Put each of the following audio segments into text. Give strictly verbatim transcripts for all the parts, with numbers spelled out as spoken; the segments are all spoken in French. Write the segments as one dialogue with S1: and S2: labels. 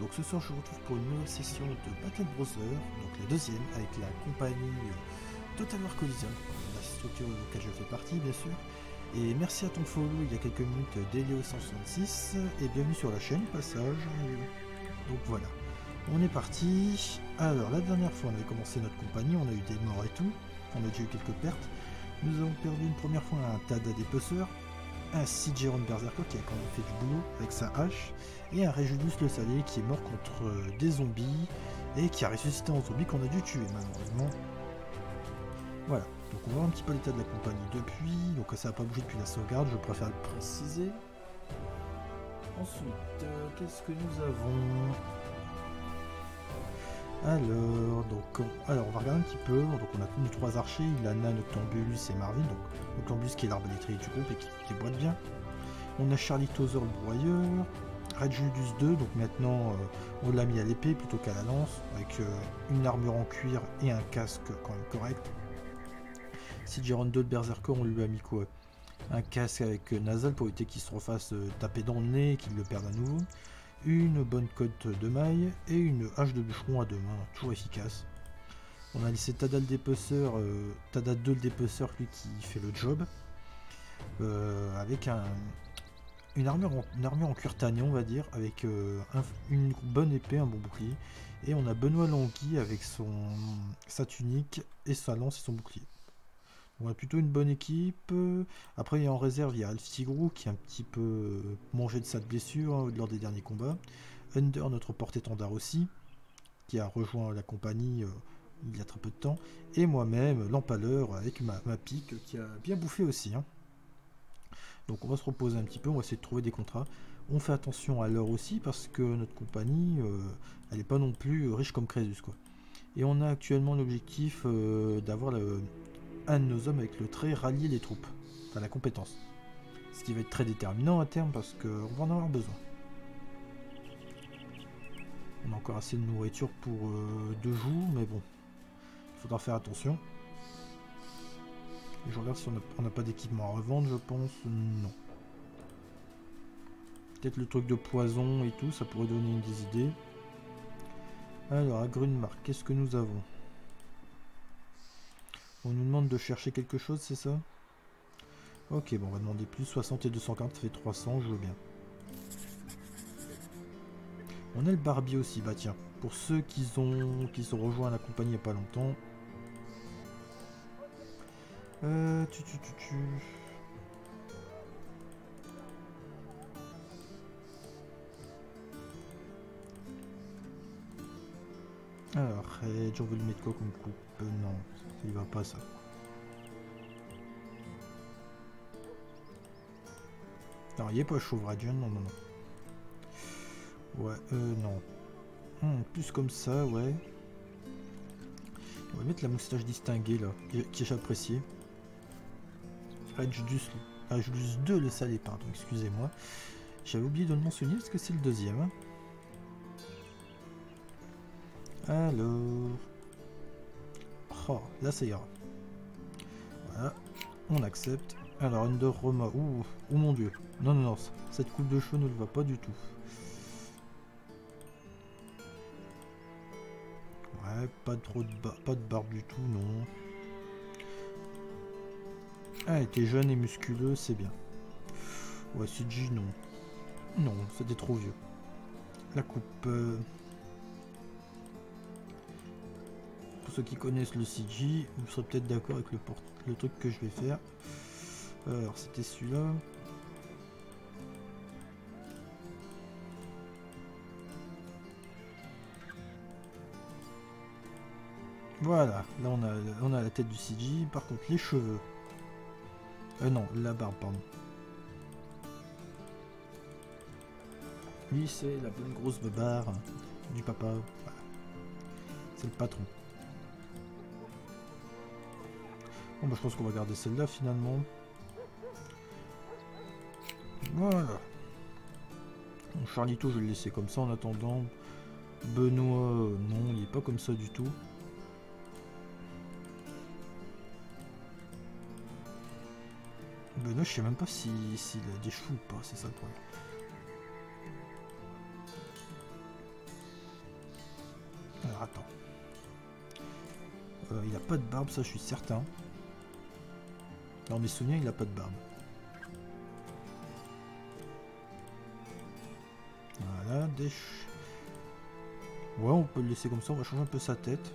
S1: donc ce soir je vous retrouve pour une nouvelle session de Battle Brother, donc la deuxième, avec la compagnie euh, Total War Collision, la structure de laquelle je fais partie bien sûr. Et merci à ton follow il y a quelques minutes d'Elio cent soixante-six, et bienvenue sur la chaîne, passage. Donc voilà, on est parti. Alors la dernière fois on avait commencé notre compagnie, on a eu des morts et tout, on a déjà eu quelques pertes. Nous avons perdu une première fois un Tada dépeceur, un Sigeron Berserker qui a quand même fait du boulot avec sa hache, et un Régulus le Salé qui est mort contre des zombies et qui a ressuscité en zombie qu'on a dû tuer malheureusement. Voilà, donc on voit un petit peu l'état de la compagnie depuis, donc ça n'a pas bougé depuis la sauvegarde, je préfère le préciser. Ensuite, euh, qu'est-ce que nous avons? Alors, donc, alors, on va regarder un petit peu. Donc, on a nos trois archers, Ilana, Noctambulus et Marvin. Donc, Noctambulus qui est l'arbalétrier du groupe et qui, qui boite bien. On a Charlie Tozer, le broyeur. Red Julius deux, donc maintenant, euh, on l'a mis à l'épée plutôt qu'à la lance, avec euh, une armure en cuir et un casque quand même correct. Sigeron deux, le Berserker, on lui a mis quoi? Un casque avec euh, nasal pour éviter qu'il se refasse euh, taper dans le nez et qu'il le perde à nouveau. Une bonne cotte de maille et une hache de bûcheron à deux mains, toujours efficace. On a laissé Tada le dépeceur, euh, Tada deux le dépeceur, lui qui fait le job, euh, avec un, une, armure en, une armure en cuir tanné, on va dire, avec euh, un, une bonne épée, un bon bouclier. Et on a Benoît Langui avec son, sa tunique et sa lance et son bouclier. On a plutôt une bonne équipe. Après, en réserve, il y a Alf Tigrou qui est un petit peu mangé de sa blessure hein, lors des derniers combats. Under, notre porte-étendard aussi, qui a rejoint la compagnie euh, il y a très peu de temps. Et moi-même, l'empaleur, avec ma, ma pique, qui a bien bouffé aussi. Hein. Donc on va se reposer un petit peu, on va essayer de trouver des contrats. On fait attention à l'heure aussi, parce que notre compagnie, euh, elle n'est pas non plus riche comme Crésus, quoi. Et on a actuellement l'objectif euh, d'avoir le... un de nos hommes avec le trait rallier les troupes, enfin la compétence. Ce qui va être très déterminant à terme parce qu'on va en avoir besoin. On a encore assez de nourriture pour euh, deux jours, mais bon, il faudra faire attention. Et je regarde si on n'a pas d'équipement à revendre, je pense, non. Peut-être le truc de poison et tout, ça pourrait donner une des idées. Alors, à Grunmark, qu'est-ce que nous avons? On nous demande de chercher quelque chose, c'est ça? Ok, bon, on va demander plus. soixante et deux cent quarante, ça fait trois cents, je veux bien. On a le barbier aussi, bah tiens. Pour ceux qui ont, qui sont rejoints à la compagnie il n'y a pas longtemps. Euh, tu, tu, tu, tu. Alors, Red, on veut lui mettre quoi comme coupe? euh, Non, ça y va pas ça. Alors, il est pas chauve, Radion, non, non, non. Ouais, euh, non. Hum, plus comme ça, ouais. On va mettre la moustache distinguée, là, qui, qui j'apprécie. Red Julius, ah, Julius deux, le salé, pardon, excusez-moi. J'avais oublié de le mentionner, parce que c'est le deuxième. Hein. Alors... Oh, là ça ira. Voilà, on accepte. Alors, Under Roma, ouh, oh mon dieu. Non, non, non, cette coupe de cheveux ne le va pas du tout. Ouais, pas trop de pas de barbe du tout, non. Ah, il était jeune et musculeux, c'est bien. Ouais, C G, non. Non, c'était trop vieux. La coupe... Euh... Pour ceux qui connaissent le C G, vous serez peut-être d'accord avec le, port... le truc que je vais faire. Alors, c'était celui-là. Voilà, là on a, on a la tête du C G, par contre les cheveux. Euh non, la barbe, pardon. Lui c'est la bonne grosse beubare du papa. Voilà. C'est le patron. Bon bah je pense qu'on va garder celle-là finalement. Voilà. Bon, Charlito je vais le laisser comme ça en attendant. Benoît, non, il est pas comme ça du tout. Benoît, je sais même pas s'il si, si a des cheveux ou pas, c'est ça le problème. attends. Euh, il a pas de barbe, ça je suis certain. Dans mes souvenirs, il a pas de barbe. Voilà, des... Ouais, on peut le laisser comme ça, on va changer un peu sa tête.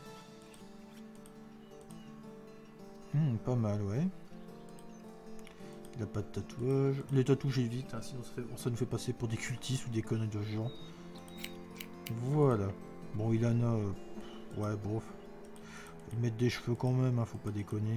S1: Hmm, pas mal, ouais. Il a pas de tatouage. Les tatouages j'évite, hein, sinon ça, fait... ça nous fait passer pour des cultistes ou des conneries de genre. Voilà. Bon, il en a... Euh... Ouais, bof. Faut mettre des cheveux quand même, hein, faut pas déconner.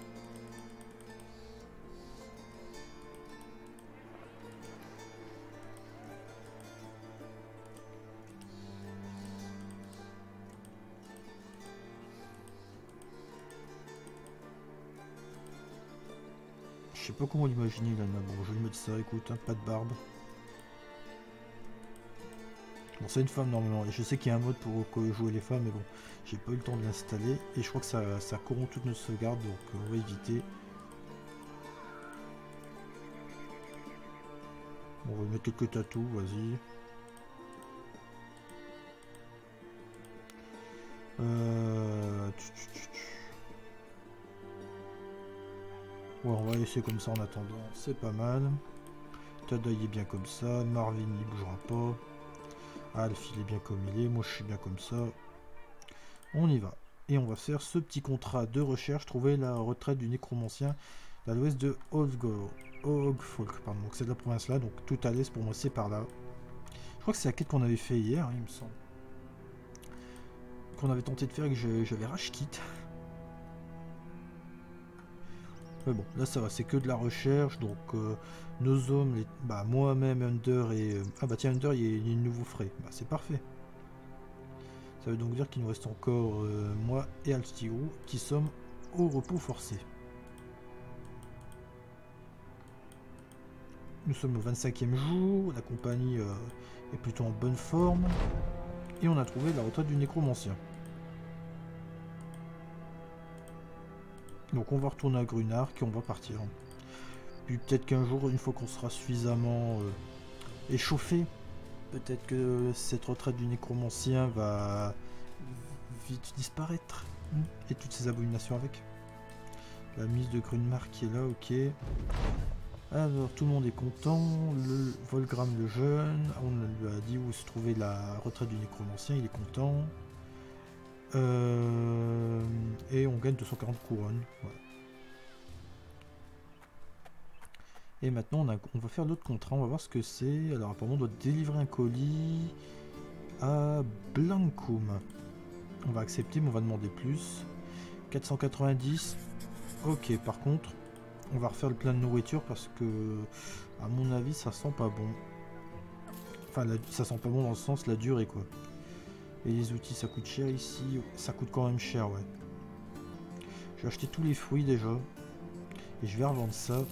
S1: Je sais pas comment l'imaginer là, bon je vais lui mettre ça, écoute, hein, pas de barbe. Bon c'est une femme normalement, et je sais qu'il y a un mode pour jouer les femmes, mais bon, j'ai pas eu le temps de l'installer, et je crois que ça, ça corrompt toutes nos sauvegardes, donc on va éviter. Bon, on va mettre quelques tatous, vas-y. Euh... Ouais, on va laisser comme ça en attendant, c'est pas mal. Tada il est bien comme ça, Marvin il bougera pas. Alf il est bien comme il est, moi je suis bien comme ça. On y va. Et on va faire ce petit contrat de recherche, trouver la retraite du nécromancien à l'ouest de Hogfolk, pardon, donc c'est de la province là, donc tout à l'est pour moi c'est par là. Je crois que c'est la quête qu'on avait fait hier, hein, il me semble. Qu'on avait tenté de faire et que j'avais rage quitte. Mais bon, là ça va, c'est que de la recherche, donc euh, nos hommes, les, bah moi-même, Under et... Euh, ah bah tiens, Under, il y a, il y a une nouveau frais, bah c'est parfait. Ça veut donc dire qu'il nous reste encore euh, moi et Altigrou qui sommes au repos forcé. Nous sommes au vingt-cinquième jour, la compagnie euh, est plutôt en bonne forme, et on a trouvé la retraite du nécromancien. Donc on va retourner à Grunark et on va partir. Puis peut-être qu'un jour, une fois qu'on sera suffisamment euh, échauffé, peut-être que cette retraite du nécromancien va vite disparaître. Et toutes ces abominations avec. La mise de Grunmark qui est là, ok. Alors tout le monde est content. Le Volgram le jeune, on lui a dit où se trouvait la retraite du nécromancien, il est content. Euh, et on gagne deux cent quarante couronnes. Voilà. Et maintenant on, a, on va faire l'autre contrat, on va voir ce que c'est. Alors apparemment on doit délivrer un colis à Blankum. On va accepter mais on va demander plus. quatre cent quatre-vingt-dix. Ok, par contre on va refaire le plein de nourriture parce que à mon avis ça sent pas bon. Enfin la, ça sent pas bon dans le sens la durée quoi. Et les outils ça coûte cher ici, ça coûte quand même cher ouais. Je vais acheter tous les fruits déjà. Et je vais revendre ça.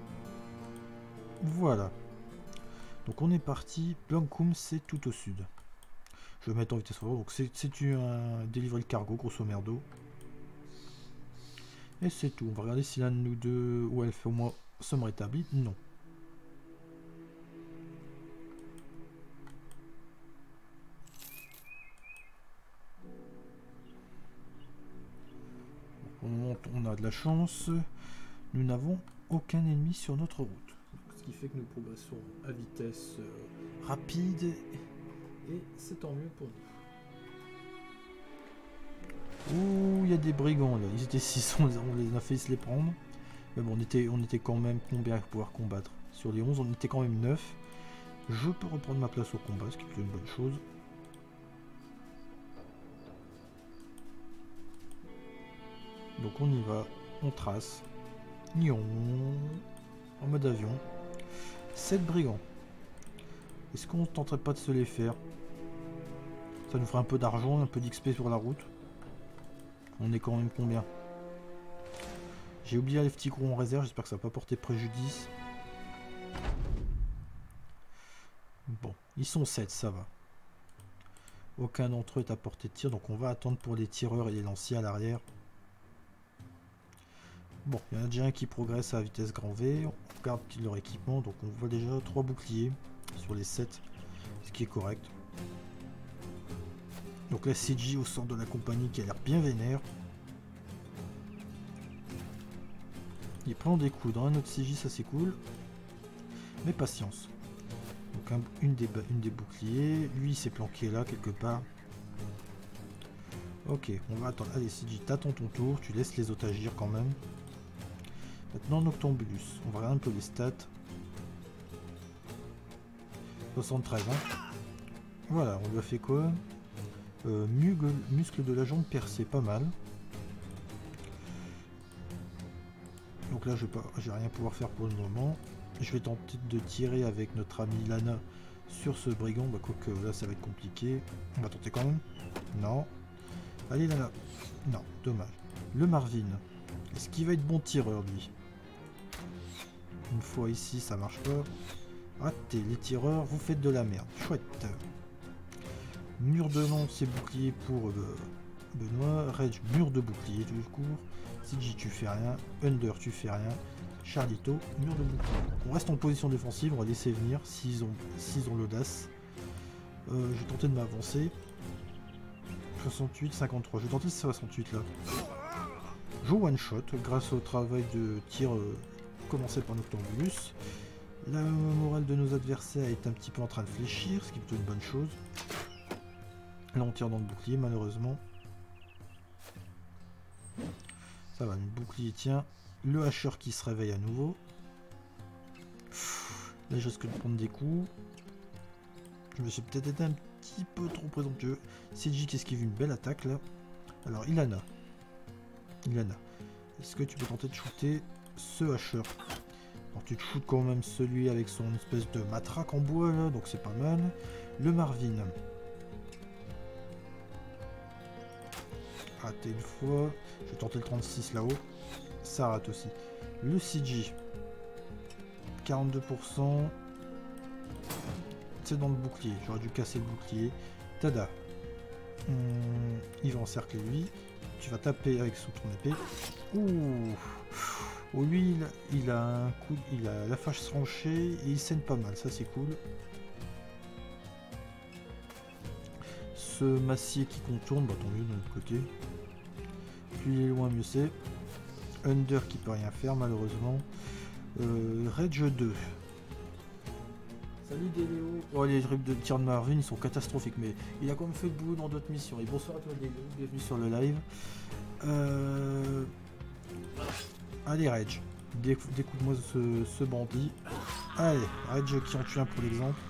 S1: Voilà. Donc on est parti. Blankum c'est tout au sud. Je vais mettre en vitesse forte. Donc c'est un délivrer le cargo grosso merdo. Et c'est tout. On va regarder si l'un de nous deux ou elle fait au moins sommes rétablis. Non. On, on a de la chance. Nous n'avons aucun ennemi sur notre route. Ce qui fait que nous progressons à vitesse euh, rapide. Et c'est tant mieux pour nous. Ouh, il y a des brigands là. Ils étaient six, on les a fait se les prendre. Mais bon, on était, on était quand même combien à pouvoir combattre? Sur les onze, on était quand même neuf. Je peux reprendre ma place au combat, ce qui est une bonne chose. Donc on y va, on trace. Nyon, en mode avion. sept brigands. Est-ce qu'on ne tenterait pas de se les faire? Ça nous ferait un peu d'argent, un peu d'X P sur la route. On est quand même combien? J'ai oublié les petits gros en réserve, j'espère que ça va pas porter préjudice. Bon, ils sont sept, ça va. Aucun d'entre eux est à portée de tir, donc on va attendre pour les tireurs et les lanciers à l'arrière. Bon, il y en a déjà un qui progresse à vitesse grand V. On regarde leur équipement, donc on voit déjà trois boucliers sur les sept, ce qui est correct. Donc la C J au centre de la compagnie qui a l'air bien vénère. Il prend des coups dans un autre C J, ça c'est cool. Mais patience. Donc un, une, des, une des boucliers. Lui il s'est planqué là quelque part. Ok, on va attendre. Allez C J, t'attends ton tour. Tu laisses les autres agir quand même. Maintenant Noctambulus. On va regarder un peu les stats. soixante-treize hein. Voilà, on lui a fait quoi? euh, Muscle, muscle de la jambe percé, pas mal. Donc là je vais pas, j'ai rien à pouvoir faire pour le moment. Je vais tenter de tirer avec notre ami Lana sur ce brigand. Bah quoique là ça va être compliqué. On va tenter quand même. Non. Allez Lana. Non, dommage. Le Marvin. Est-ce qu'il va être bon tireur lui? Une fois ici ça marche pas. Raté, les tireurs, vous faites de la merde. Chouette. Mur de lance et bouclier pour euh, Benoît. Reg, mur de bouclier tout court. C J, tu fais rien. Under, tu fais rien. Charlito, mur de bouclier. On reste en position défensive, on va laisser venir s'ils ont s'ils ont l'audace. Euh, je vais tenter de m'avancer. soixante-huit, cinquante-trois. Je vais tenter ce soixante-huit là. Je one shot grâce au travail de tir euh, commencé par Noctambulus. La morale de nos adversaires est un petit peu en train de fléchir, ce qui est plutôt une bonne chose. Là on tire dans le bouclier malheureusement. Ça va, le bouclier tient. Le hacheur qui se réveille à nouveau. Là je risque de prendre des coups. Je me suis peut-être été un petit peu trop présomptueux. C J qui esquive une belle attaque là. Alors Ilana. Ilana. Est-ce que tu peux tenter de shooter ce hacheur? Alors tu te shootes quand même celui avec son espèce de matraque en bois là, donc c'est pas mal. Le Marvin. Raté une fois. Je vais tenter le trente-six là-haut. Ça rate aussi. Le C J. quarante-deux pour cent. C'est dans le bouclier. J'aurais dû casser le bouclier. Tada. Hum, il va encercler lui. Tu vas taper avec sous ton épée. Ouh. Oh, lui, il a, il a un coup, il a la fâche tranchée et il saigne pas mal. Ça, c'est cool. Ce massier qui contourne, bah tant mieux de notre côté. Plus il est loin, mieux c'est. Under qui peut rien faire, malheureusement. Euh, Rage deux. Salut Déléo. Oh, les rips de tir de Marvin, ils sont catastrophiques, mais il a quand même fait le boulot dans d'autres missions. Et bonsoir à toi Déléo, bienvenue sur le live. Euh... Allez Rage, découpe-moi ce, ce bandit. Allez, Rage qui en tue un pour l'exemple.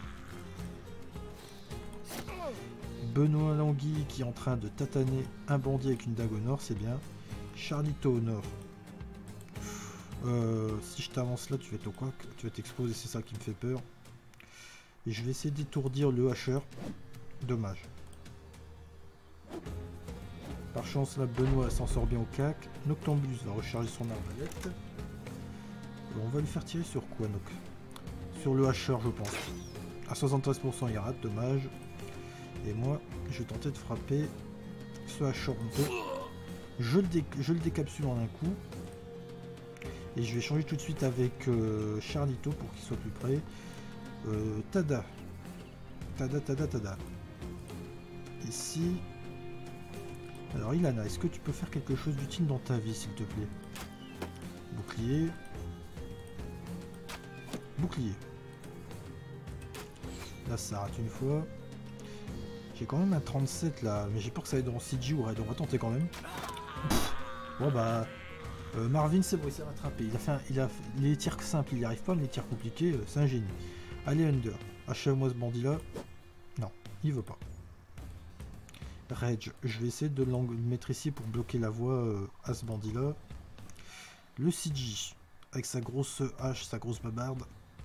S1: Benoît Langui qui est en train de tataner un bandit avec une dague au nord, c'est bien. Charlito au nord. Euh, si je t'avance là, tu vas être au quoi? Tu vas t'exploser, c'est ça qui me fait peur. Et je vais essayer d'étourdir le hacheur. Dommage. Par chance là, Benoît s'en sort bien au cac. Noctambulus va recharger son arbalète. Et on va lui faire tirer sur quoi donc? Sur le hacheur je pense. À soixante-treize pour cent il rate, dommage. Et moi je vais tenter de frapper ce hacheur un peu. Je le, dé je le décapsule en un coup. Et je vais changer tout de suite avec euh, Charlito pour qu'il soit plus près. Euh, tada. Tada tada tada. Ici. Alors Ilana, est-ce que tu peux faire quelque chose d'utile dans ta vie s'il te plaît? Bouclier. Bouclier. Là ça rate une fois. J'ai quand même un trente-sept là, mais j'ai peur que ça aille dans C J ou Raid. On va tenter quand même. Pff. Bon bah... Euh, Marvin c'est bon, il s'est rattrapé. Il a fait, un, il a fait les tirs simples, il n'y arrive pas, mais les tirs compliqués, euh, c'est un génie. Allez Under, achève-moi ce bandit là. Non, il veut pas. Rage, je vais essayer de le mettre ici pour bloquer la voie euh, à ce bandit là. Le C J, avec sa grosse hache, sa grosse babarde.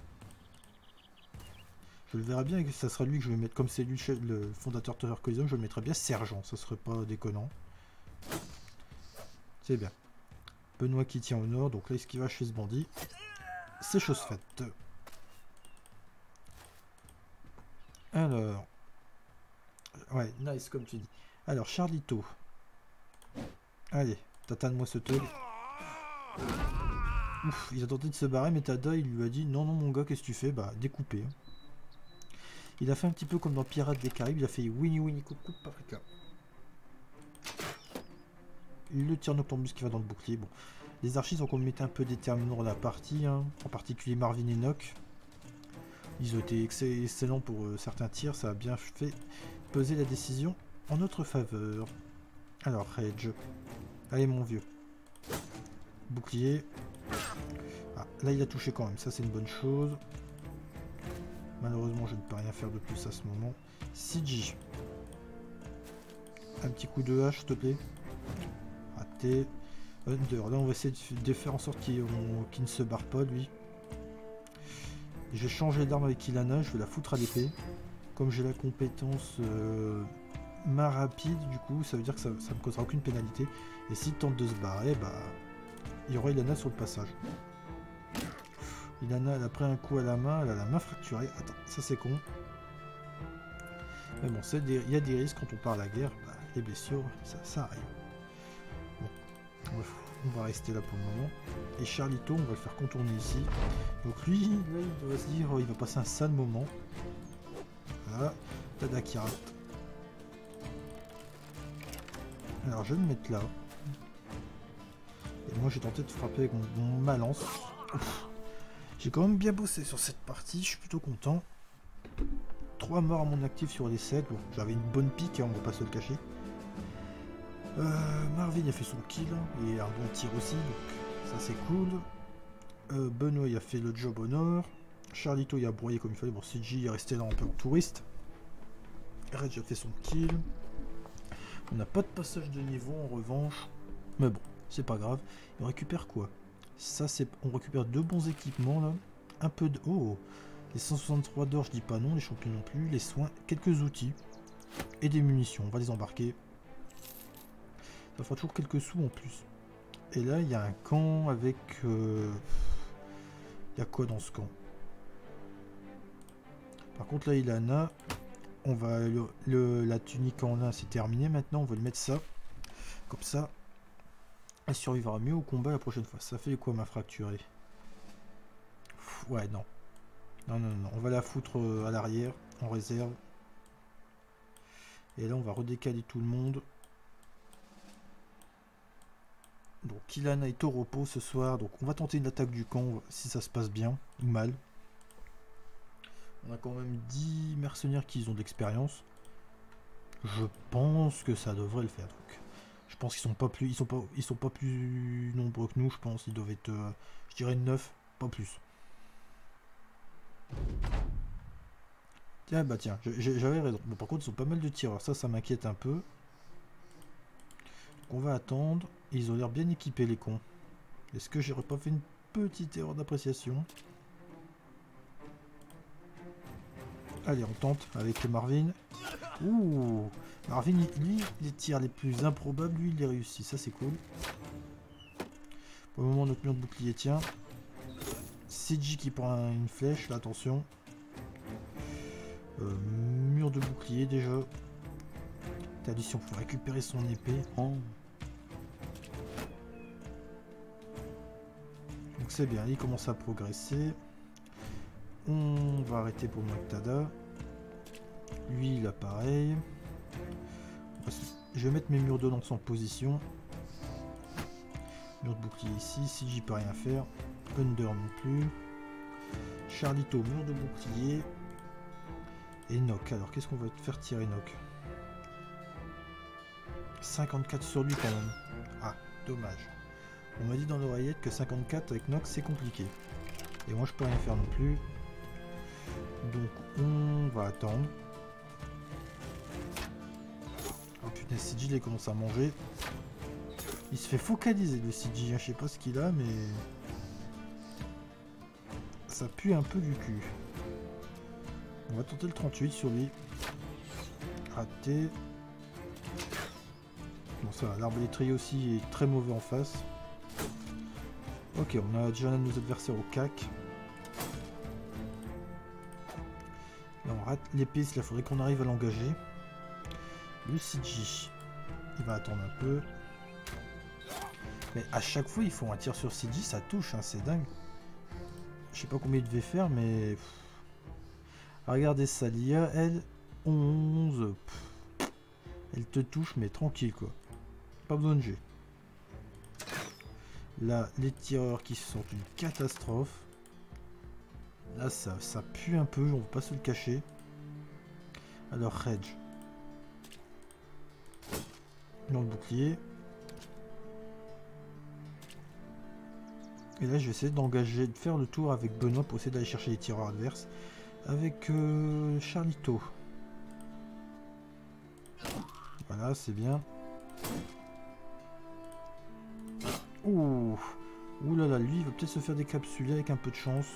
S1: Je le verrai bien, ça sera lui que je vais mettre, comme c'est lui le fondateur de Terror Coliseum, je le mettrai bien sergent, ça serait pas déconnant. C'est bien. Benoît qui tient au nord, donc là esquivage chez ce bandit. C'est chose faite. Alors. Ouais, nice comme tu dis. Alors, Charlito. Allez, tatane-moi ce thug. Ouf, il a tenté de se barrer, mais Tada, il lui a dit non, non, mon gars, qu'est-ce que tu fais? Bah, découper. Il a fait un petit peu comme dans Pirates des Caraïbes, il a fait Winnie Winnie Coupe Coupe Paprika. le tir noctambus qui va dans le bouclier. Bon, les archers ont qu'on mettait un peu déterminants dans la partie, hein, en particulier Marvin et Nock. Ils ont été excellents pour euh, certains tirs, ça a bien fait peser la décision en notre faveur. Alors, Rage. Allez, mon vieux. Bouclier. Ah, là, il a touché quand même, ça c'est une bonne chose. Malheureusement, je ne peux rien faire de plus à ce moment. C G. Un petit coup de hache, s'il te plaît. Raté. Under. Là, on va essayer de faire en sorte qu'il qu ne se barre pas, lui. Je vais changer d'arme avec Ilana. Je vais la foutre à l'épée. Comme j'ai la compétence euh, main rapide, du coup, ça veut dire que ça ne me causera aucune pénalité. Et s'il tente de se barrer, bah, il y aura Ilana sur le passage. Ilana, elle a pris un coup à la main. Elle a la main fracturée. Attends, ça c'est con. Mais bon, il y a des risques quand on part à la guerre. Bah, les blessures, ça, ça arrive. Bon, on va, on va rester là pour le moment. Et Charlito, on va le faire contourner ici. Donc lui, là, il doit se dire, oh, il va passer un sale moment. Voilà, Tada qui rate. Alors je vais me mettre là. Et moi j'ai tenté de frapper avec mon, mon ma lance. J'ai quand même bien bossé sur cette partie, je suis plutôt content. trois morts à mon actif sur les sept. Bon, j'avais une bonne pique, hein, on va pas se le cacher. Euh, Marvin a fait son kill, et un bon tir aussi, donc ça c'est cool. Euh, Benoît il a fait le job au nord. Charlito il a broyé comme il fallait. Bon, C G est resté là un peu en touriste. Reg a fait son kill. On n'a pas de passage de niveau en revanche. Mais bon, c'est pas grave. Et on récupère quoi? Ça c'est. On récupère deux bons équipements là. Un peu de. Oh! Les cent soixante-trois d'or, je dis pas non, les champions non plus. Les soins, quelques outils. Et des munitions. On va les embarquer. Ça fera toujours quelques sous en plus. Et là, il y a un camp avec... Euh... Il y a quoi dans ce camp? Par contre, là, Ilana, on va le, le, la tunique en lin, c'est terminé. Maintenant, on va lui mettre ça. Comme ça, elle survivra mieux au combat la prochaine fois. Ça fait quoi, ma fracturée? Ouais, non. Non, non, non. On va la foutre à l'arrière, en réserve. Et là, on va redécaler tout le monde. Donc Ilana est au repos ce soir, donc on va tenter une attaque du camp, si ça se passe bien ou mal. On a quand même dix mercenaires qui ont de l'expérience. Je pense que ça devrait le faire. Donc. Je pense qu'ils sont pas plus. Ils sont pas. Ils sont pas plus nombreux que nous, je pense. Ils doivent être. Euh, je dirais neuf, pas plus. Tiens bah tiens, j'avais raison. Bon par contre ils ont pas mal de tireurs, ça ça m'inquiète un peu. Donc on va attendre. Ils ont l'air bien équipés les cons. Est-ce que j'aurais pas fait une petite erreur d'appréciation? Allez, on tente avec Marvin. Ouh, Marvin, lui, les tirs les plus improbables, lui, il les réussit. Ça, c'est cool. Pour le moment, notre mur de bouclier tient. C G qui prend une flèche, là, attention. Euh, mur de bouclier, déjà. T'as dit si on peut récupérer son épée. Oh. Donc c'est bien, il commence à progresser. On va arrêter pour Tada. Lui, il a pareil. Je vais mettre mes murs de lance en position. Mur de bouclier ici. Si j'y peux rien faire. Under non plus. Charlito, mur de bouclier. Et Nock. Alors, qu'est-ce qu'on va faire tirer Nock? cinquante-quatre sur lui quand même. Ah, dommage. On m'a dit dans l'oreillette que cinquante-quatre avec Nock c'est compliqué. Et moi je peux rien faire non plus. Donc on va attendre. Oh putain, C G il commence à manger. Il se fait focaliser le C G, hein. Je sais pas ce qu'il a mais... Ça pue un peu du cul. On va tenter le trente-huit sur lui. Raté. Bon ça va, l'arbalétrier aussi est très mauvais en face. Ok, on a déjà un de nos adversaires au C A C. Là on rate l'épée, il faudrait qu'on arrive à l'engager. Le C G, il va attendre un peu. Mais à chaque fois, il faut un tir sur C G, ça touche, hein, c'est dingue. Je sais pas combien il devait faire, mais... Regardez ça, l'I A, elle, onze. Elle te touche, mais tranquille, quoi. Pas besoin de G. Là, les tireurs qui sont une catastrophe. Là, ça, ça pue un peu, on ne va pas se le cacher. Alors, Reg. Dans le bouclier. Et là, je vais essayer d'engager, de faire le tour avec Benoît pour essayer d'aller chercher les tireurs adverses. Avec euh, Charlito. Voilà, c'est bien. Ouh, ouh là là, lui, il va peut-être se faire décapsuler avec un peu de chance.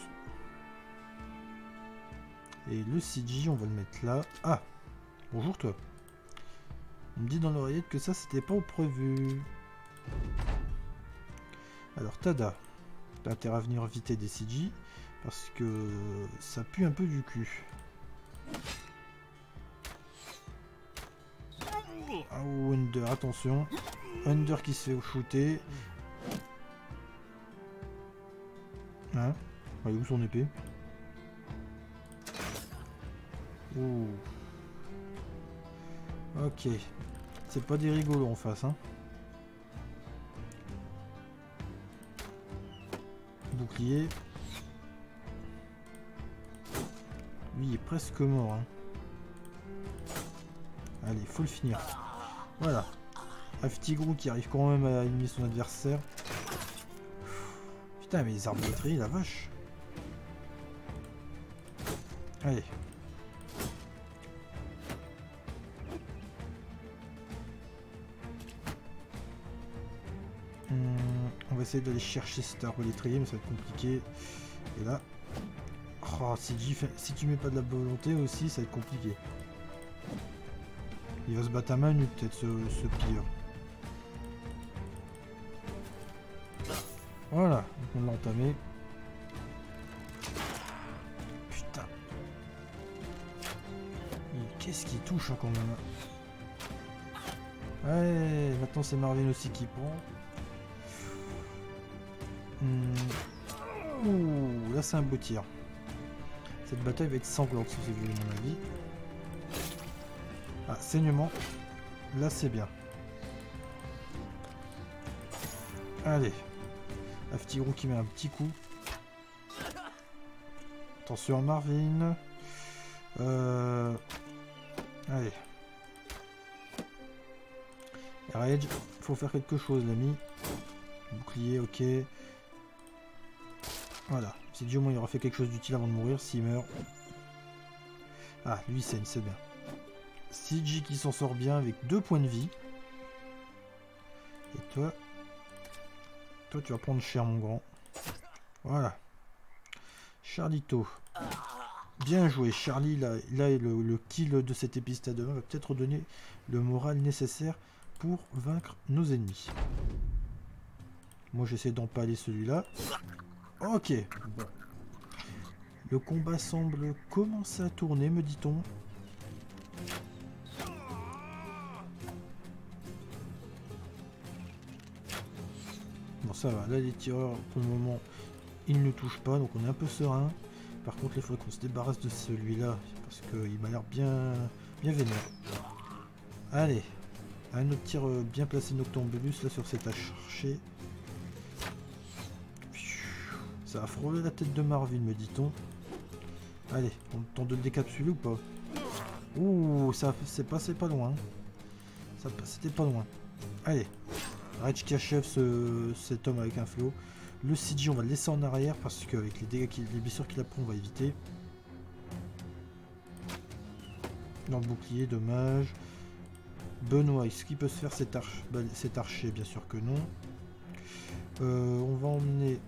S1: Et le C G, on va le mettre là. Ah, bonjour toi. On me dit dans l'oreillette que ça, c'était pas au prévu. Alors, Tada, t'as intérêt à venir éviter des C G, parce que ça pue un peu du cul. Ah, oh, Under, attention. Under qui se fait shooter. Hein? Elle est où son épée? Oh. Ok. C'est pas des rigolos en face, hein. Bouclier. Lui il est presque mort, hein. Allez, faut le finir. Voilà. Aftigrou qui arrive quand même à éliminer son adversaire. Putain, mais les arbalèteries, la vache. Allez. Hum, on va essayer d'aller chercher cet arbalétrier, mais ça va être compliqué. Et là... Oh, si, si tu mets pas de la volonté aussi, ça va être compliqué. Il va se battre à main nue, peut-être, ce, ce pire. Voilà, donc on l'a entamé. Putain. Qu'est-ce qui touche hein, quand même. Ouais, maintenant c'est Marvin aussi qui prend. Mmh. Ouh, là c'est un beau tir. Cette bataille va être sanglante si vous voulez mon avis. Ah, saignement. Là c'est bien. Allez. Aftigrou qui met un petit coup. Attention Marvin. Euh... Allez. Rage, faut faire quelque chose l'ami. Bouclier, ok. Voilà. Si Dieu moi il aura fait quelque chose d'utile avant de mourir s'il meurt. Ah, lui saigne, c'est bien. C G qui s'en sort bien avec deux points de vie. Et toi... Toi tu vas prendre cher mon grand. Voilà. Charlito. Bien joué. Charlie, là, là le, le kill de cette épistade de main va peut-être donner le moral nécessaire pour vaincre nos ennemis. Moi j'essaie d'empaler celui-là. Ok. Bon. Le combat semble commencer à tourner, me dit-on. Bon ça va, là les tireurs pour le moment ils ne touchent pas, donc on est un peu serein. Par contre il faudrait qu'on se débarrasse de celui-là, parce qu'il m'a l'air bien, bien vénère. Allez, un autre tir bien placé Noctambulus là sur cet archer. Ça a frôlé la tête de Marvin, me dit-on. Allez, on tente de le décapsuler ou pas? Ouh, ça c'est passé pas loin. Ça c'était pas loin. Allez. Reg qui achève ce, cet homme avec un flot. Le C G on va le laisser en arrière parce qu'avec les dégâts, qu les blessures qu'il a pris on va éviter. Dans le bouclier, dommage. Benoît, est-ce qu'il peut se faire cet, arch bah, cet archer? Bien sûr que non. Euh, on va emmener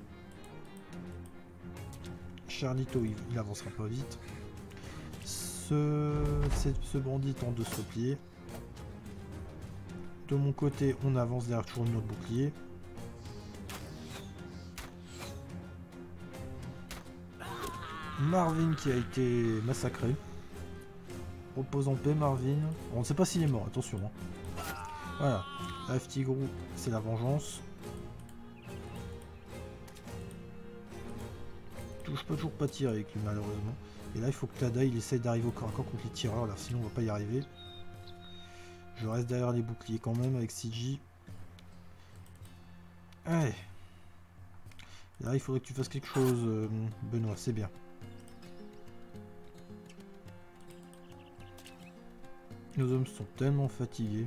S1: Charlito, il, il avancera pas vite. Ce, ce bandit tente de se replier. De mon côté, on avance derrière toujours notre bouclier. Marvin qui a été massacré. Repose en paix, Marvin. On ne sait pas s'il est mort, attention. Hein. Voilà. Aftigrou, c'est la vengeance. Je peux toujours pas tirer avec lui, malheureusement. Et là, il faut que Tada il essaye d'arriver au corps à corps contre les tireurs, là, sinon on va pas y arriver. Je reste derrière les boucliers quand même avec C G. Allez. Là, il faudrait que tu fasses quelque chose, euh, Benoît, c'est bien. Nos hommes sont tellement fatigués.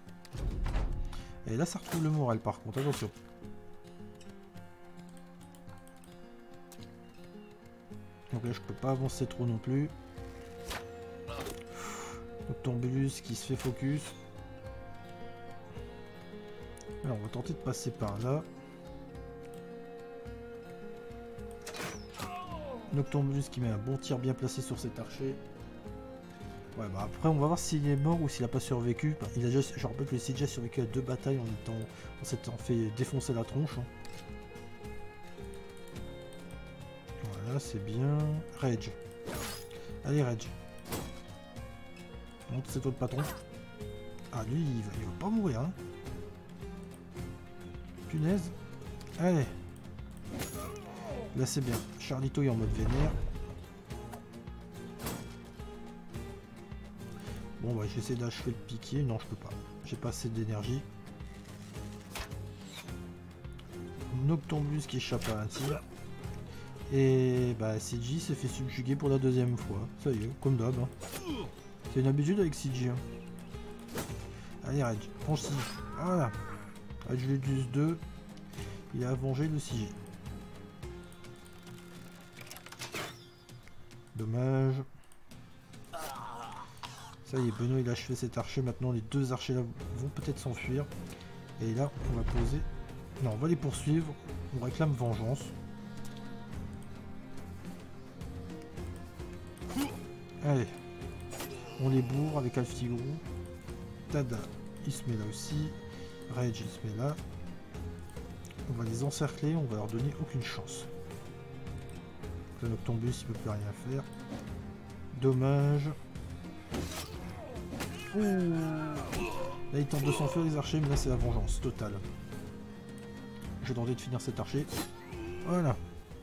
S1: Et là, ça retrouve le moral, par contre, attention. Donc là, je peux pas avancer trop non plus. Noctambulus qui se fait focus. Alors, on va tenter de passer par là. Noctambulus qui met un bon tir bien placé sur cet archer. Ouais, bah après, on va voir s'il est mort ou s'il a pas survécu. Bah, il a déjà, je rappelle que s'est déjà survécu à deux batailles en étant, en s'étant fait défoncer la tronche. Hein. Voilà, c'est bien. Rage. Allez, Rage. Monte, c'est toi le patron. Ah, lui, il va, il va pas mourir. Hein. Punaise. Allez. Là, c'est bien. Charlito est en mode vénère. Bon, bah, j'essaie d'achever le piqué. Non, je peux pas. J'ai pas assez d'énergie. Noctambulus qui échappe à un tir. Et bah, C J s'est fait subjuguer pour la deuxième fois. Ça y est, comme d'hab. Hein. C'est une habitude avec C J. Hein. Allez, Rage, franchis. Voilà. Adjulidus deux. Il a vengé le C J. Dommage. Ça y est, Benoît il a achevé cet archer. Maintenant, les deux archers là vont peut-être s'enfuir. Et là, on va poser. Non, on va les poursuivre. On réclame vengeance. Allez. On les bourre avec Alftigro. Tada, il se met là aussi. Rage, il se met là. On va les encercler. On va leur donner aucune chance. Le Noctambulus, il peut plus rien faire. Dommage. Ouh. Là, il tente de s'enfuir les archers, mais là, c'est la vengeance totale. Je vais tenter de finir cet archer. Voilà.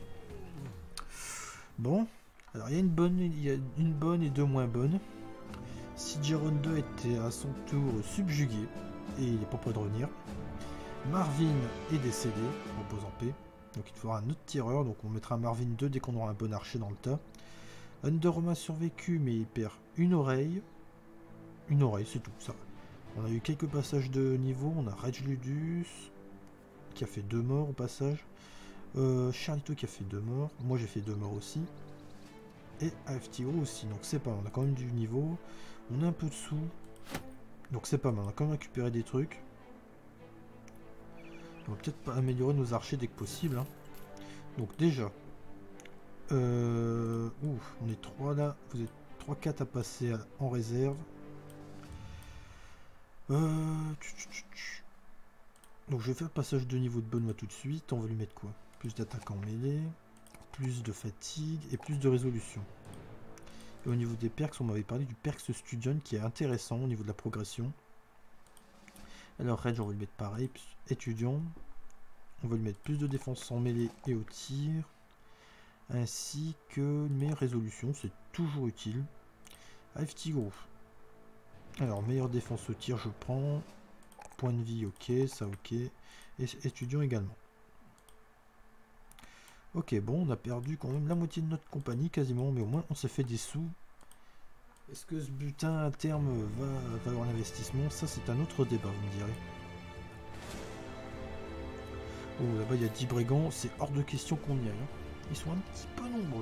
S1: Bon. Alors, il y a une bonne, il y a une bonne et deux moins bonnes. Sigeron deux était à son tour subjugué. Et il n'est pas prêt de revenir. Marvin est décédé. Repose en paix. Donc, il faudra un autre tireur. Donc, on mettra Marvin deux dès qu'on aura un bon archer dans le tas. Underom a survécu, mais il perd une oreille. Une oreille, c'est tout, ça. On a eu quelques passages de niveau. On a Rajludus qui a fait deux morts au passage. Euh, Charlito qui a fait deux morts. Moi, j'ai fait deux morts aussi. Et A F T O aussi. Donc, c'est pas mal. On a quand même du niveau. On a un peu de sous. Donc, c'est pas mal. On a quand même récupéré des trucs. On va peut-être pas améliorer nos archers dès que possible. Hein. Donc, déjà. Euh, ouf, on est trois là. Vous êtes trois quatre à passer à, en réserve. Euh... Donc je vais faire le passage de niveau de Benoît tout de suite. On va lui mettre quoi? Plus d'attaque en mêlée, plus de fatigue et plus de résolution. Et au niveau des perks, on m'avait parlé du perks Studion qui est intéressant au niveau de la progression. Alors Rage, on va lui mettre pareil, étudiant. On va lui mettre plus de défense en mêlée et au tir. Ainsi que une meilleure résolution, c'est toujours utile. A F T Gros. Alors, meilleure défense au tir, je prends. Point de vie, ok, ça ok. Et étudiant également. Ok, bon, on a perdu quand même la moitié de notre compagnie, quasiment, mais au moins on s'est fait des sous. Est-ce que ce butin à terme va valoir l'investissement? Ça, c'est un autre débat, vous me direz. Oh, là-bas, il y a dix brigands, c'est hors de question qu'on y aille. Hein. Ils sont un petit peu nombreux.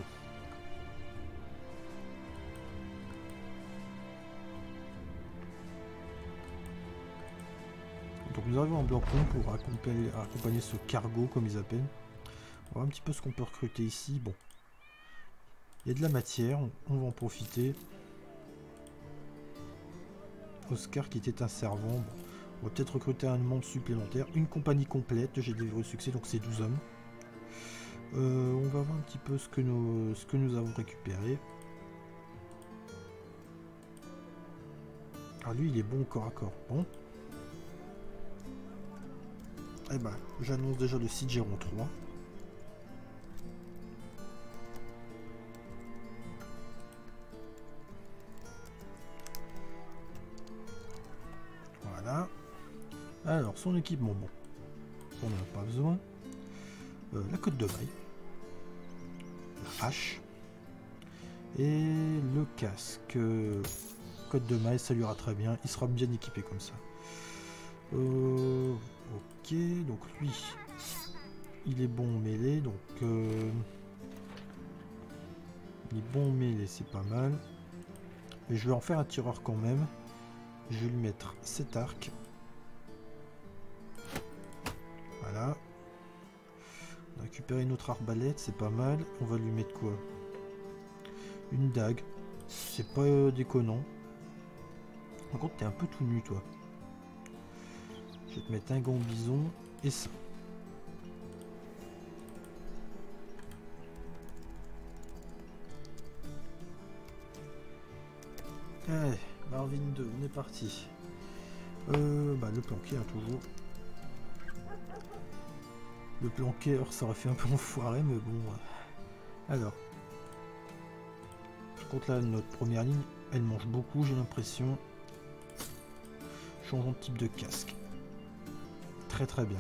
S1: Donc nous arrivons en Blancon pour accompagner, accompagner ce cargo comme ils appellent. On va voir un petit peu ce qu'on peut recruter ici. Bon, il y a de la matière, on, on va en profiter. Oscar qui était un servant. Bon, on va peut-être recruter un membre supplémentaire. Une compagnie complète, j'ai délivré le succès, donc c'est douze hommes. Euh, on va voir un petit peu ce que nous, ce que nous avons récupéré. Ah lui il est bon au corps à corps. Bon. Eh ben, j'annonce déjà le Sigeron trois. Voilà. Alors, son équipement, bon. On n'en a pas besoin. euh, la cotte de maille, la hache et le casque. Euh, cotte de maille, ça lui ira très bien, il sera bien équipé comme ça. Euh, ok, donc lui, il est bon mêlé, donc euh, il est bon mêlé, c'est pas mal. Mais je vais en faire un tireur quand même. Je vais lui mettre cet arc. Voilà. On a récupéré une autre arbalète, c'est pas mal. On va lui mettre quoi? Une dague. C'est pas euh, déconnant. Par contre, t'es un peu tout nu, toi. Je vais te mettre un gant bison et ça. Allez, Marvin deux, on est parti. Euh, bah, le planqué, hein, toujours. Le planqué, alors ça aurait fait un peu enfoiré, mais bon. Alors. Par contre, là, notre première ligne, elle mange beaucoup, j'ai l'impression. Changeons de type de casque. Très très bien.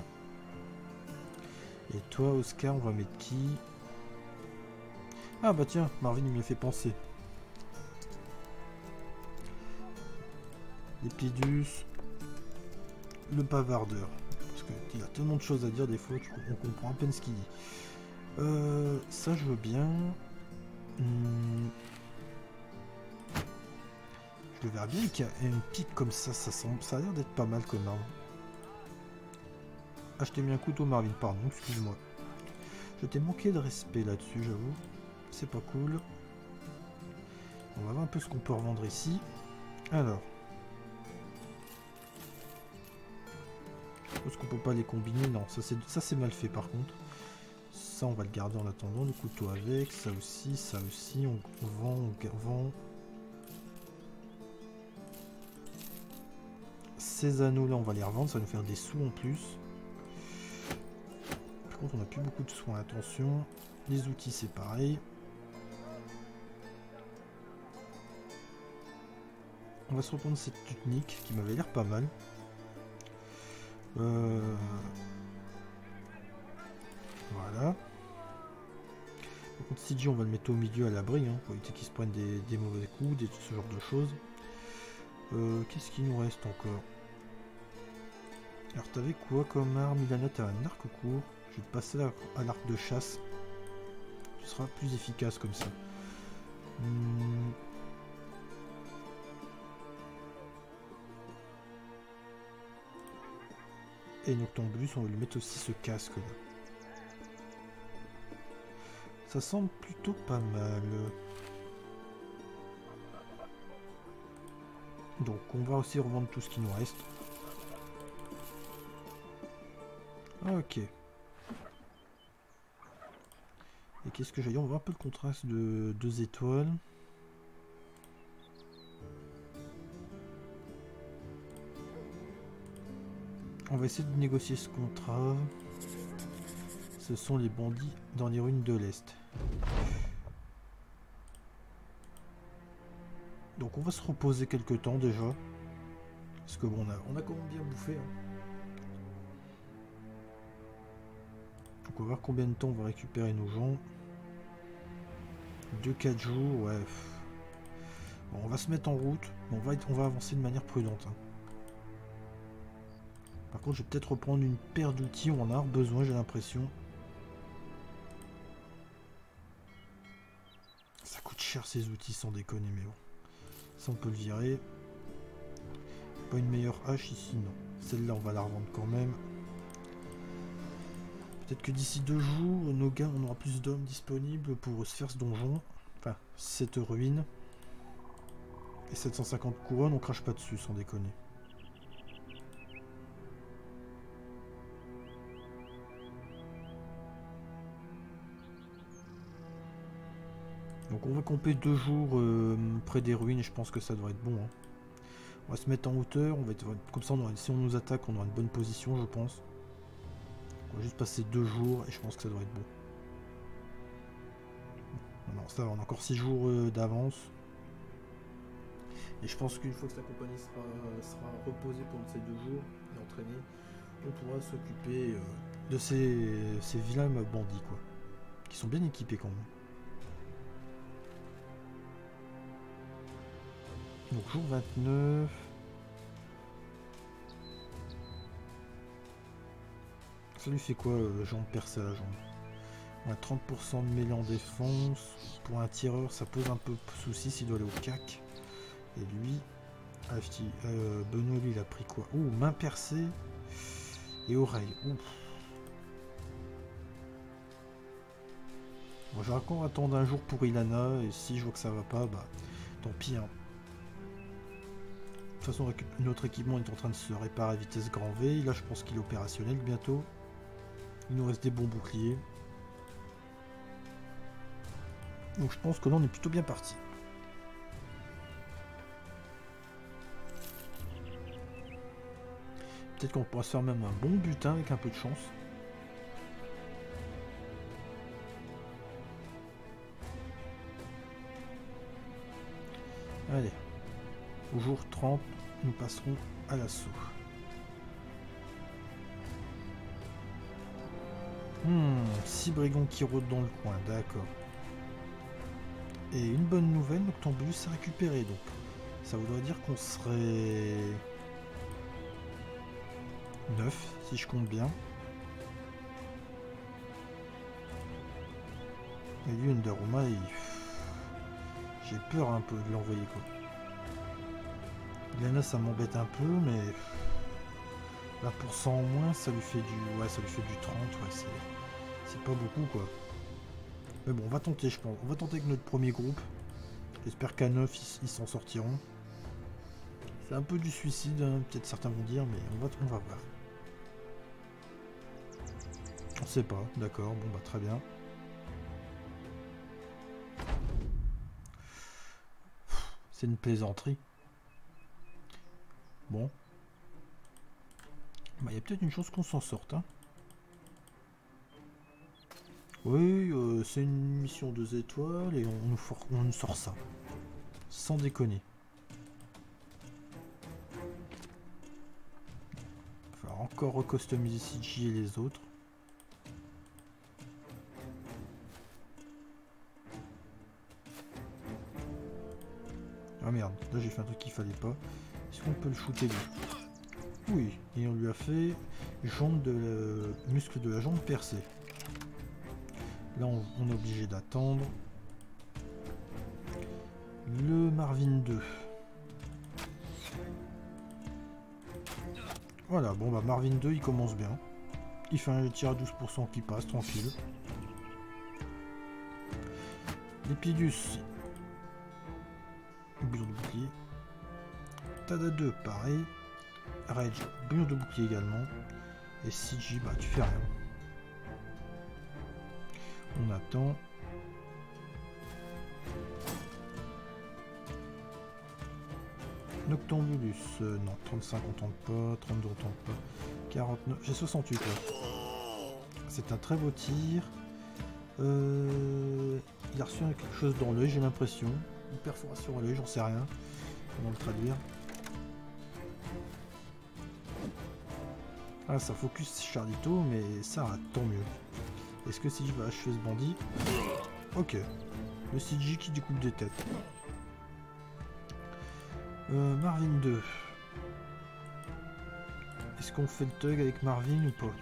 S1: Et toi, Oscar, on va mettre qui? Ah bah tiens, Marvin il m'y a fait penser. L'Épidus, le bavardeur. Parce qu'il a tellement de choses à dire, des fois, on comprend à peine ce qu'il dit. Euh, ça, je veux bien. Hum. Je le verrais bien qu'il y a une pique comme ça, ça, semble, ça a l'air d'être pas mal comme arme. Ah, je t'ai mis un couteau, Marvin, pardon, excuse-moi. Je t'ai manqué de respect là-dessus, j'avoue. C'est pas cool. On va voir un peu ce qu'on peut revendre ici. Alors. Est-ce qu'on peut pas les combiner? Non, ça c'est ça c'est mal fait par contre. Ça on va le garder en attendant. Le couteau avec, ça aussi, ça aussi. On, on vend, on vend. Ces anneaux là on va les revendre, ça va nous faire des sous en plus. Par contre on n'a plus beaucoup de soins, attention. Les outils c'est pareil. On va se reprendre cette tunique qui m'avait l'air pas mal. Euh... Voilà. Par contre, C J, on va le mettre au milieu à l'abri, hein, pour éviter qu'il se prenne des, des mauvais coups, des, ce genre de choses. Euh, Qu'est-ce qu'il nous reste encore? Alors, t'avais quoi comme arme, Ilana? T'as un arc court. Je vais te passer à l'arc de chasse. Ce sera plus efficace comme ça. Hum... Et Noctambulus, on va lui mettre aussi ce casque là. Ça semble plutôt pas mal. Donc on va aussi revendre tout ce qui nous reste. Ok. Et qu'est-ce que j'ai dit? On va voir un peu le contraste de deux étoiles. On va essayer de négocier ce contrat. Ce sont les bandits dans les ruines de l'Est. Donc on va se reposer quelques temps déjà. Parce que bon, on a, on a quand même bien bouffé. Hein. Donc on va voir combien de temps on va récupérer nos gens. deux quatre jours, ouais. Bon, on va se mettre en route. On va, on va avancer de manière prudente. Hein. Par contre, je vais peut-être reprendre une paire d'outils. On en a besoin, j'ai l'impression. Ça coûte cher ces outils, sans déconner, mais bon. Ça, on peut le virer. Pas une meilleure hache ici, non. Celle-là, on va la revendre quand même. Peut-être que d'ici deux jours, nos gars, on aura plus d'hommes disponibles pour se faire ce donjon. Enfin, cette ruine. Et sept cent cinquante couronnes, on crache pas dessus, sans déconner. Donc on va camper deux jours euh, près des ruines et je pense que ça devrait être bon. Hein. On va se mettre en hauteur, on va être, comme ça on aura, si on nous attaque on aura une bonne position je pense. On va juste passer deux jours et je pense que ça devrait être bon. Non, ça va, on a encore six jours euh, d'avance. Et je pense qu'une fois que la compagnie sera, sera reposée pendant ces deux jours et entraînée, on pourra s'occuper euh, de ces, ces vilains bandits, quoi. Qui sont bien équipés quand même. Donc jour vingt-neuf. Ça lui fait quoi, euh, jambe percée à la jambe? On a trente pour cent de mêlée en défense. Pour un tireur, ça pose un peu de soucis s'il doit aller au C A C. Et lui, euh, Benoît, lui, il a pris quoi? Ouh, main percée et oreille. Ouf. Bon, je vais encore attendre un jour pour Ilana, et si je vois que ça va pas, bah tant pis. Hein. De toute façon, notre équipement est en train de se réparer à vitesse grand V. Là, je pense qu'il est opérationnel bientôt. Il nous reste des bons boucliers. Donc je pense que là, on est plutôt bien parti. Peut-être qu'on pourra se faire même un bon butin avec un peu de chance. Allez. Au jour trente, nous passerons à l'assaut. Hmm, six brigands qui rôdent dans le coin, d'accord. Et une bonne nouvelle, Noctambulus est récupéré, donc ça voudrait dire qu'on serait neuf, si je compte bien. Et lui, Underoma, il... j'ai peur un peu de l'envoyer, quoi. Ilana, ça m'embête un peu, mais vingt pour cent en moins, ça lui fait du, ouais, ça lui fait du trente, ouais, c'est, c'est pas beaucoup, quoi. Mais bon, on va tenter, je pense. On va tenter avec notre premier groupe. J'espère qu'à neuf, ils, ils s'en sortiront. C'est un peu du suicide, hein, peut-être certains vont dire, mais on va, on va voir. On sait pas, d'accord, bon bah très bien. C'est une plaisanterie. Bon. Bah, il y a peut-être une chose qu'on s'en sorte. Hein. Oui, euh, c'est une mission deux étoiles et on nous, for on nous sort ça. Sans déconner. Il va falloir encore recustomiser C G et les autres. Ah merde, là j'ai fait un truc qu'il fallait pas. Est-ce qu'on peut le shooter lui? Oui, et on lui a fait jambe de la... muscle de la jambe percée. Là on, on est obligé d'attendre. Le Marvin deux. Voilà, bon bah Marvin deux il commence bien. Il fait un tir à douze pour cent qui passe, tranquille. Lepidus. Bouillon de bouclier. Tada deux, pareil. Rage, bouillon de bouclier également. Et C G, bah tu fais rien. On attend. Noctambulus, euh, non, trente-cinq on tente pas, trente-deux on tente pas, quarante-neuf, j'ai soixante-huit là. C'est un très beau tir. Euh, il a reçu quelque chose dans l'œil, j'ai l'impression. Une perforation à l'œil, j'en sais rien. Comment le traduire? Ah, ça focus Charlito, mais ça, tant mieux. Est-ce que si je vais achever ce bandit? Ok. Le C G qui découpe des têtes. Euh, Marvin deux. Est-ce qu'on fait le tug avec Marvin ou pas?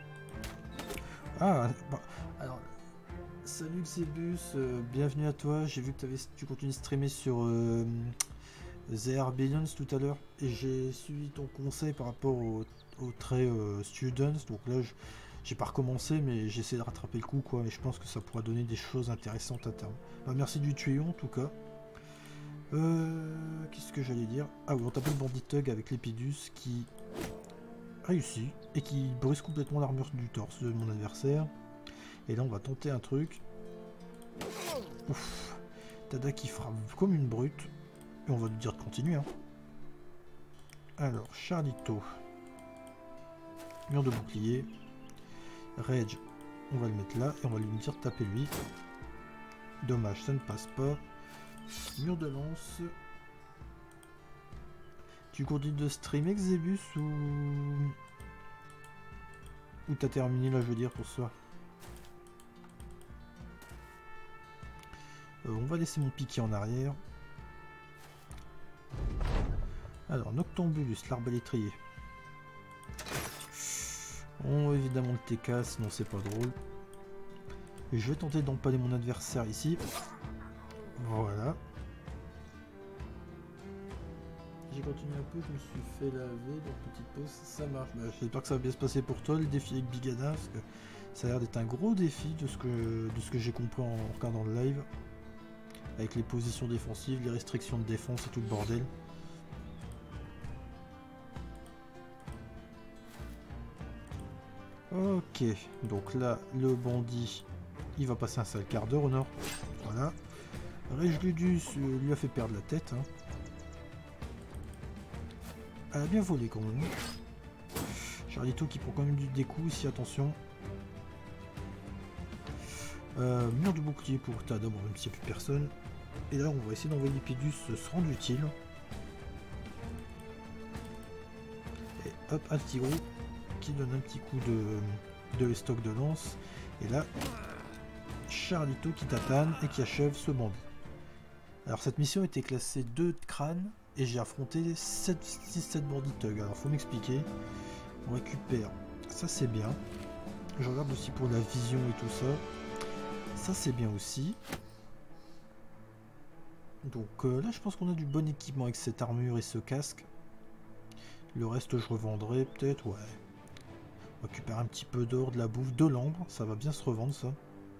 S1: Ah, bah, alors, salut Xebus, euh, bienvenue à toi. J'ai vu que avais, tu continues de streamer sur euh, The Arbellions tout à l'heure. Et j'ai suivi ton conseil par rapport au, au trait euh, Students. Donc là, j'ai pas recommencé, mais j'essaie de rattraper le coup, quoi. Mais je pense que ça pourra donner des choses intéressantes à terme. Bah, merci du tuyau, en tout cas. Euh, Qu'est-ce que j'allais dire? Ah oui, on tape le bandit tug avec l'Epidus qui réussit et qui brise complètement l'armure du torse de mon adversaire. Et là, on va tenter un truc. Ouf. Tada qui frappe comme une brute. Et on va lui dire de continuer. Hein. Alors, Charlito. Mur de bouclier. Rage, on va le mettre là et on va lui dire de taper lui. Dommage, ça ne passe pas. Mur de lance. Tu continues de streamer Xebus ou... Ou t'as terminé là, je veux dire, pour ça. Euh, on va laisser mon piqué en arrière. Alors, Noctambulus, l'arbalétrier. On va évidemment le T K, sinon c'est pas drôle. Et je vais tenter d'empaler mon adversaire ici. Voilà. J'ai continué un peu, je me suis fait laver, donc petite pause, ça marche. Bah, j'espère que ça va bien se passer pour toi, le défi avec Bigana, parce que ça a l'air d'être un gros défi de ce que, de ce que j'ai compris en regardant le live. Avec les positions défensives, les restrictions de défense et tout le bordel. Ok, donc là, le bandit, il va passer un sale quart d'heure au nord. Voilà. Régludus lui a fait perdre la tête. Hein. Elle a bien volé quand même. Charlito qui prend quand même des coups ici, attention. Euh, mur de bouclier pour Tada, bon, même s'il n'y a plus personne. Et là, on va essayer d'envoyer Pédus se rendre utile. Et hop, un petit gros qui donne un petit coup de, de stock de lance. Et là, Charlito qui tatane et qui achève ce bandit. Alors, cette mission était classée deux de crâne et j'ai affronté six sept bandits thug. Alors, faut m'expliquer. On récupère. Ça, c'est bien. Je regarde aussi pour la vision et tout ça. Ça, c'est bien aussi. Donc euh, là, je pense qu'on a du bon équipement avec cette armure et ce casque. Le reste, je revendrai peut-être, ouais. On récupère un petit peu d'or, de la bouffe, de l'ambre. Ça va bien se revendre, ça.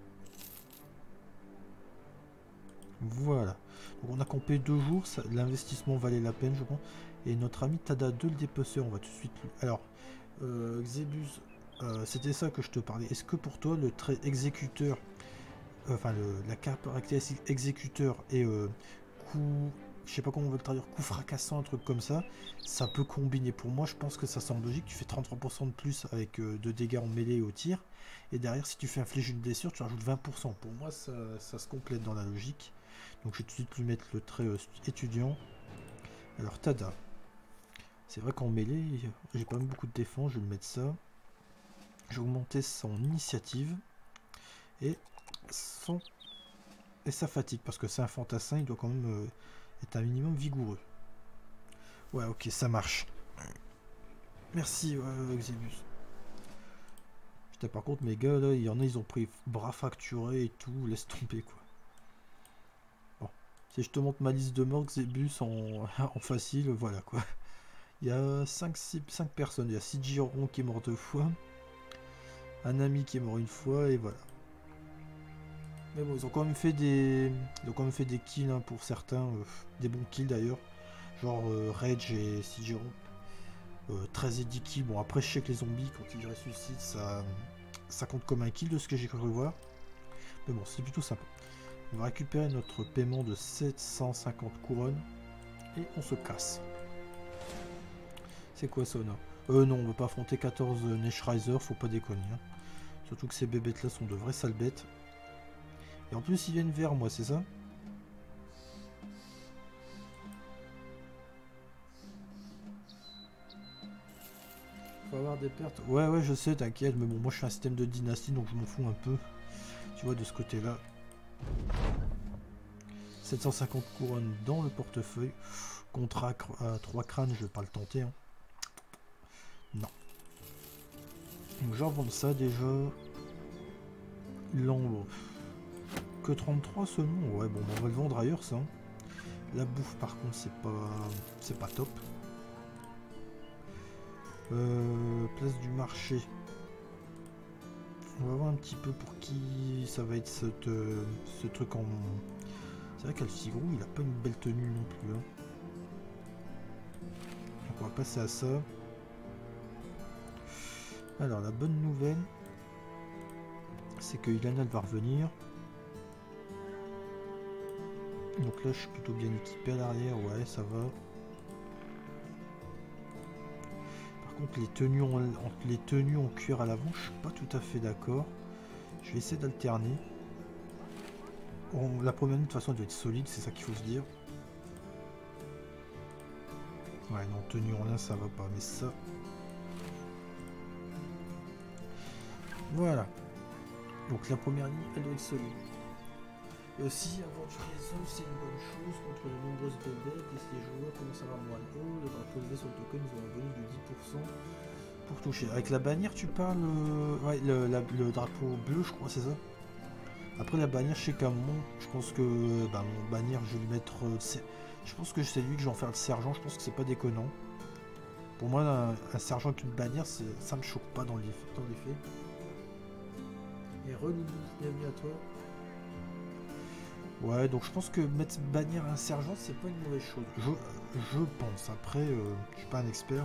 S1: Voilà. Donc on a campé deux jours. L'investissement valait la peine, je pense. Et notre ami Tada deux, le dépeceur, on va tout de suite... Alors, euh, Xebus, euh, c'était ça que je te parlais. Est-ce que pour toi, le trait exécuteur... Enfin, le, la caractéristique exécuteur et euh, coup, je sais pas comment on veut le traduire, coup fracassant, un truc comme ça, ça peut combiner. Pour moi, je pense que ça semble logique. Tu fais trente-trois pour cent de plus avec euh, de dégâts en mêlée et au tir. Et derrière, si tu fais infliger une blessure, tu rajoutes vingt pour cent. Pour moi, ça, ça se complète dans la logique. Donc, je vais tout de suite lui mettre le trait euh, étudiant. Alors, Tada. C'est vrai qu'en mêlée, j'ai quand même beaucoup de défense. Je vais lui mettre ça. Je vais augmenter son initiative. Et son et sa fatigue, parce que c'est un fantassin, il doit quand même euh, être un minimum vigoureux. Ouais, ok, ça marche. Merci, euh, Xebus. Putain, par contre, mes gars, là, il y en a, ils ont pris bras fracturés et tout, laisse tomber, quoi. Bon, si je te montre ma liste de morts, Xebus, en, en facile, voilà, quoi. Il y a cinq personnes, il y a Sigiron qui est mort deux fois, un ami qui est mort une fois, et voilà. Mais bon, ils ont quand même fait des, ils ont quand même fait des kills hein, pour certains, euh, des bons kills d'ailleurs, genre euh, Rage et Sigiron. Euh, treize et dix kills. Bon, après, je sais que les zombies, quand ils ressuscitent, ça, ça compte comme un kill de ce que j'ai cru voir. Mais bon, c'est plutôt sympa. On va récupérer notre paiement de sept cent cinquante couronnes et on se casse. C'est quoi ça, non Euh, non, on va pas affronter quatorze Neshriser, faut pas déconner. Hein. Surtout que ces bébêtes là sont de vraies sales bêtes. Et en plus, ils viennent vers moi, c'est ça? Faut avoir des pertes. Ouais, ouais, je sais, t'inquiète. Mais bon, moi, je fais un système de dynastie, donc je m'en fous un peu. Tu vois, de ce côté-là. sept cent cinquante couronnes dans le portefeuille. Contrat à trois crânes, je vais pas le tenter. Hein. Non. Donc, je revends ça déjà. L'ombre. Que trente-trois seulement. Ouais, bon, on va le vendre ailleurs, ça. La bouffe, par contre, c'est pas, c'est pas top. Euh, place du marché. On va voir un petit peu pour qui ça va être cette, euh, ce truc en... C'est vrai qu'Alcigrou, il a pas une belle tenue non plus. Hein. Donc on va passer à ça. Alors la bonne nouvelle, c'est que Ilana va revenir. Donc là je suis plutôt bien équipé à l'arrière, ouais ça va. Par contre les tenues en, les tenues en cuir à l'avant, je suis pas tout à fait d'accord. Je vais essayer d'alterner. Bon, la première de toute façon elle doit être solide, c'est ça qu'il faut se dire. Ouais non, tenue en lin ça va pas, mais ça... Voilà. Donc la première ligne, elle doit être solide. Et aussi, aventurer les zones, c'est une bonne chose. Contre de nombreuses bébêtes, et si les joueurs commencent à avoir moins de haut, le drapeau levé sur le token, ils ont un bonus de dix pour cent pour toucher. Avec la bannière, tu parles... Euh... Ouais, le, la, le drapeau bleu, je crois, c'est ça. Après la bannière, je sais qu'à mon... Je pense que... Bah, mon bannière, je vais lui mettre... Euh, je pense que c'est lui que je vais en faire le sergent. Je pense que c'est pas déconnant. Pour moi, un, un sergent avec une bannière, ça me choque pas dans les, dans les faits. Et Reloulou, bienvenue à toi. Ouais, donc je pense que mettre bannière à un sergent, c'est pas une mauvaise chose. Je, je pense. Après, euh, je suis pas un expert.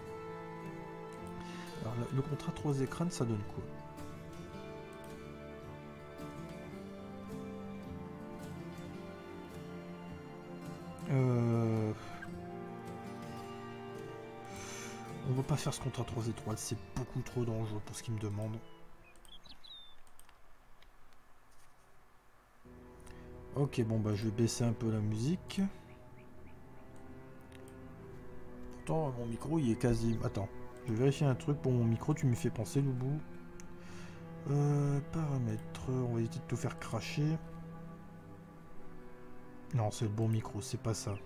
S1: Alors, le, le contrat trois écrans, ça donne quoi? Euh... On va pas faire ce contrat trois étoiles, c'est beaucoup trop dangereux pour ce qu'il me demande. Ok, bon bah je vais baisser un peu la musique. Pourtant mon micro il est quasi... Attends, je vais vérifier un truc pour mon micro, tu me fais penser Loubou. Euh, paramètres, on va éviter de tout faire cracher. Non, c'est le bon micro, c'est pas ça.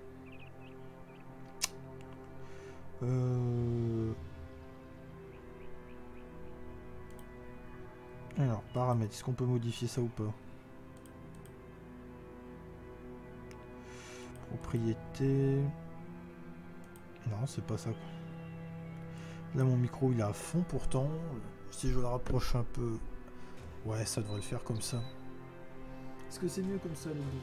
S1: Euh... Alors, paramètres, est-ce qu'on peut modifier ça ou pas? Propriété... Non, c'est pas ça. Là, mon micro, il est à fond pourtant. Si je le rapproche un peu... Ouais, ça devrait le faire comme ça. Est-ce que c'est mieux comme ça, le bout?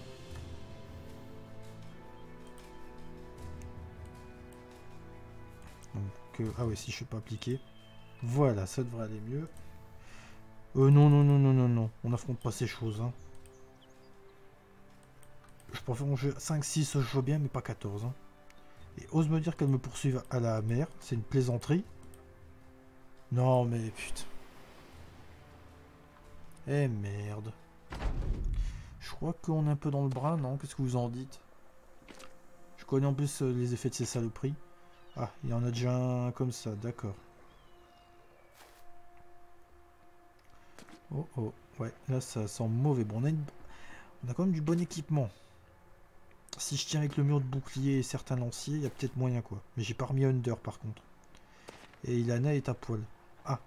S1: Donc, euh, ah ouais, si je ne suis pas appliqué. Voilà, ça devrait aller mieux. Euh, non, non, non, non, non, non. On n'affronte pas ces choses, hein. Je préfère mon jeu cinq six, je joue bien, mais pas quatorze. Hein. Et ose me dire qu'elle me poursuive à la mer. C'est une plaisanterie. Non, mais putain. Eh merde. Je crois qu'on est un peu dans le bras, non? Qu'est-ce que vous en dites? Je connais en plus euh, les effets de ces saloperies. Ah, il y en a déjà un comme ça, d'accord. Oh oh, ouais, là ça sent mauvais. Bon, on a, une... on a quand même du bon équipement. Si je tiens avec le mur de bouclier et certains lanciers, il y a peut-être moyen quoi. Mais j'ai pas remis Under par contre. Et Ilana est à poil. Ah.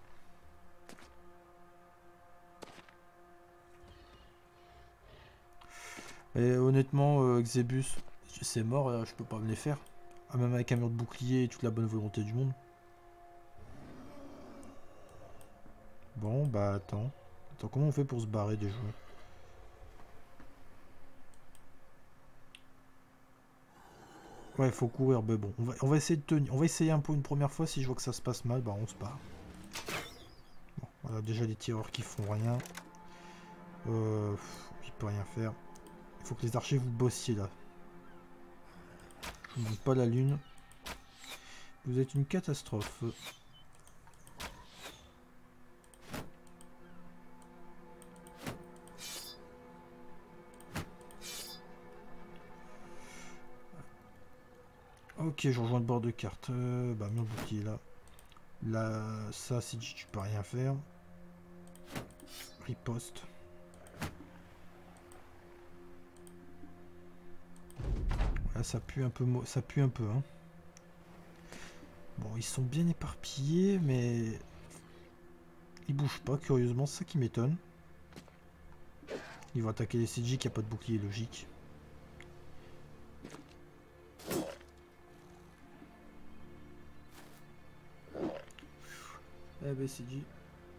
S1: Et honnêtement, euh, Xebus, c'est mort, euh, je peux pas me les faire. Ah, même avec un mur de bouclier et toute la bonne volonté du monde. Bon, bah attends. Attends, comment on fait pour se barrer des joueurs? Ouais, il faut courir, mais bon, on va, on va essayer de tenir. On va essayer un peu une première fois. Si je vois que ça se passe mal, bah on se barre. Bon, voilà, déjà les tireurs qui font rien. Euh, il peut rien faire. Il faut que les archers vous bossiez là. Je ne monte pas la lune. Vous êtes une catastrophe. Ok, je rejoins le bord de carte. Euh, bah, mur bouclier là. Là, ça, si tu peux rien faire. Riposte. Là, ça pue un peu. Ça pue un peu. Hein. Bon, ils sont bien éparpillés, mais ils bougent pas. Curieusement, c'est ça qui m'étonne. Ils vont attaquer les C J qui a pas de bouclier logique. Eh ben C J.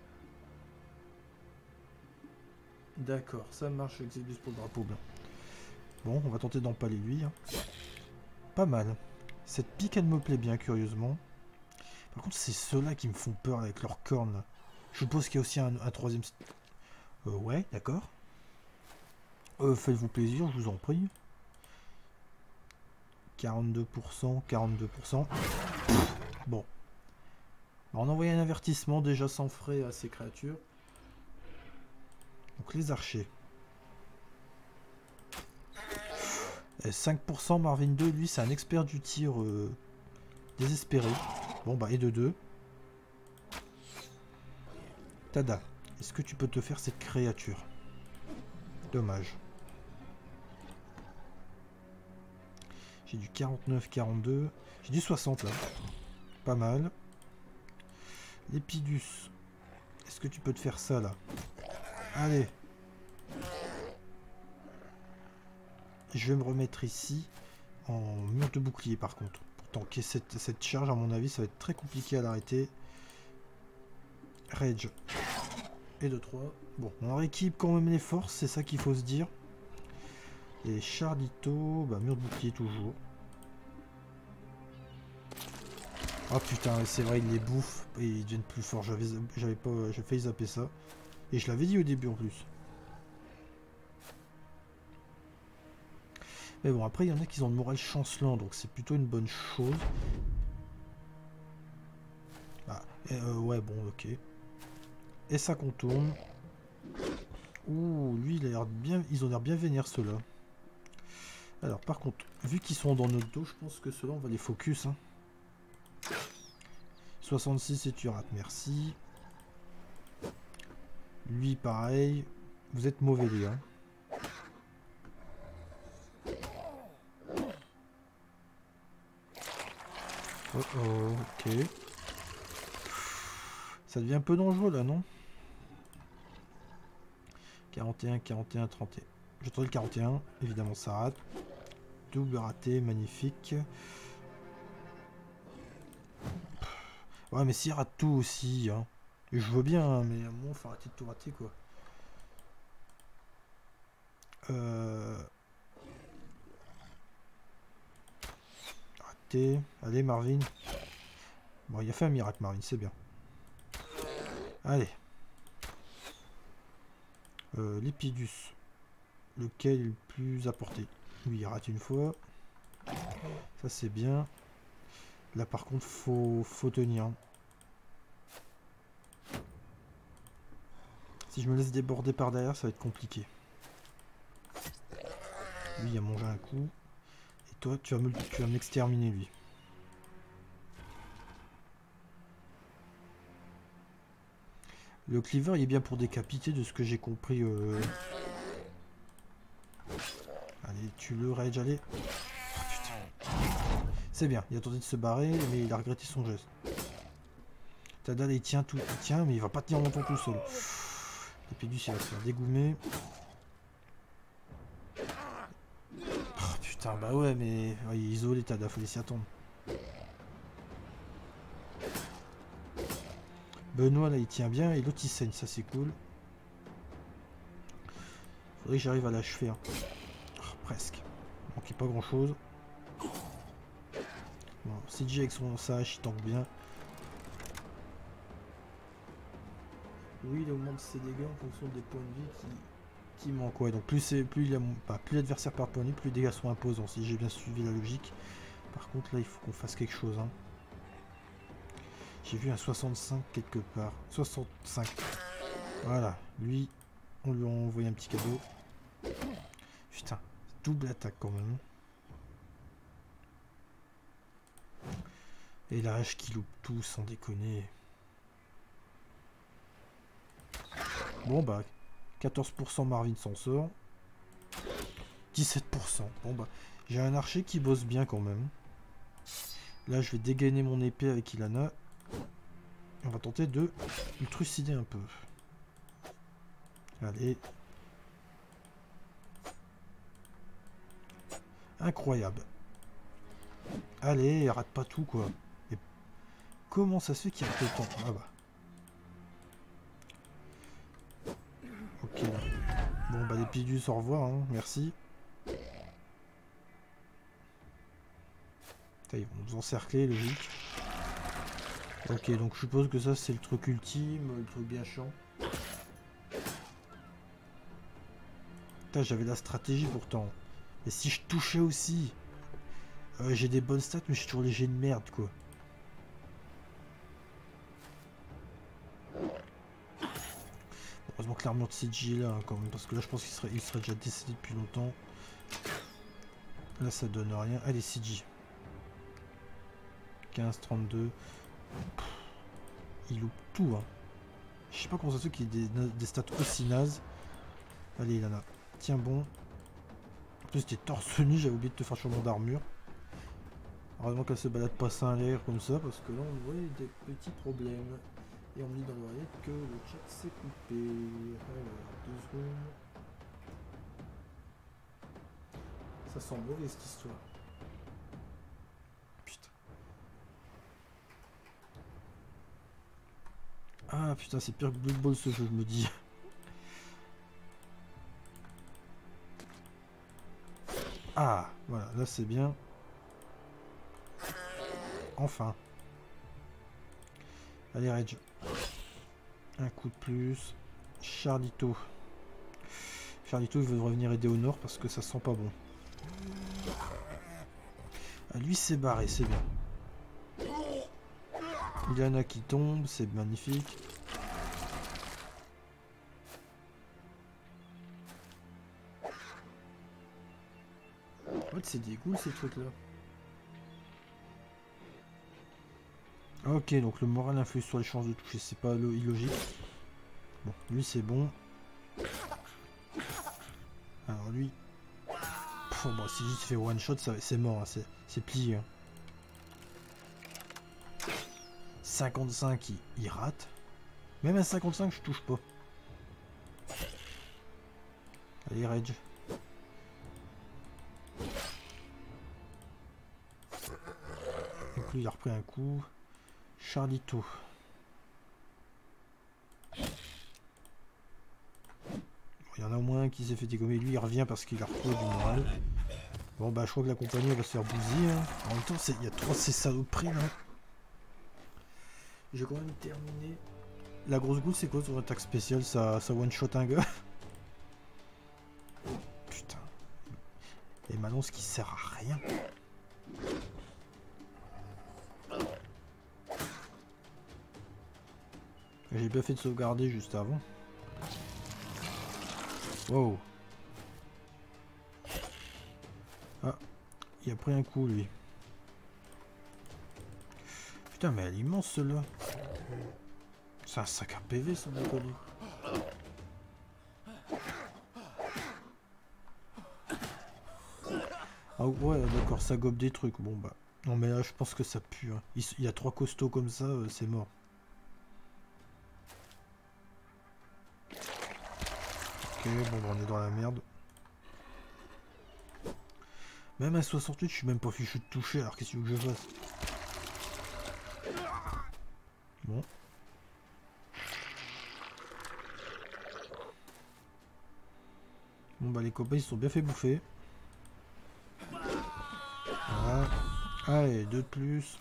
S1: D'accord, ça marche Exodus pour le drapeau blanc. Bon, on va tenter d'empaler lui. Hein. Pas mal. Cette pique, elle me plaît bien, curieusement. Par contre, c'est ceux-là qui me font peur avec leurs cornes. Là. Je suppose qu'il y a aussi un, un troisième... Euh, ouais, d'accord. Euh, faites-vous plaisir, je vous en prie. quarante-deux pour cent, quarante-deux pour cent. Bon. On envoie un avertissement déjà sans frais à ces créatures. Donc les archers. Et cinq pour cent Marvin deux, lui c'est un expert du tir euh, désespéré. Bon bah et de deux. Tada, est-ce que tu peux te faire cette créature? Dommage. J'ai du quarante-neuf, quarante-deux. J'ai du soixante là. Pas mal. L'Épidus. Est-ce que tu peux te faire ça là? Allez. Je vais me remettre ici en mur de bouclier par contre. Pour tanker cette, cette charge, à mon avis, ça va être très compliqué à l'arrêter. Rage. Et deux trois. Bon, on rééquipe quand même les forces, c'est ça qu'il faut se dire. Et Chardito, bah mur de bouclier toujours. Oh putain, c'est vrai, il les bouffe et ils deviennent plus forts. J'avais, j'avais pas, j'ai failli zapper ça. Et je l'avais dit au début en plus. Mais bon, après il y en a qui ont le moral chancelant, donc c'est plutôt une bonne chose. Ah, euh, ouais, bon, ok. Et ça contourne. Ouh, lui, il a l'air bien, ils ont l'air bien vénères ceux-là. Alors, par contre, vu qu'ils sont dans notre dos, je pense que ceux-là, on va les focus. Hein. soixante-six et tu rates, merci. Lui, pareil. Vous êtes mauvais, les gars. Oh oh, ok. Ça devient un peu dangereux, là, non? quarante et un, quarante et un, trente et un. J'ai trouvé le quarante et un, évidemment ça rate. Double raté, magnifique. Ouais, mais s'il rate tout aussi, hein. Et je veux bien, hein, mais à un moment, il faut arrêter de tout rater, quoi. Euh... Raté. Allez, Marvin. Bon, il a fait un miracle, Marvin, c'est bien. Allez. Euh, L'Épidus. Lequel est le plus apporté? Lui, il rate une fois. Ça, c'est bien. Là, par contre, faut, faut tenir. Si je me laisse déborder par derrière, ça va être compliqué. Lui, il a mangé un coup. Et toi, tu vas me, tu vas m'exterminer, lui. Le cleaver, il est bien pour décapiter, de ce que j'ai compris. Euh... Allez, tu le rage, allez. Oh, putain. C'est bien, il a tenté de se barrer, mais il a regretté son geste. Tada, il tient tout. Il tient, mais il va pas tenir longtemps tout seul. L'Épidus, il va se faire dégoumer. Oh, putain, bah ouais, mais ouais, il est isolé, Tada, faut laisser attendre. Benoît, là, il tient bien, et l'autre, il saigne, ça, c'est cool. Faudrait que j'arrive à l'achever. Hein. Oh, presque. Il manquait pas grand-chose. Bon, C J avec son sage, il tank bien. Oui, il augmente ses dégâts en fonction des points de vie qui, qui manquent. Ouais, donc plus c'est plus il a bah, plus l'adversaire perd de points de vie, plus les dégâts sont imposants, si j'ai bien suivi la logique. Par contre là il faut qu'on fasse quelque chose. Hein. J'ai vu un soixante-cinq quelque part. soixante-cinq. Voilà, lui, on lui a envoyé un petit cadeau. Putain, double attaque quand même. Et la hache qui loupe tout sans déconner. Bon bah, quatorze pour cent Marvin s'en sort. dix-sept pour cent. Bon bah, j'ai un archer qui bosse bien quand même. Là, je vais dégainer mon épée avec Ilana. On va tenter de le trucider un peu. Allez. Incroyable. Allez, rate pas tout quoi. Et comment ça se fait qu'il rate autant? Ah bah. Ok. Bon bah les Pidus, au revoir, hein. Merci. Putain, ils vont nous encercler, logique. Ok, donc je suppose que ça c'est le truc ultime, le truc bien chiant. Putain, j'avais la stratégie pourtant. Et si je touchais aussi, euh, j'ai des bonnes stats, mais je suis toujours léger de merde quoi. Heureusement que l'armure de C J est là hein, quand même, parce que là je pense qu'il serait, il serait déjà décédé depuis longtemps. Là ça donne rien. Allez C J. quinze, trente-deux. Il loupe tout hein. Je sais pas comment ça se fait qu'il y ait des, des stats aussi nazes. Allez, il en a. Tiens bon. En plus, t'es torse nu, j'avais oublié de te faire changement d'armure. Heureusement qu'elle se balade pas sans l'air comme ça, parce que là, on voit des petits problèmes. Et on me dit dans l'oreillette que le chat s'est coupé. Alors, deux secondes. Ça sent mauvais cette histoire. Putain. Ah putain, c'est pire que Blood Bowl ce jeu, je me dis. Ah, voilà, là c'est bien. Enfin. Allez, Rage. Un coup de plus. Charlito. Charlito, il veut revenir aider au nord parce que ça sent pas bon. Ah, lui, c'est barré, c'est bien. Il y en a qui tombent, c'est magnifique. En fait, c'est des ghouls ces trucs-là. Ok, donc le moral influe sur les chances de toucher, c'est pas illogique. Bon, lui c'est bon. Alors lui... Pff, bon, si juste fait one shot, c'est mort, hein, c'est plié. Hein. cinquante-cinq, il, il rate. Même à cinquante-cinq, je touche pas. Allez, Rage. Donc lui, il a repris un coup. Charlito. Il y en a au moins un qui s'est fait dégommer. Lui, il revient parce qu'il a retrouvé du moral. Bon, bah, je crois que la compagnie elle va se faire bousiller. Hein. En même temps, il y a trois ces saloperies là. J'ai quand même terminé. La grosse goutte, c'est quoi son attaque spéciale? Ça, ça one-shot un gars. Putain. Et maintenant, ce qui sert à rien. J'ai bien fait de sauvegarder juste avant. Wow. Ah, il a pris un coup lui. Putain, mais elle est immense celle-là. C'est un sac à P V sans déconner. Ah ouais, d'accord, ça gobe des trucs. Bon bah. Non mais là, je pense que ça pue. Hein. Il, il y a trois costauds comme ça, euh, c'est mort. Ok, bon bah, on est dans la merde. Même à soixante-huit, je suis même pas fichu de toucher, alors qu'est-ce que tu veux que je fasse? Bon. Bon bah les copains ils se sont bien fait bouffer. Voilà. Allez, deux de plus.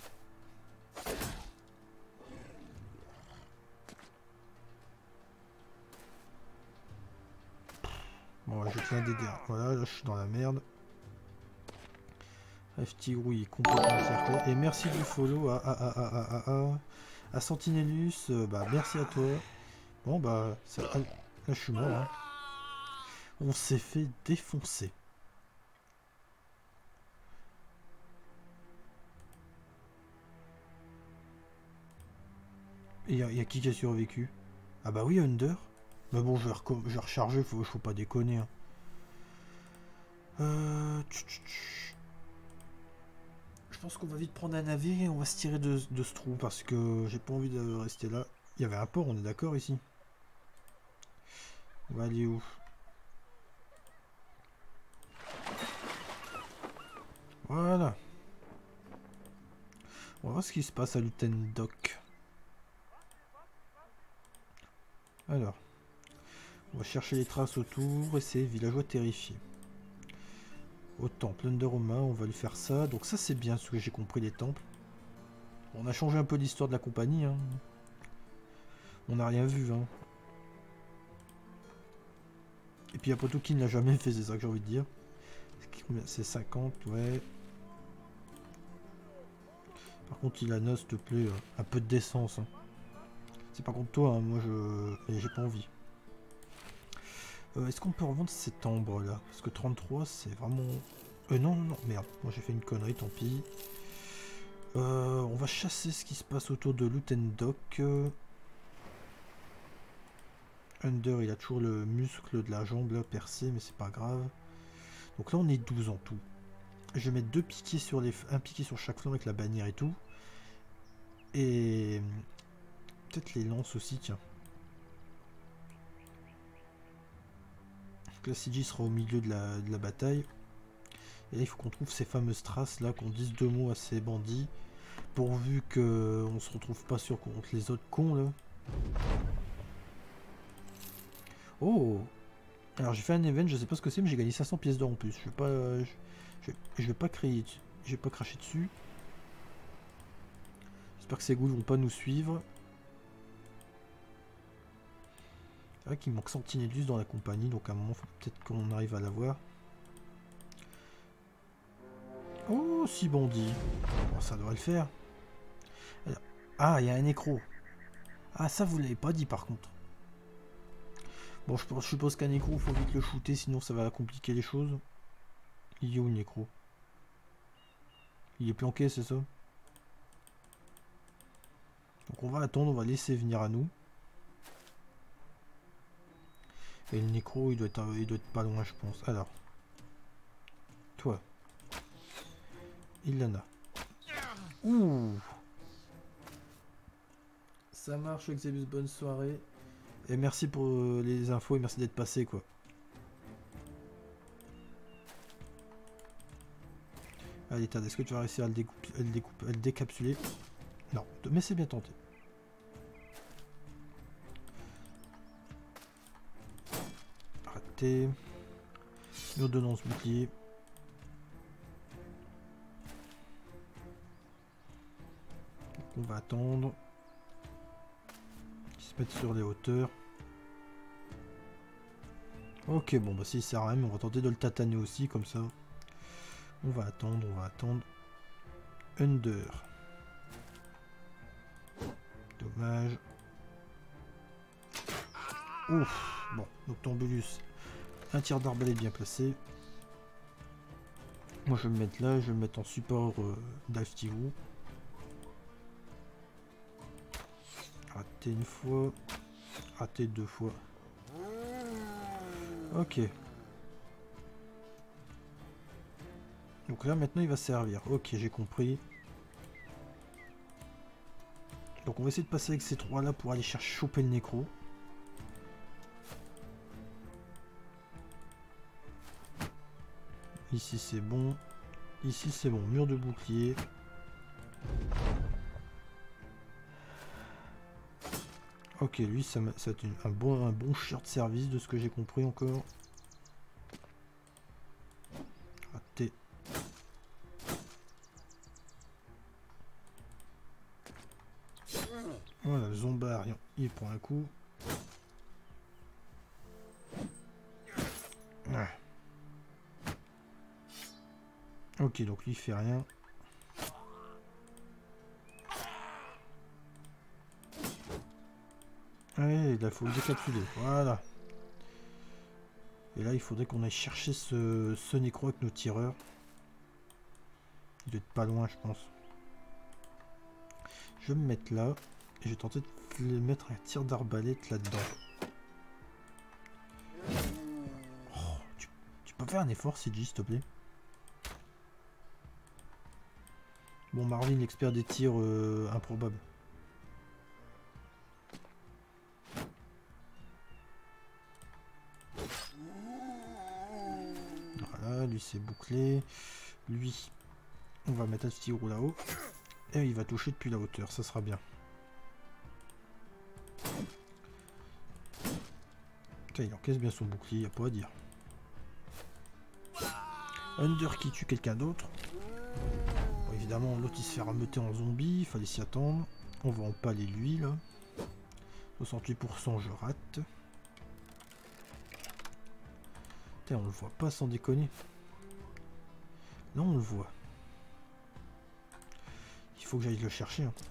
S1: Bon, j'ai plein d'aider. Voilà, là je suis dans la merde. F Tigrou il est complètement cerclé. Et merci du follow à, à, à, à, à, à, à Sentinellus. Euh, bah merci à toi. Bon bah, ça, là je suis mort. Hein. On s'est fait défoncer. Et il y, y a qui qui a survécu? Ah bah oui, Under. Mais bon, je vais, je vais recharger, faut, faut pas déconner. Hein. Euh... tch, tch, tch. Je pense qu'on va vite prendre un navire et on va se tirer de, de ce trou parce que j'ai pas envie de rester là. Il y avait un port, on est d'accord ici. On va aller où? Voilà. On va voir ce qui se passe à Luten Dock. Alors. On va chercher les traces autour et c'est villageois terrifiés. Au temple, Underoma, on va lui faire ça. Donc ça c'est bien ce que j'ai compris des temples. On a changé un peu l'histoire de la compagnie. Hein. On n'a rien vu. Hein. Et puis après tout, qui ne l'a jamais fait, c'est ça que j'ai envie de dire. C'est cinquante, ouais. Par contre, Ilana, s'il te plaît, un peu de décence. Hein. C'est pas contre toi, hein. Moi je j'ai pas envie. Euh, Est-ce qu'on peut revendre cet ambre là? Parce que trente-trois c'est vraiment... Euh non, non, non, merde. Moi j'ai fait une connerie, tant pis. Euh, on va chasser ce qui se passe autour de Luten Dock. Euh... Under, il a toujours le muscle de la jambe là percé, mais c'est pas grave. Donc là, on est douze en tout. Je vais mettre deux piquets sur les, un piquet sur chaque flanc avec la bannière et tout. Et peut-être les lances aussi, tiens. Donc là, C J sera au milieu de la, de la bataille. Et là, il faut qu'on trouve ces fameuses traces là, qu'on dise deux mots à ces bandits. Pourvu que on se retrouve pas sur contre les autres cons là. Oh! Alors j'ai fait un event, je sais pas ce que c'est, mais j'ai gagné cinq cents pièces d'or en plus. Je vais pas, je, je, je vais pas créer, je vais pas cracher dessus. J'espère que ces ghouls vont pas nous suivre. C'est vrai qu'il manque Sentinellus dans la compagnie, donc à un moment, faut peut-être qu'on arrive à l'avoir. Oh, six bandits. Bon, ça devrait le faire. Alors, ah, il y a un nécro. Ah, ça vous l'avez pas dit par contre. Bon, je, je suppose qu'un nécro, il faut vite le shooter, sinon ça va compliquer les choses. Il est où le nécro? Il est planqué, c'est ça? Donc on va attendre, on va laisser venir à nous. Et le nécro, il doit être, il doit être pas loin, je pense. Alors. Toi. Il en a. Ouh. Ça marche, Exebus, bonne soirée. Et merci pour euh, les infos et merci d'être passé, quoi. Allez, Tad, est-ce que tu vas réussir à le, découper, à le, découper, à le décapsuler? Non, mais c'est bien tenté. Raté. Nous donnons ce bouclier. Donc on va attendre. Ils se mettent sur les hauteurs. Ok, bon, bah s'il sert à rien, on va tenter de le tataner aussi, comme ça. On va attendre, on va attendre. Under. Dommage. Ouf. Bon, Noctambulus. Un tir d'arbalète bien placé. Moi je vais me mettre là, je vais me mettre en support euh, d'Alftivou. Raté une fois. Raté deux fois. Ok. Donc là maintenant il va servir. Ok, j'ai compris. Donc on va essayer de passer avec ces trois là pour aller chercher choper le nécro. Ici c'est bon. Ici c'est bon. Mur de bouclier. Ok, lui ça m'a un bon, un bon shirt de service de ce que j'ai compris encore. Raté. Voilà, le zombard, il prend un coup. Ah. Ok, donc lui il fait rien. Ouais, il faut le décapsuler, voilà. Et là il faudrait qu'on aille chercher ce, ce nécro avec nos tireurs. Il doit être pas loin je pense. Je vais me mettre là. Et je vais tenter de mettre un tir d'arbalète là-dedans. Oh, tu, tu peux faire un effort C J s'il te plaît? Bon, Marvin, l'expert des tirs euh, improbables. Voilà, lui c'est bouclé. Lui, on va mettre un petit roux là-haut. Et il va toucher depuis la hauteur, ça sera bien. Putain, il encaisse bien son bouclier, y a pas à dire. Under qui tue quelqu'un d'autre. Bon, évidemment, l'autre il se fait rameuter en zombie, il fallait s'y attendre. On va empaler lui là. soixante-huit pour cent, je rate. Putain, on le voit pas sans déconner. Non, on le voit. Il faut que j'aille le chercher. Hein.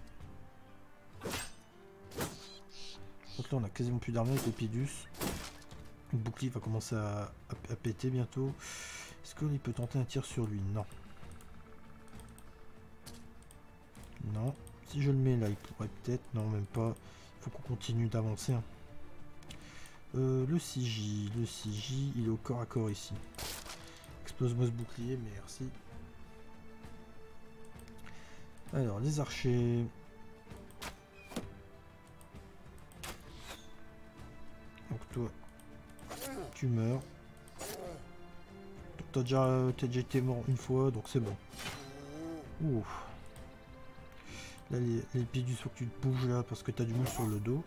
S1: Donc là, on a quasiment plus d'armes avec Lepidus. Le bouclier va commencer à, à, à péter bientôt. Est-ce qu'il peut tenter un tir sur lui? Non. Non. Si je le mets là, il pourrait peut-être. Non, même pas. Il faut qu'on continue d'avancer. Hein. Euh, le C J, le C J, il est au corps à corps ici. Explose-moi ce bouclier, merci. Alors, les archers. Donc toi, tu meurs. T'as déjà, t'as déjà été mort une fois, donc c'est bon. Ouh. Là, les, les pieds du faut que tu te bouges là parce que t'as du mal sur le dos.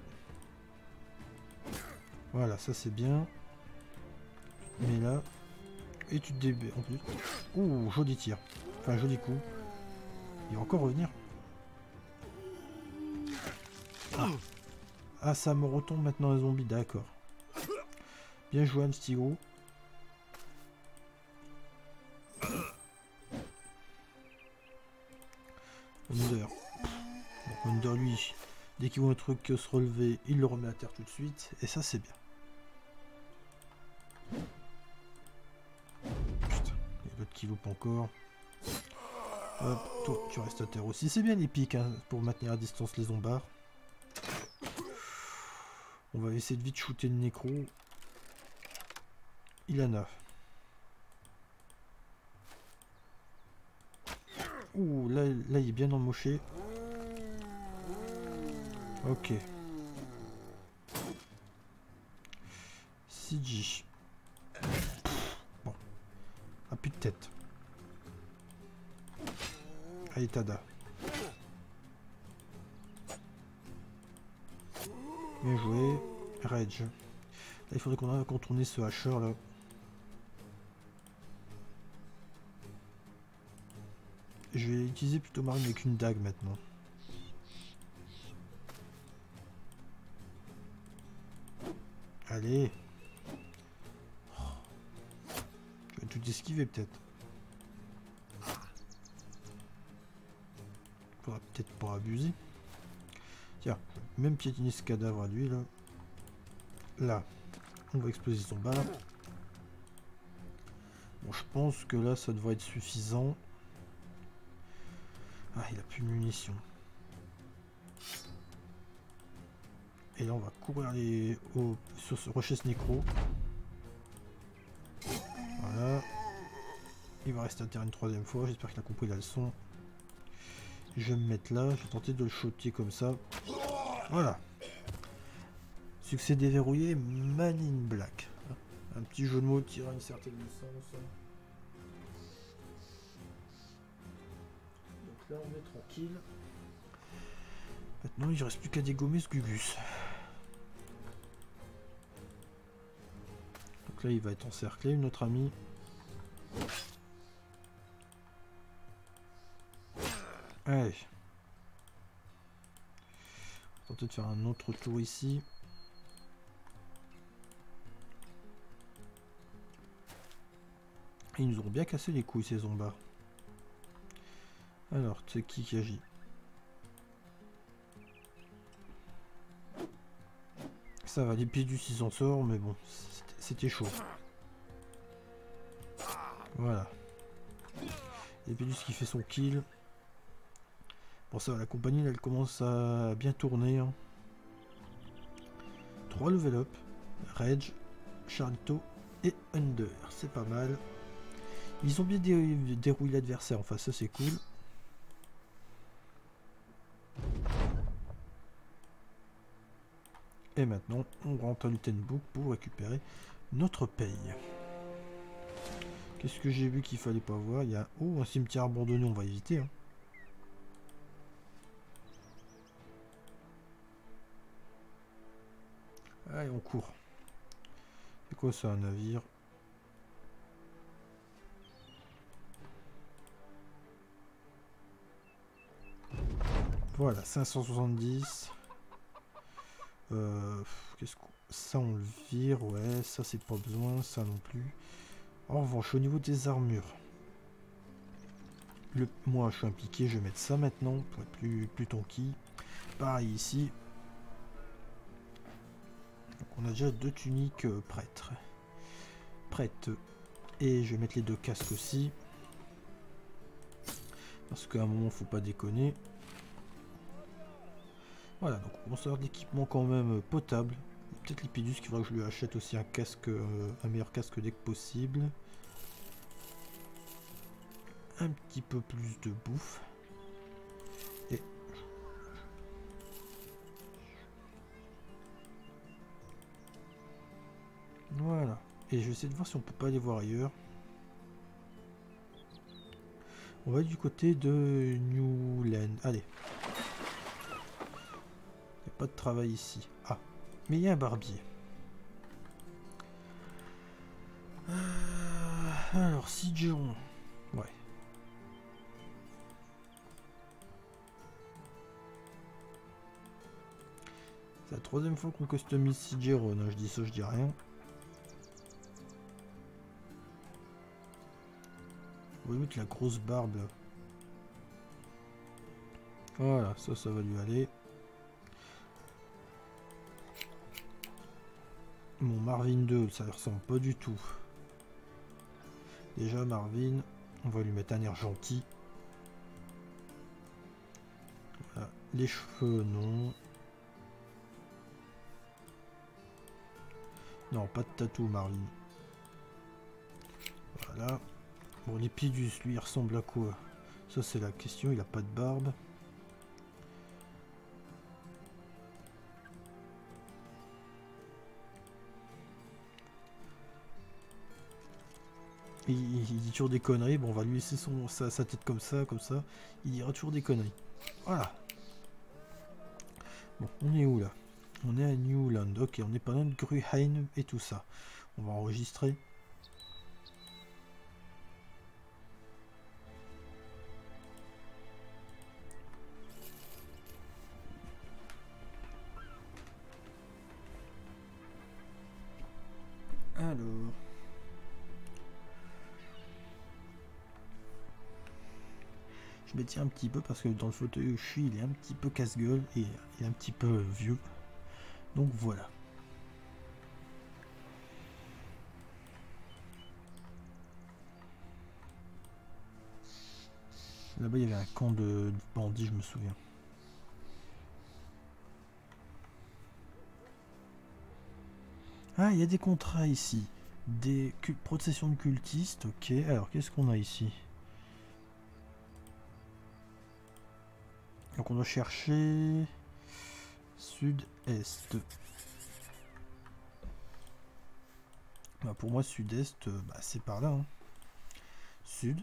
S1: Voilà, ça c'est bien. Mais là, et tu te débais en plus. Ouh, joli tir. Enfin, joli coup. Il va encore revenir. Ah, ah ça me retombe maintenant un zombie, d'accord. Bien joué, Amstigo. Under. Donc Under, lui, dès qu'il voit un truc se relever, il le remet à terre tout de suite. Et ça, c'est bien. Putain, il y a l'autre qui loupe encore. Hop, toi, tu restes à terre aussi. C'est bien les pics hein, pour maintenir à distance les zombards. On va essayer de vite shooter le nécro. Il en a. Ouh, là, là, il est bien emmoché. Ok. C J. Bon. Ah, plus de tête. Allez, Tada. Bien joué. Rage. Là, il faudrait qu'on arrive à contourner ce hacheur là. Je vais utiliser plutôt Marine avec une dague maintenant. Allez. Je vais tout esquiver peut-être. Faudra peut-être pas abuser. Tiens, même piétiner ce cadavre à lui là. Là, on va exploser son bar. Bon, je pense que là, ça devrait être suffisant. Ah, il a plus de munitions. Et là, on va courir les, au, sur ce rocher nécro. Voilà. Il va rester à terre une troisième fois. J'espère qu'il a compris la leçon. Je vais me mettre là. Je vais tenter de le shotter comme ça. Voilà. Succès déverrouillé, Man in Black. Un petit jeu de mots tirant une certaine licence. Donc là, on est tranquille. Maintenant, il ne reste plus qu'à dégommer ce Gugus. Donc là, il va être encerclé, notre ami. Allez. On va tenter de faire un autre tour ici. Ils nous ont bien cassé les couilles, ces zombards. Alors, c'est qui qui agit? Ça va, les pieds du six s'en sort, mais bon, c'était chaud. Voilà. Les Pédus qui fait son kill. Bon, ça va, la compagnie, là, elle commence à bien tourner. Hein. trois level up. Rage, Charlito et Under. C'est pas mal. Ils ont bien dé déroulé l'adversaire. Enfin, ça, c'est cool. Et maintenant, on rentre à Lutenbook pour récupérer notre paye. Qu'est-ce que j'ai vu qu'il fallait pas voir? Il y a oh, un cimetière abandonné, on va éviter. Hein. Allez, on court. C'est quoi ça, un navire? Voilà, cinq cent soixante-dix. Euh, Qu'est-ce qu'on... Ça, on le vire, ouais. Ça, c'est pas besoin, ça non plus. En revanche, au niveau des armures, le... moi, je suis impliqué, je vais mettre ça maintenant pour être plus, plus tonky. Pareil ici. Donc, on a déjà deux tuniques euh, prêtes. Prêtes. Et je vais mettre les deux casques aussi. Parce qu'à un moment, faut pas déconner. Voilà, donc on sort d'équipement quand même potable. peut-être l'Ipidus qu'il faudra que je lui achète aussi un casque, euh, un meilleur casque dès que possible. Un petit peu plus de bouffe. Et voilà. Et je vais essayer de voir si on peut pas aller voir ailleurs. On va du côté de Newland. Allez. Il n'y a pas de travail ici. Ah, mais il y a un barbier. Euh, alors, Sigeron. Ouais. C'est la troisième fois qu'on customise Sigeron. Hein. Je dis ça, je dis rien. On va mettre la grosse barbe là. Voilà, ça, ça va lui aller. Mon Marvin deux, ça ne ressemble pas du tout. Déjà, Marvin, on va lui mettre un air gentil. Voilà. Les cheveux, non. Non, pas de tatou, Marvin. Voilà. Bon, l'Ipidus, lui, il ressemble à quoi? Ça, c'est la question. Il a pas de barbe. Il, il, il dit toujours des conneries. Bon, on va lui laisser son, sa, sa tête comme ça, comme ça. Il dira toujours des conneries. Voilà. Bon, on est où, là? On est à Newland. Ok, on est pas loin de Gruheim et tout ça. On va enregistrer. Alors, je me tiens un petit peu parce que dans le fauteuil où je suis, il est un petit peu casse-gueule et il est un petit peu vieux. Donc voilà. Là-bas, il y avait un camp de bandits, je me souviens. Ah, il y a des contrats ici. Des processions de cultistes, ok. Alors, qu'est-ce qu'on a ici? Donc, on doit chercher... Sud-Est. Bah, pour moi, Sud-Est, bah, c'est par là. Hein. Sud.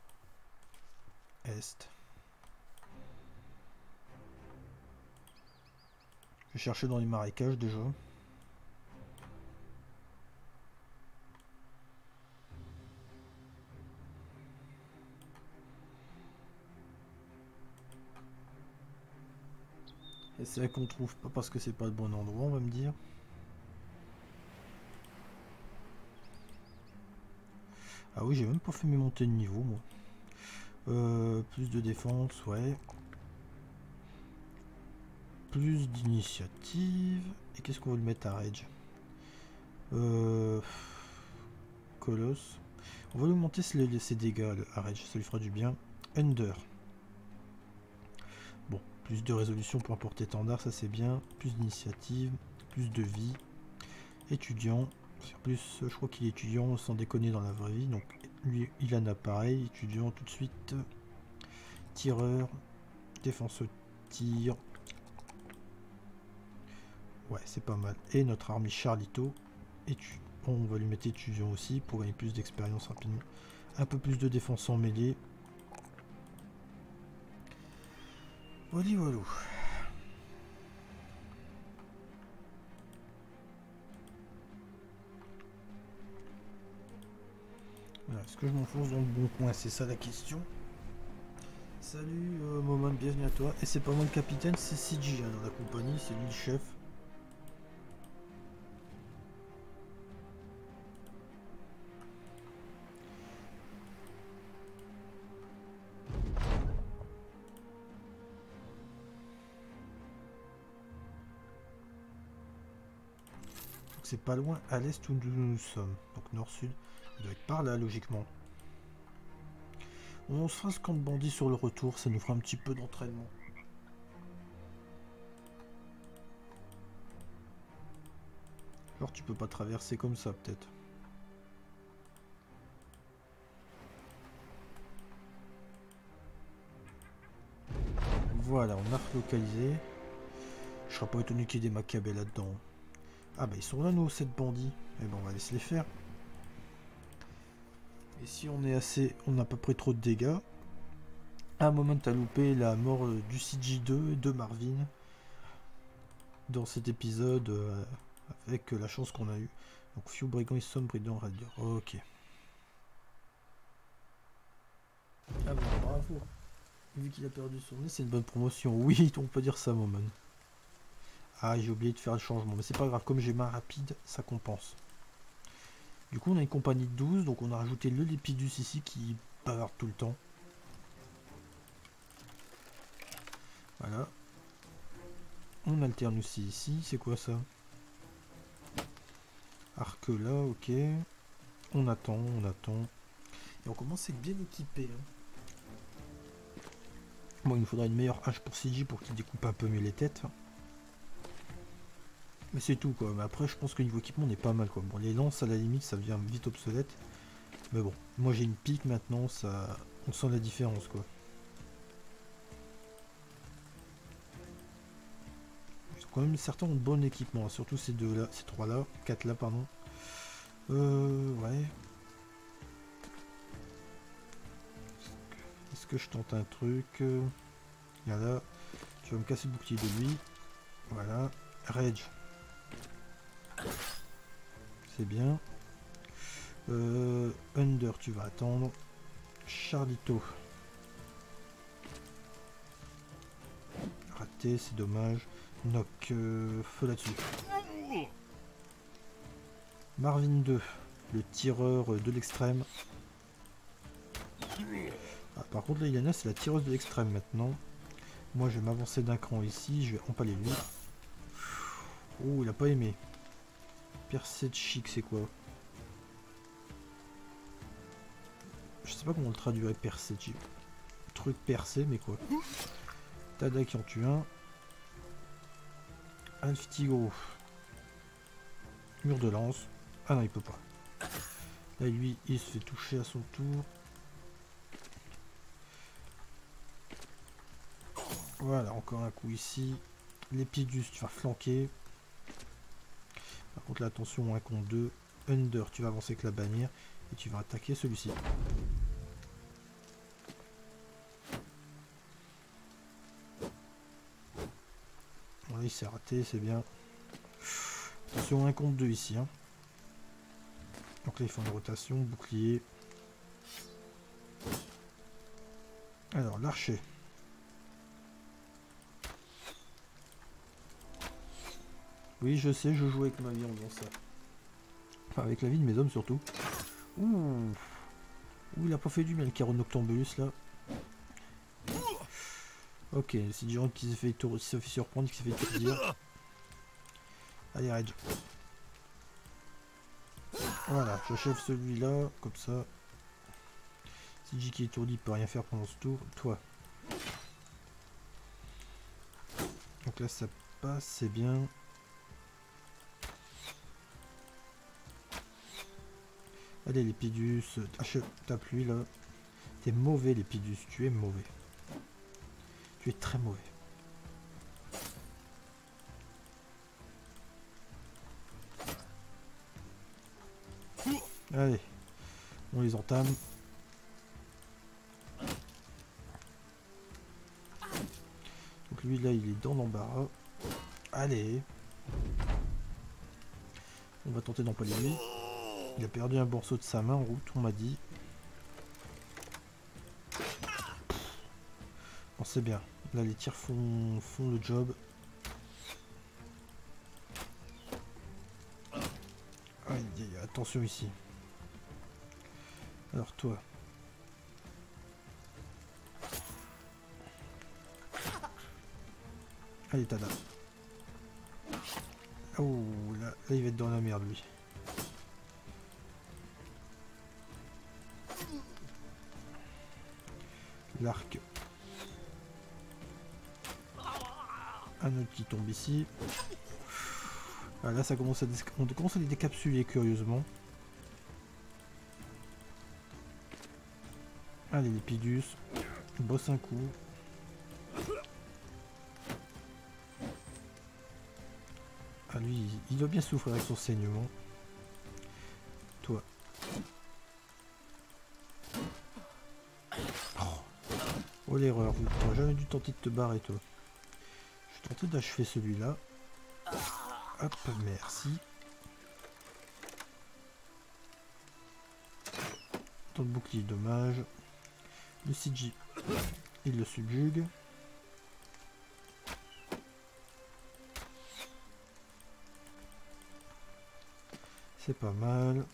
S1: Est. Je vais chercher dans les marécages déjà. Et c'est là qu'on trouve pas parce que c'est pas le bon endroit, on va me dire. Ah oui, j'ai même pas fait mes montées de niveau, moi. Euh, plus de défense, ouais. Plus d'initiative. Et qu'est-ce qu'on va le mettre à Rage? euh, Colosse. On va lui monter ses, ses dégâts à Rage, ça lui fera du bien. Under. Bon, plus de résolution pour un porte-étendard, ça c'est bien. Plus d'initiative, plus de vie. Étudiant. Plus, je crois qu'il est étudiant sans déconner dans la vraie vie. Donc lui, il en a pareil. Étudiant tout de suite. Tireur. Défense au tir. Ouais, c'est pas mal. Et notre armée Charlito. Étu on va lui mettre étudiant aussi pour gagner plus d'expérience rapidement. Un peu plus de défense en mêlée. Voilà, voilà. Voilà, est-ce que je m'enfonce dans le bon coin? C'est ça la question. Salut euh, Moment, bienvenue à toi. Et c'est pas moi le capitaine, c'est C G hein, dans la compagnie, c'est lui le chef. C'est pas loin à l'est où nous, nous sommes. Donc nord-sud, il doit être par là logiquement. On se fera ce camp de bandits sur le retour, ça nous fera un petit peu d'entraînement. Alors tu peux pas traverser comme ça peut-être. Voilà, on a relocalisé. Je serais pas étonné qu'il y ait des macabées là-dedans. Ah bah ils sont là nos sept bandits. Eh ben on va laisser les faire. Et si on est assez... on n'a pas pris trop de dégâts. À un moment t'as loupé la mort du C J deux et de Marvin. Dans cet épisode, euh, avec la chance qu'on a eu. Donc Few Brigand et Some Brigand Raider. Ok. Ah bon, bravo. Vu qu'il a perdu son nez, c'est une bonne promotion. Oui, on peut dire ça, Moment. Ah, j'ai oublié de faire le changement. Mais c'est pas grave, comme j'ai main rapide, ça compense. Du coup, on a une compagnie de douze, donc on a rajouté le Lépidus ici qui bavarde tout le temps. Voilà. On alterne aussi ici. C'est quoi ça? Arc là, ok. On attend, on attend. Et on commence à être bien équipé. Hein. Bon, il nous faudra une meilleure hache pour C J pour qu'il découpe un peu mieux les têtes. Mais c'est tout quoi. Mais après, je pense que niveau équipement, on est pas mal quoi. Bon, les lances à la limite, ça devient vite obsolète. Mais bon, moi j'ai une pique maintenant, ça, on sent la différence quoi. Quand même, certains ont de bon équipement, surtout ces deux là, ces trois là, quatre là pardon. Euh, ouais. Est-ce que je tente un truc? Il y a là, tu vas me casser le bouclier de lui. Voilà, Rage. C'est bien. Euh, Under, tu vas attendre. Charlito. Raté, c'est dommage. Knock, euh, feu là-dessus. Marvin deux, le tireur de l'extrême. Ah, par contre, là, Ilana, c'est la tireuse de l'extrême maintenant. Moi, je vais m'avancer d'un cran ici. Je vais empaler lui. Oh, il a pas aimé. Percé de chic, c'est quoi? Je sais pas comment on le traduirait, percé de chic. Truc percé, mais quoi? Tada qui en tue un. Alf Tigro. Mur de lance. Ah non, il peut pas. Là, lui, il se fait toucher à son tour. Voilà, encore un coup ici. Lépidus, tu vas flanquer. Par contre, là, attention, un contre deux. Under, tu vas avancer avec la bannière. Et tu vas attaquer celui-ci. Bon, là, il s'est raté, c'est bien. Attention, un contre deux ici. Hein. Donc là, il faut une rotation, bouclier. Alors, l'archer. Oui, je sais, je joue avec ma vie en faisant ça. Enfin, avec la vie de mes hommes surtout. Ouh, Ouh il a pas fait du bien le Charon Noctambulus là. Ok, c'est du genre qui s'est fait, tour... fait surprendre, qui s'est fait étourdir. Allez, Rage. Voilà, j'achève celui-là, comme ça. C J qui est étourdi peut rien faire pendant ce tour. Toi. Donc là, ça passe, c'est bien. Allez, Lépidus, tape lui là. T'es mauvais, Lépidus, tu es mauvais. Tu es très mauvais. Allez, on les entame. Donc lui là, il est dans l'embarras. Allez. On va tenter d'empaler lui. Il a perdu un morceau de sa main en route, on m'a dit. Bon, c'est bien. Là, les tirs font, font le job. Aïe, aïe, attention ici. Alors toi. Allez, tada. Oh, là, là, il va être dans la merde, lui. L'arc. Un autre qui tombe ici. Ah, là, ça commence à, on commence à les décapsuler, curieusement. Allez, Lepidus, bosse un coup. Ah, lui, il doit bien souffrir avec son saignement. Toi. Oh, oh l'erreur, t'aurais jamais dû tenter de te barrer, toi. Je vais tenter d'achever celui-là. Hop, merci. Tant de bouclier, dommage. Le C G, il le subjugue. C'est pas mal.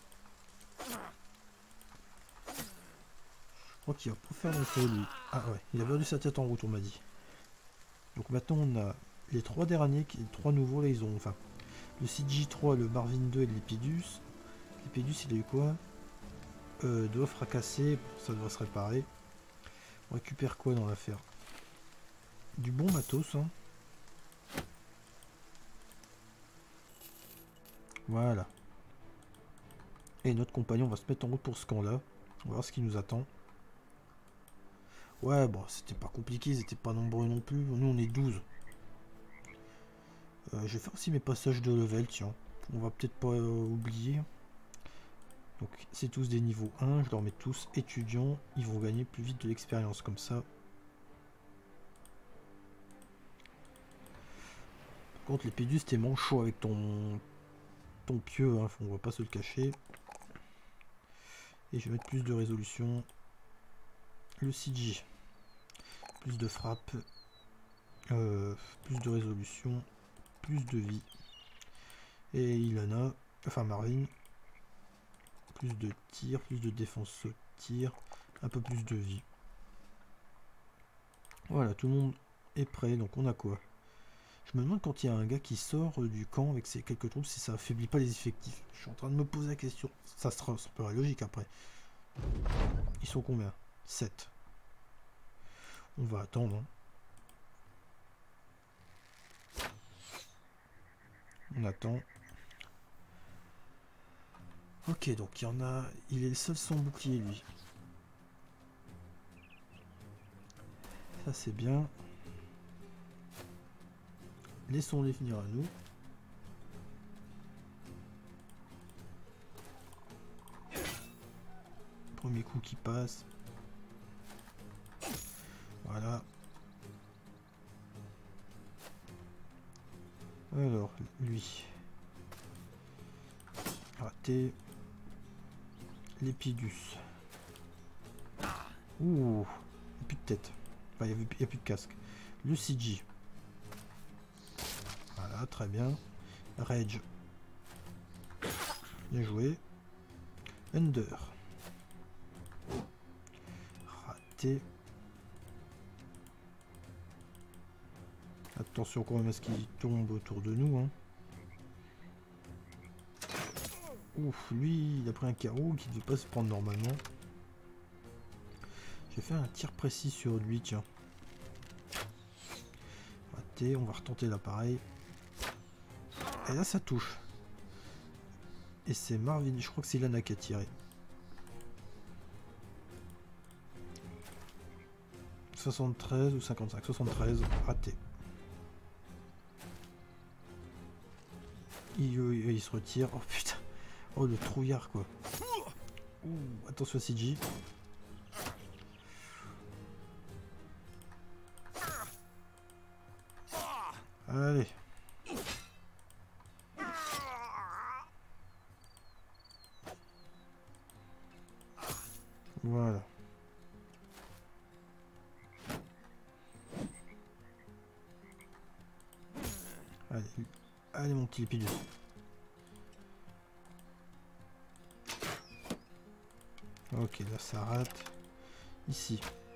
S1: Je crois qu'il va pas faire l'effet, lui. Ah ouais, il a perdu sa tête en route, on m'a dit. Donc maintenant on a les trois derniers, les trois nouveaux, là ils ont, enfin, le C G trois, le Marvin deux et l'Epidus. L'Epidus il a eu quoi? euh, Doit fracasser, bon, ça devrait se réparer. On récupère quoi dans l'affaire? Du bon matos, hein. Voilà. Et notre compagnon va se mettre en route pour ce camp-là. On va voir ce qui nous attend. Ouais, bon, c'était pas compliqué, ils étaient pas nombreux non plus. Nous, on est douze. Euh, je vais faire aussi mes passages de level, tiens. On va peut-être pas euh, oublier. Donc, c'est tous des niveaux un. Je leur mets tous étudiants. Ils vont gagner plus vite de l'expérience, comme ça. Par contre, l'Épidus, t'es manchot avec ton, ton pieu, hein. On va pas se le cacher. Et je vais mettre plus de résolution. Le C G. Plus de frappe. Euh, plus de résolution. Plus de vie. Et Ilana, enfin Marvin. Plus de tir, plus de défense au tir. Un peu plus de vie. Voilà, tout le monde est prêt. Donc on a quoi? Je me demande quand il y a un gars qui sort du camp avec ses quelques troupes, si ça affaiblit pas les effectifs. Je suis en train de me poser la question. Ça sera, ça paraît logique après. Ils sont combien? sept. On va attendre. Hein. On attend. Ok, donc il y en a... Il est le seul sans bouclier, lui. Ça, c'est bien. Laissons-les venir à nous. Premier coup qui passe. Voilà. Alors, lui. Raté. L'Épidus. Ouh. Il n'y a plus de tête. Enfin, il n'y a, a plus de casque. Le C G. Voilà, très bien. Rage. Bien joué. Under. Raté. Attention quand même à ce qu'il tombe autour de nous. Hein. Ouf, lui, il a pris un carreau qui ne devait pas se prendre normalement. Je vais faire un tir précis sur lui, tiens. Raté, on va retenter l'appareil. Et là, ça touche. Et c'est Marvin, je crois que c'est Lana qui a tiré. soixante-treize ou cinquante-cinq, soixante-treize, raté. Il, il, il se retire. Oh putain. Oh le trouillard quoi. Ouh, attention à C G. Allez. Voilà. Allez, allez mon petit Lepidus. Ok, là ça rate. Ici.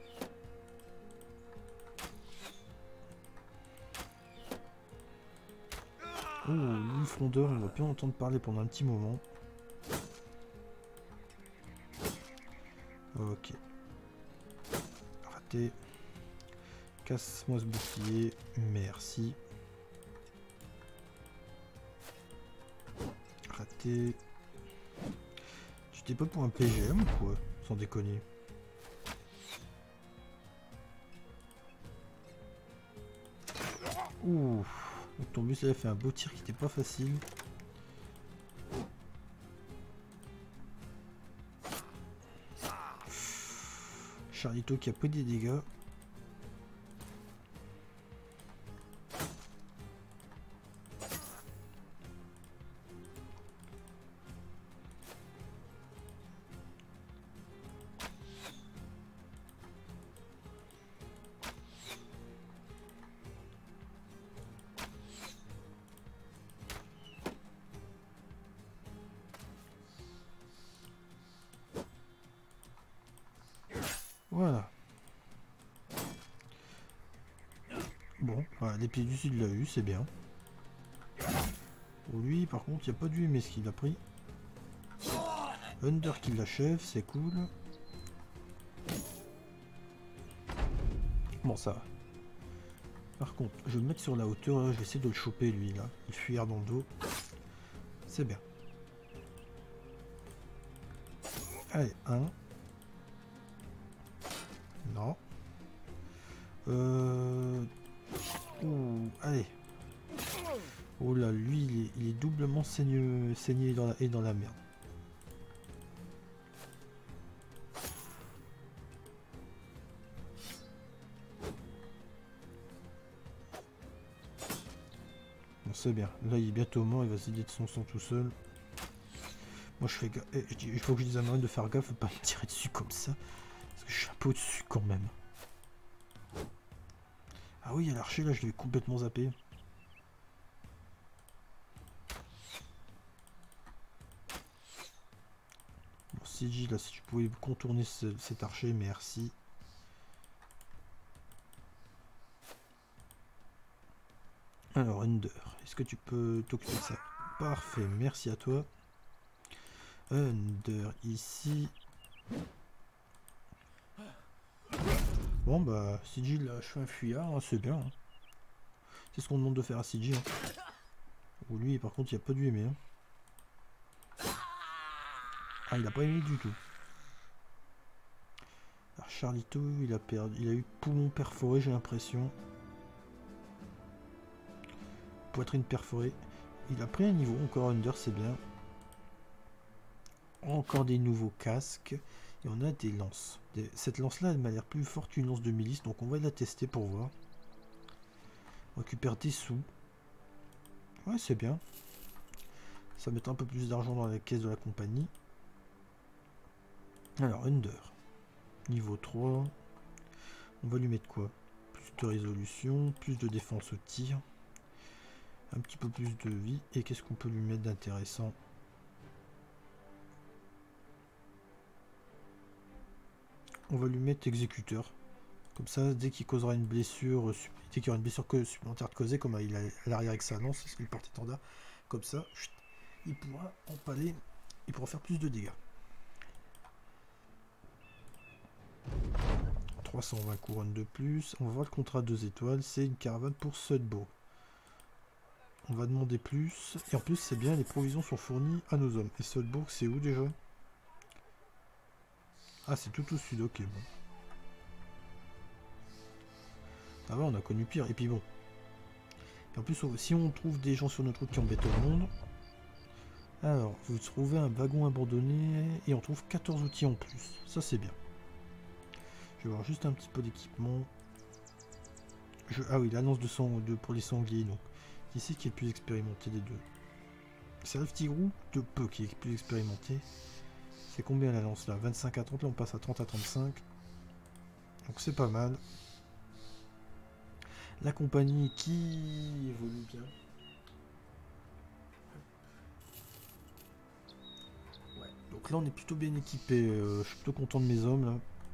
S1: Oh, le frondeur, on va plus entendre parler pendant un petit moment. Ok. Raté. Casse-moi ce bouclier. Merci. t'es... Tu t'es pas pour un P G M ou quoi? Sans déconner. Ouh. Donc ton bus, elle a fait un beau tir qui était pas facile. Charlito qui a pris des dégâts. Voilà. Bon, voilà, les pieds du sud l'a eu, c'est bien. Pour lui, par contre, il n'y a pas dû aimer ce qu'il a pris. Under qui l'achève, c'est cool. Bon, ça va. Par contre, je vais le mettre sur la hauteur, là, je vais essayer de le choper lui, là. Il fuit dans le dos. C'est bien. Allez, un. Non. Euh... Ouh, allez. Oh là, lui, il est, il est doublement saigné, saigné dans la, et dans la merde. Bon, c'est bien. Là, il est bientôt mort, il va se vider de son sang tout seul. Moi, je fais gaffe. Il faut que je dise à Marine de faire gaffe, pas me tirer dessus comme ça. Parce que je suis un peu au-dessus quand même. Ah oui, il y a l'archer, là, je l'ai complètement zappé. Bon, C J, là, si tu pouvais contourner ce, cet archer, merci. Alors, Under, est-ce que tu peux t'occuper de ça? Parfait, merci à toi. Under, ici. Bon, bah, C J, là, je fais un fuyard, hein, c'est bien. Hein. C'est ce qu'on demande de faire à C J. Hein. Ou lui, par contre, il a pas dû aimer. Hein. Ah, il a pas aimé du tout. Alors, Charlito, il a perdu, il a eu poumon perforé, j'ai l'impression. Poitrine perforée. Il a pris un niveau, encore Under, c'est bien. Encore des nouveaux casques. Et on a des lances. Des... Cette lance-là, elle m'a l'air plus forte qu'une lance de milice, donc on va la tester pour voir. On récupère des sous. Ouais, c'est bien. Ça met un peu plus d'argent dans la caisse de la compagnie. Alors, Under. Niveau trois. On va lui mettre quoi? Plus de résolution, plus de défense au tir. Un petit peu plus de vie. Et qu'est-ce qu'on peut lui mettre d'intéressant? On va lui mettre exécuteur. Comme ça, dès qu'il causera une blessure, dès qu'il y aura une blessure supplémentaire de causer, comme il a à l'arrière avec sa lance, c'est ce qu'il porte étendard, comme ça, il pourra empaler, il pourra faire plus de dégâts. trois cent vingt couronnes de plus. On va voir le contrat deux étoiles, c'est une caravane pour Sudbourg. On va demander plus. Et en plus, c'est bien, les provisions sont fournies à nos hommes. Et Sudbourg, c'est où déjà? Ah, c'est tout au sud, ok, bon. Ah ouais, on a connu pire. Et puis bon. Et en plus, si on trouve des gens sur notre route qui embêtent le monde. Alors, vous trouvez un wagon abandonné et on trouve quatorze outils en plus. Ça, c'est bien. Je vais voir juste un petit peu d'équipement. Je... Ah oui, l'annonce de sang de... pour les sangliers. Donc, qui c'est qui est le plus expérimenté des deux? C'est le petit groupe de peu qui est le plus expérimenté. C'est combien la lance là? vingt-cinq à trente, là on passe à trente à trente-cinq. Donc c'est pas mal. La compagnie qui évolue bien. Ouais. Donc là on est plutôt bien équipé. Euh, je suis plutôt content de mes hommes là.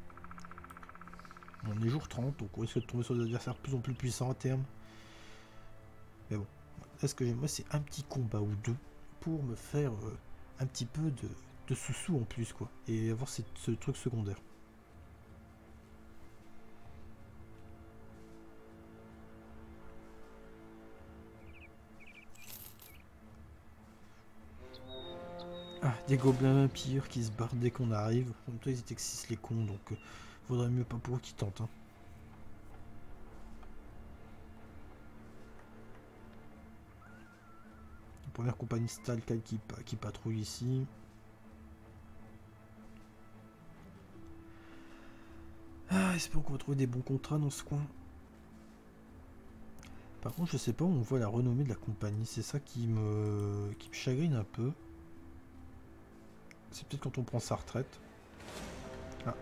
S1: On est jour trente, donc on risque de tomber sur des adversaires de plus en plus puissants à terme. Mais bon, là ce que j'aimerais c'est un petit combat ou deux pour me faire euh, un petit peu de, de sous-sous en plus quoi. Et avoir cette, ce truc secondaire. Ah, des gobelins pires qui se barrent dès qu'on arrive. En même temps, ils étaient que six les cons, donc euh, faudrait mieux pas pour eux qu'ils tentent. Hein. La première compagnie Stalkai qui, qui patrouille ici. Ah, espérons qu'on va trouver des bons contrats dans ce coin. Par contre, je sais pas où on voit la renommée de la compagnie. C'est ça qui me, qui me chagrine un peu. C'est peut-être quand on prend sa retraite. Ah.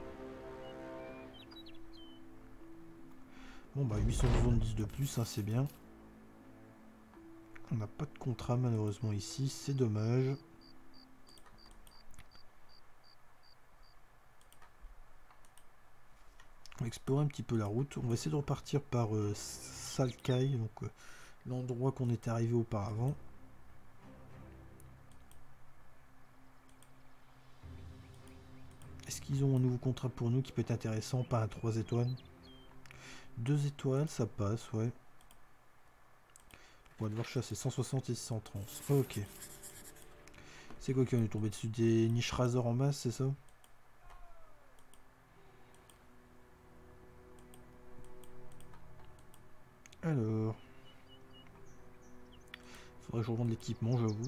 S1: Bon bah huit cent soixante-dix de plus, hein, c'est bien. On n'a pas de contrat malheureusement ici, c'est dommage. On va explorer un petit peu la route. On va essayer de repartir par euh, Salkai, donc euh, l'endroit qu'on était arrivé auparavant. Est-ce qu'ils ont un nouveau contrat pour nous qui peut être intéressant? Pas un trois étoiles. deux étoiles, ça passe, ouais. On va devoir chasser cent soixante et cent trente. Ok. C'est quoi qu'on est tombé dessus? Des niches raseurs en masse, c'est ça? Alors. Faudrait que je revende l'équipement, j'avoue.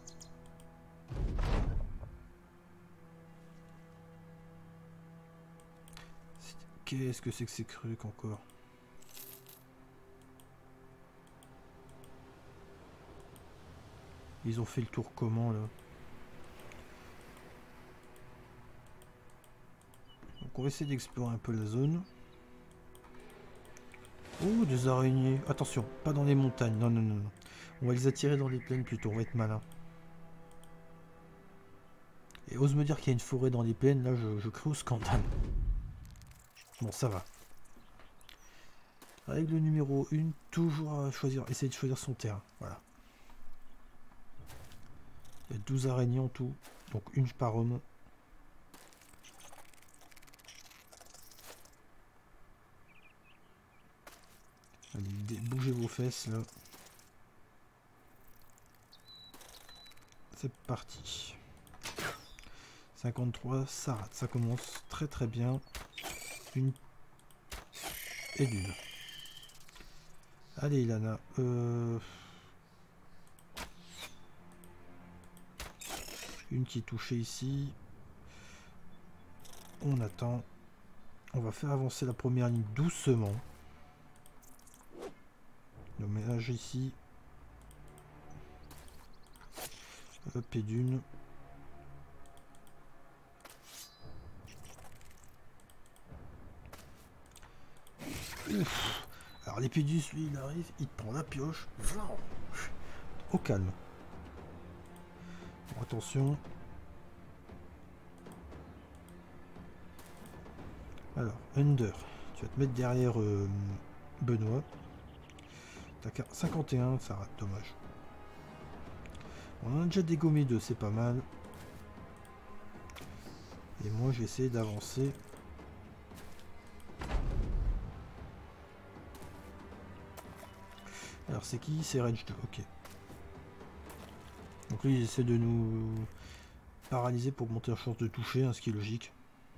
S1: Qu'est-ce que c'est que ces trucs encore? Ils ont fait le tour comment là? Donc on va essayer d'explorer un peu la zone. Oh, des araignées. Attention, pas dans les montagnes. Non, non, non, non. On va les attirer dans les plaines plutôt. On va être malin. Et ose me dire qu'il y a une forêt dans les plaines. Là, je, je crée au scandale. Bon, ça va. Règle numéro un. Toujours à choisir. Essayer de choisir son terrain. Voilà. Il y a douze araignées en tout. Donc une par homme. Allez, bougez vos fesses là. C'est parti. cinquante-trois, ça rate. Ça commence très très bien. Une et d'une. Allez Ilana. Euh... Une qui est touchée ici. On attend. On va faire avancer la première ligne doucement. Le ménage ici. Hop, et d'une. Ouf. Alors l'épidus, lui, il arrive, il te prend la pioche. Au calme. Bon, attention. Alors, Under, tu vas te mettre derrière euh, Benoît. T'as cinquante et un, ça rate, dommage. On en a déjà dégommé deux, c'est pas mal. Et moi, j'ai essayé d'avancer. Alors, c'est qui? C'est Range deux, ok. Donc lui, il essaie de nous paralyser pour augmenter la chance de toucher, hein, ce qui est logique.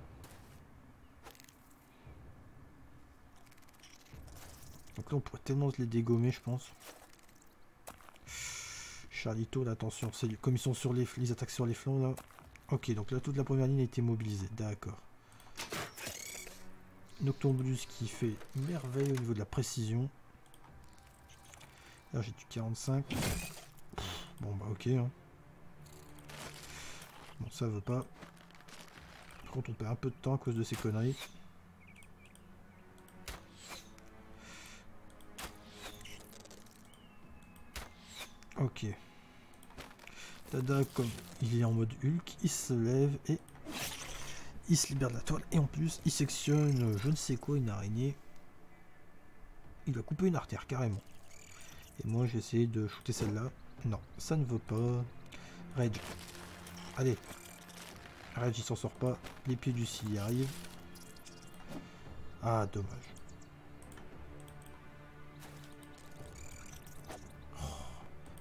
S1: Donc là, on pourrait tellement les dégommer, je pense. Charlito, là, attention, comme ils sont sur les, les attaques sur les flancs, là. Ok, donc là, toute la première ligne a été mobilisée, d'accord. Noctambulus qui fait merveille au niveau de la précision. Là, j'ai du quarante-cinq. Bon, bah, ok. Hein. Bon, ça veut pas. Par contre, on perd un peu de temps à cause de ces conneries. Ok. Tada, comme il est en mode Hulk, il se lève et il se libère de la toile. Et en plus, il sectionne je ne sais quoi, une araignée. Il a coupé une artère, carrément. Et moi, j'ai essayé de shooter celle-là. Non, ça ne veut pas. Rage. Allez. Rage, il s'en sort pas. Les pieds du ciel y arrivent. Ah, dommage.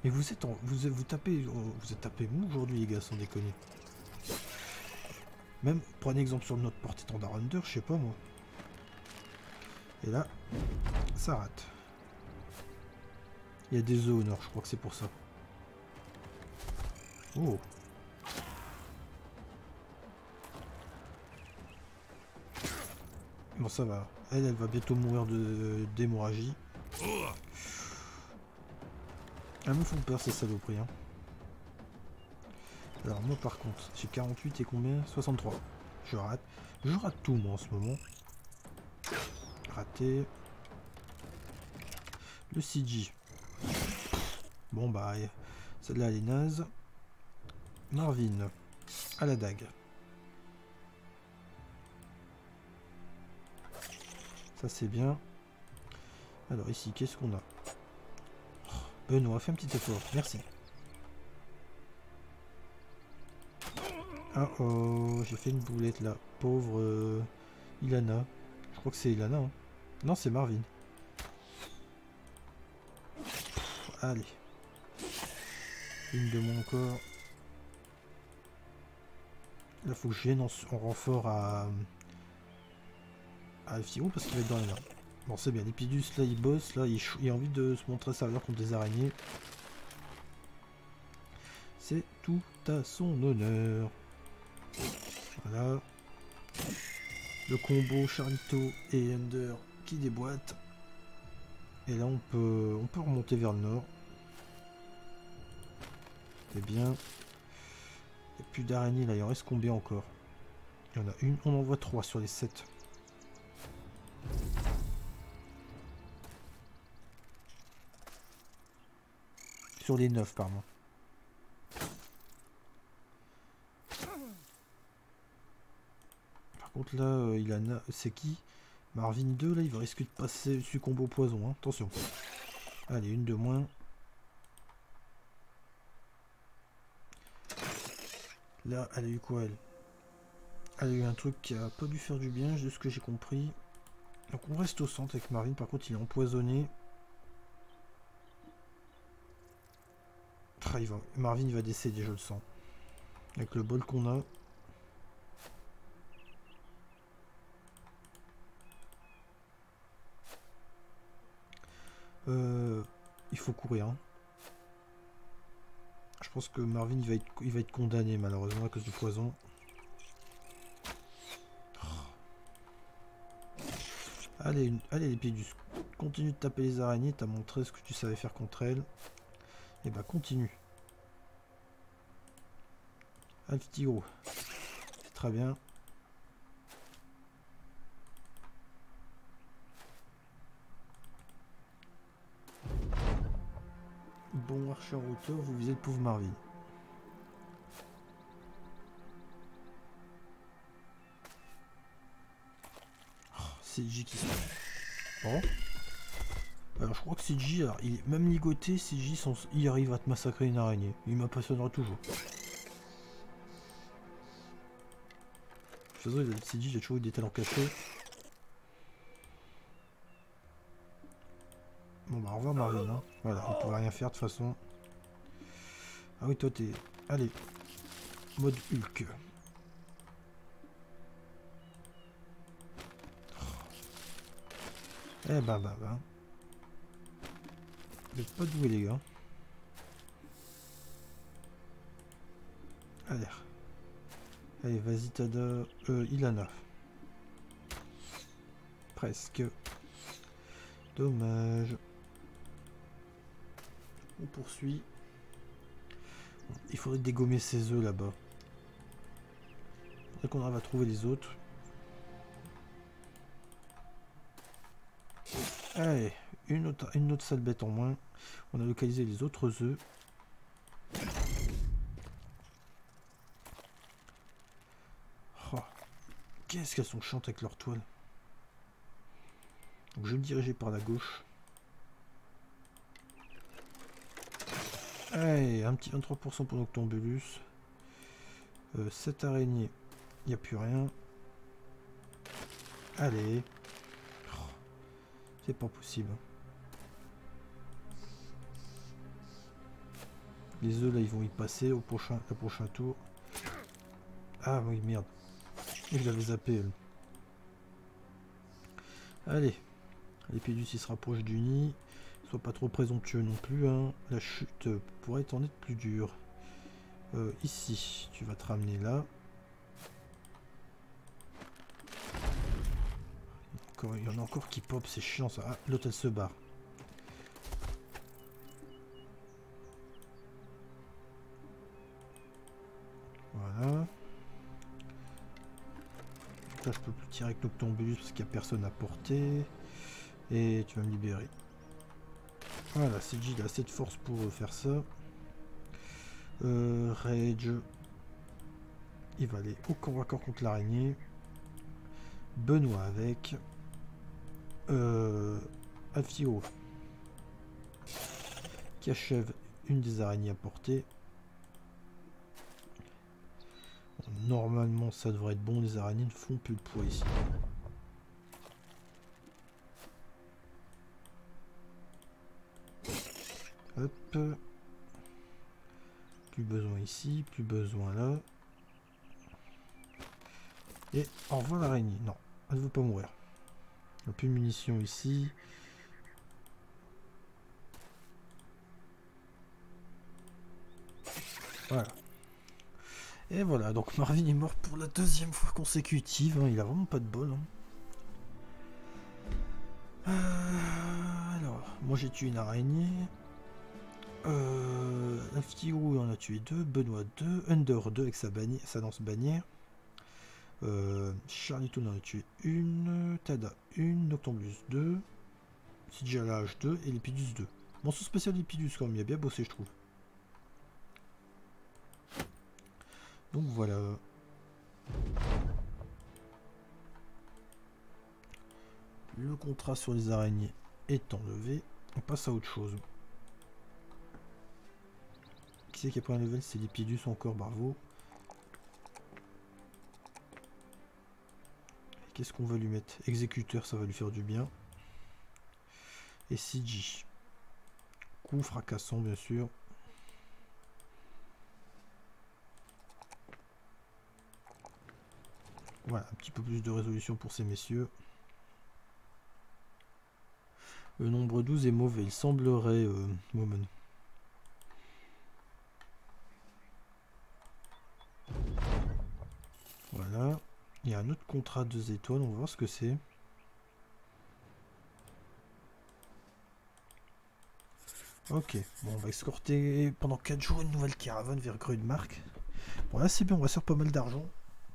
S1: Mais vous êtes en... Vous, vous tapez... Vous êtes tapé mou aujourd'hui les gars, sans déconner. Même, prenez exemple sur notre porte-étendard Under, je sais pas moi. Et là, ça rate. Il y a des œufs au nord, je crois que c'est pour ça. Oh. Bon ça va. Elle, elle va bientôt mourir de d'hémorragie. Elles me font peur ces saloperies. Hein. Alors moi par contre, j'ai quarante-huit et combien? soixante-trois. Je rate. Je rate tout moi en ce moment. Raté. Le C G. Bon bah, celle-là elle est naze. Marvin. À la dague. Ça c'est bien. Alors ici, qu'est-ce qu'on a? Benoît, fais un petit effort. Merci. Ah oh, j'ai fait une boulette là. Pauvre euh, Ilana. Je crois que c'est Ilana. Hein. Non, c'est Marvin. Allez. Une de mon corps. Là, faut que je vienne en, en renfort à... à F-Zero parce qu'il va être dans les mains. Bon, c'est bien. L'Épidus, là, il bosse. Là, il, il a envie de se montrer serveur contre des araignées. C'est tout à son honneur. Voilà. Le combo Charlito et Under qui déboîte. Et là, on peut, on peut remonter vers le nord. C'est bien. Il n'y a plus d'araignées là. Il en reste combien encore? Il y en a une. On en voit trois sur les sept. Sur les neuf, pardon. Par contre, là, euh, il a... C'est qui? Marvin deux, là, il va risquer de passer sur combo poison. Hein. Attention. Allez, une de moins. Là, elle a eu quoi, elle? Elle a eu un truc qui a pas dû faire du bien, de ce que j'ai compris. Donc, on reste au centre avec Marvin. Par contre, il est empoisonné. Ah, il va... Marvin il va décéder, je le sens. Avec le bol qu'on a. Euh, il faut courir. Hein. Je pense que Marvin il va, être, il va être condamné malheureusement à cause du poison. Oh. Allez, une... allez les Pidus. Continue de taper les araignées. T'as montré ce que tu savais faire contre elles. Et bah continue. Un petit gros. C'est très bien. Bon archer en hauteur, vous visez le pauvre Marvin. Oh, C J qui se... Bon. Alors je crois que C J, alors, il est même ligoté, C J, son... il arrive à te massacrer une araignée. Il m'impressionnera toujours. Je sais pas, C J, il a toujours eu des talents cachés. Bon bah au revoir Marvin, hein. Voilà, il pourra rien faire de toute façon. Ah oui, toi t'es... Allez, mode Hulk. Eh bah bah bah. Vous êtes pas doués les gars. Allez. Allez, vas-y Tada. Euh, Ilana. Presque. Dommage. On poursuit. Il faudrait dégommer ces œufs là-bas. Il faudrait qu'on arrive à trouver les autres. Allez, une autre, une autre sale bête en moins. On a localisé les autres œufs. Oh, qu'est-ce qu'elles sont chiantes avec leur toile. Donc je vais me diriger par la gauche. Allez, un petit vingt-trois pour cent pour Noctambulus. Euh, cette araignée, il n'y a plus rien. Allez. Oh, c'est pas possible. Les œufs là ils vont y passer au prochain, au prochain tour. Ah oui merde. Je l'avais zappé. Elle. Allez. L'Épidus il se rapproche du nid. Sois pas trop présomptueux non plus. Hein. La chute pourrait en être plus dure. Euh, ici, tu vas te ramener là. Encore, il y en a encore qui pop, c'est chiant ça. Ah, l'autre elle se barre. Voilà. Là je peux plus tirer avec Noctambulus parce qu'il n'y a personne à porter. Et tu vas me libérer. Voilà, C J il a assez de force pour faire ça. Euh, Rage. Il va aller au corps à corps contre l'araignée. Benoît avec. Euh, Afio. Qui achève une des araignées à porter. Normalement ça devrait être bon, les araignées ne font plus de poids ici. Hop. Plus besoin ici, plus besoin là. Et au revoir l'araignée. Non, elle ne veut pas mourir. Il n'y a plus de munitions ici. Voilà. Et voilà, donc Marvin est mort pour la deuxième fois consécutive. Hein. Il a vraiment pas de bol. Hein. Euh, alors, moi j'ai tué une araignée. Euh, Aftirou en a tué deux. Benoît deux. Under deux avec sa, bannière, sa lance bannière. Euh, Charlito en a tué une. Tada une. Noctambulus deux. Sidjalage deux. Et l'Épidus deux. Mention spécial d'Épidus quand même. Il a bien bossé, je trouve. Donc voilà. Le contrat sur les araignées est enlevé. On passe à autre chose. Qui c'est qui a pris un level? C'est l'Épidus encore, bravo. Qu'est-ce qu'on va lui mettre? Exécuteur, ça va lui faire du bien. Et C J. Coup fracassant, bien sûr. Voilà, un petit peu plus de résolution pour ces messieurs. Le nombre douze est mauvais, il semblerait, euh, Moment. Voilà. Il y a un autre contrat deux étoiles, on va voir ce que c'est. Ok, bon, on va escorter pendant quatre jours une nouvelle caravane vers Grudmark. Bon là c'est bien, on va sur pas mal d'argent.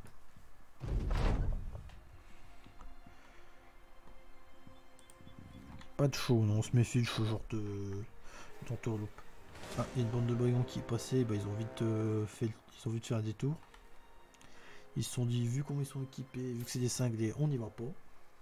S1: Pas de chaud, non, on se méfie de ce genre de d'entourloupe. Ah, il y a une bande de brigands qui est passée, bah, ils ont vite euh, fait, ils ont vite fait un détour. Ils se sont dit, vu comment ils sont équipés, vu que c'est des cinglés, on n'y va pas.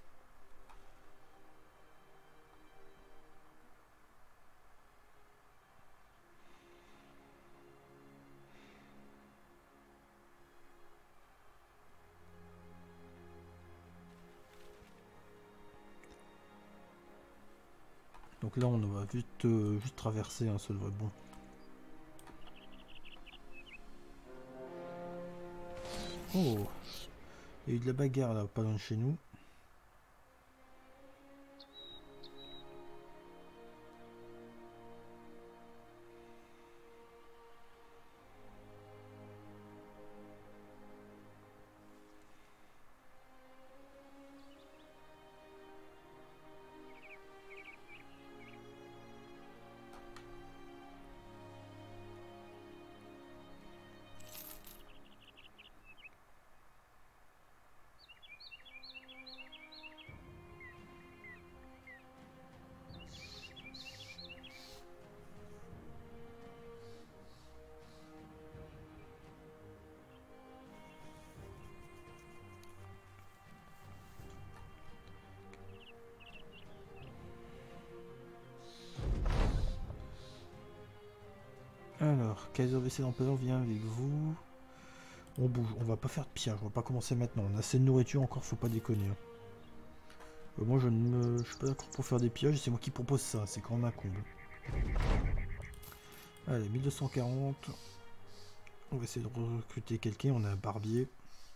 S1: Donc là on va vite, euh, juste traverser, hein, ça devrait être bon. Oh, il y a eu de la bagarre là, pas loin de chez nous. Alors, Kaiser V C d'Empereur vient avec vous. On bouge, on va pas faire de pillage, on va pas commencer maintenant. On a assez de nourriture encore, faut pas déconner. Euh, moi je ne me... je suis pas d'accord pour faire des pillages, c'est moi qui propose ça, c'est quand même un comble. Allez, mille deux cent quarante. On va essayer de recruter quelqu'un. On a un barbier.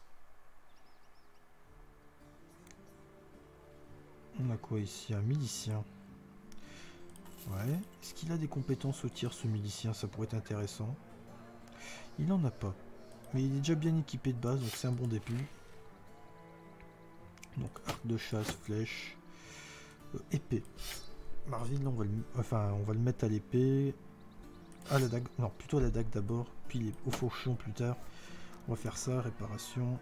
S1: On a quoi ici? Un milicien. Ouais. Est-ce qu'il a des compétences au tir, ce milicien? Ça pourrait être intéressant. Il n'en a pas. Mais il est déjà bien équipé de base, donc c'est un bon début. Donc arc de chasse, flèche, euh, épée. Marvin, là, on va le, enfin, on va le mettre à l'épée. À la dague. Non, plutôt à la dague d'abord. Puis les, au fourchon plus tard. On va faire ça, réparation.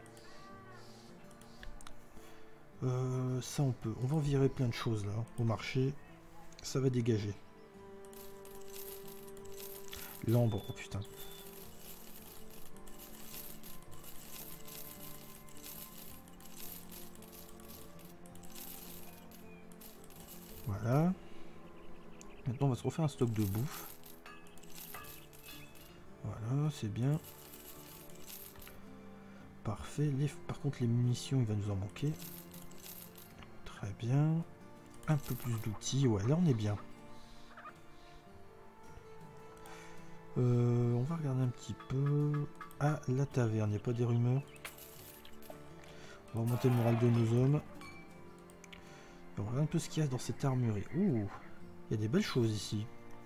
S1: Euh, ça on peut. On va en virer plein de choses là. Au marché. Ça va dégager. L'ambre, oh putain. Voilà. Maintenant on va se refaire un stock de bouffe. Voilà, c'est bien. Parfait. Les, par contre les munitions, il va nous en manquer. Très bien. Un peu plus d'outils. Ouais, là on est bien. Euh, on va regarder un petit peu. Ah, la taverne, il n'y a pas des rumeurs. On va remonter le moral de nos hommes. On va regarder un peu ce qu'il y a dans cette armurerie. Ouh, il y a des belles choses ici.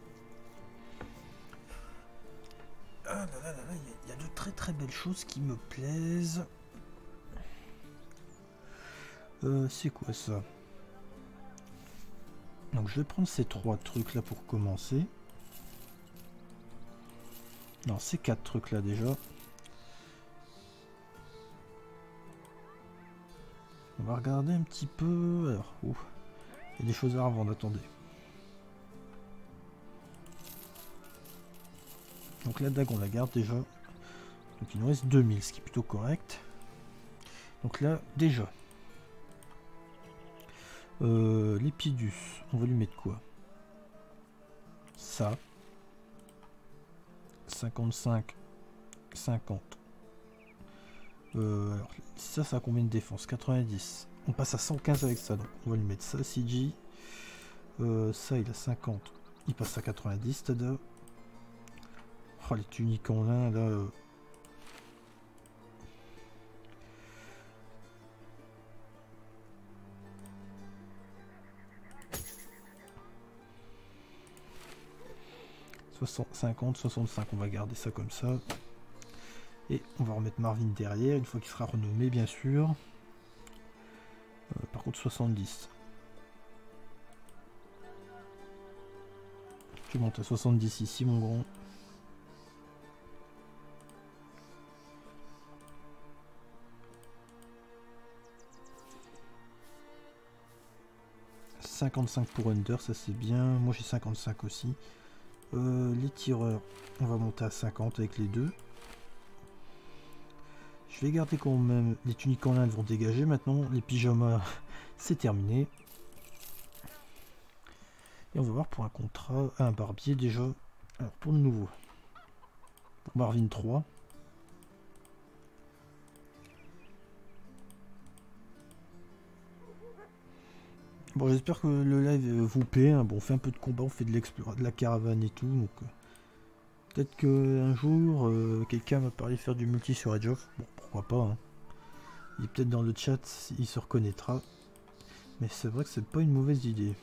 S1: Ah là là là là, il y a de très très belles choses qui me plaisent. Euh, c'est quoi ça? Donc je vais prendre ces trois trucs là pour commencer. Non, ces quatre trucs là déjà. On va regarder un petit peu. Alors, ouh, il y a des choses à revendre, attendez. Donc la dague on la garde déjà. Donc il nous reste deux mille, ce qui est plutôt correct. Donc là, déjà. Euh, L'épidus, on va lui mettre quoi? Ça. cinquante-cinq, cinquante. Euh, alors, ça, ça a combien de défense? quatre-vingt-dix. On passe à cent quinze avec ça, donc on va lui mettre ça, C J. Euh, ça, il a cinquante. Il passe à quatre-vingt-dix, tada. Oh, les tuniques en lin, là... Euh... cinquante, soixante-cinq, on va garder ça comme ça. Et on va remettre Marvin derrière, une fois qu'il sera renommé, bien sûr. Euh, par contre, soixante-dix. Tu montes à soixante-dix ici, mon grand. cinquante-cinq pour Under, ça c'est bien. Moi j'ai cinquante-cinq aussi. Euh, les tireurs, on va monter à cinquante avec les deux. Je vais garder quand même les tuniques en lin, elles vont dégager. Maintenant, les pyjamas, c'est terminé. Et on va voir pour un contrat, un barbier déjà. Alors pour le nouveau, pour Marvin trois. Bon, j'espère que le live vous plaît. Hein. Bon, on fait un peu de combat, on fait de l'exploration, de la caravane et tout. Donc, euh, peut-être qu'un jour, euh, quelqu'un va parler de faire du multi sur Edge of. Bon, pourquoi pas. Hein. Il est peut-être dans le chat, il se reconnaîtra. Mais c'est vrai que c'est pas une mauvaise idée.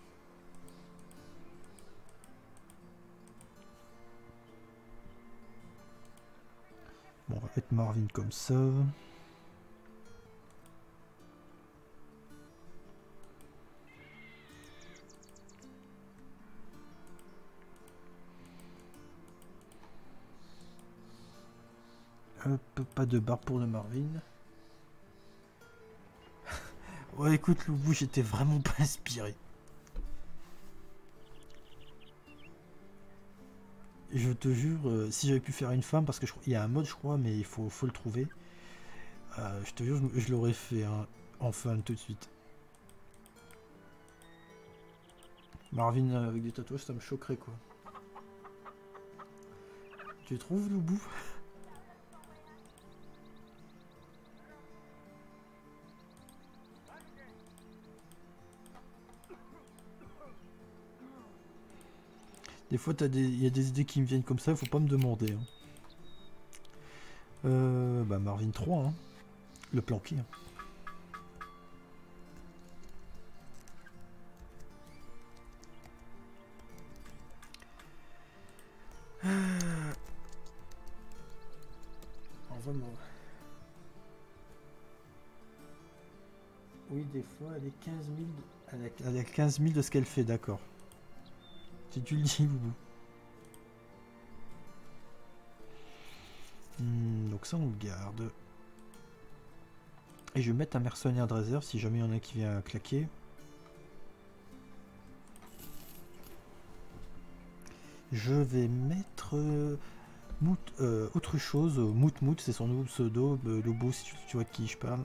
S1: Bon, on va mettre Marvin comme ça. Hop, pas de barre pour le Marvin. Ouais, écoute, Loubou, j'étais vraiment pas inspiré. Je te jure, euh, si j'avais pu faire une femme, parce que je, il y a un mode, je crois, mais il faut, faut le trouver. Euh, je te jure, je, je l'aurais fait hein, en femme tout de suite. Marvin avec des tatouages, ça me choquerait, quoi. Tu trouves, Loubou? Des fois, il y a des idées qui me viennent comme ça, il faut pas me demander. Hein. Euh, bah Marvin trois, hein. Le planqué. Hein. Euh... Vraiment. Oui, des fois, elle est quinze mille. Elle a, elle a quinze mille de ce qu'elle fait, d'accord. Si tu le dis, Loulou. Hmm, donc ça, on le garde. Et je vais mettre un mercenaire de réserve si jamais il y en a qui vient claquer. Je vais mettre euh, mout, euh, autre chose. Mout Mout, c'est son nouveau pseudo. Euh, Lobo, si tu, tu vois de qui je parle.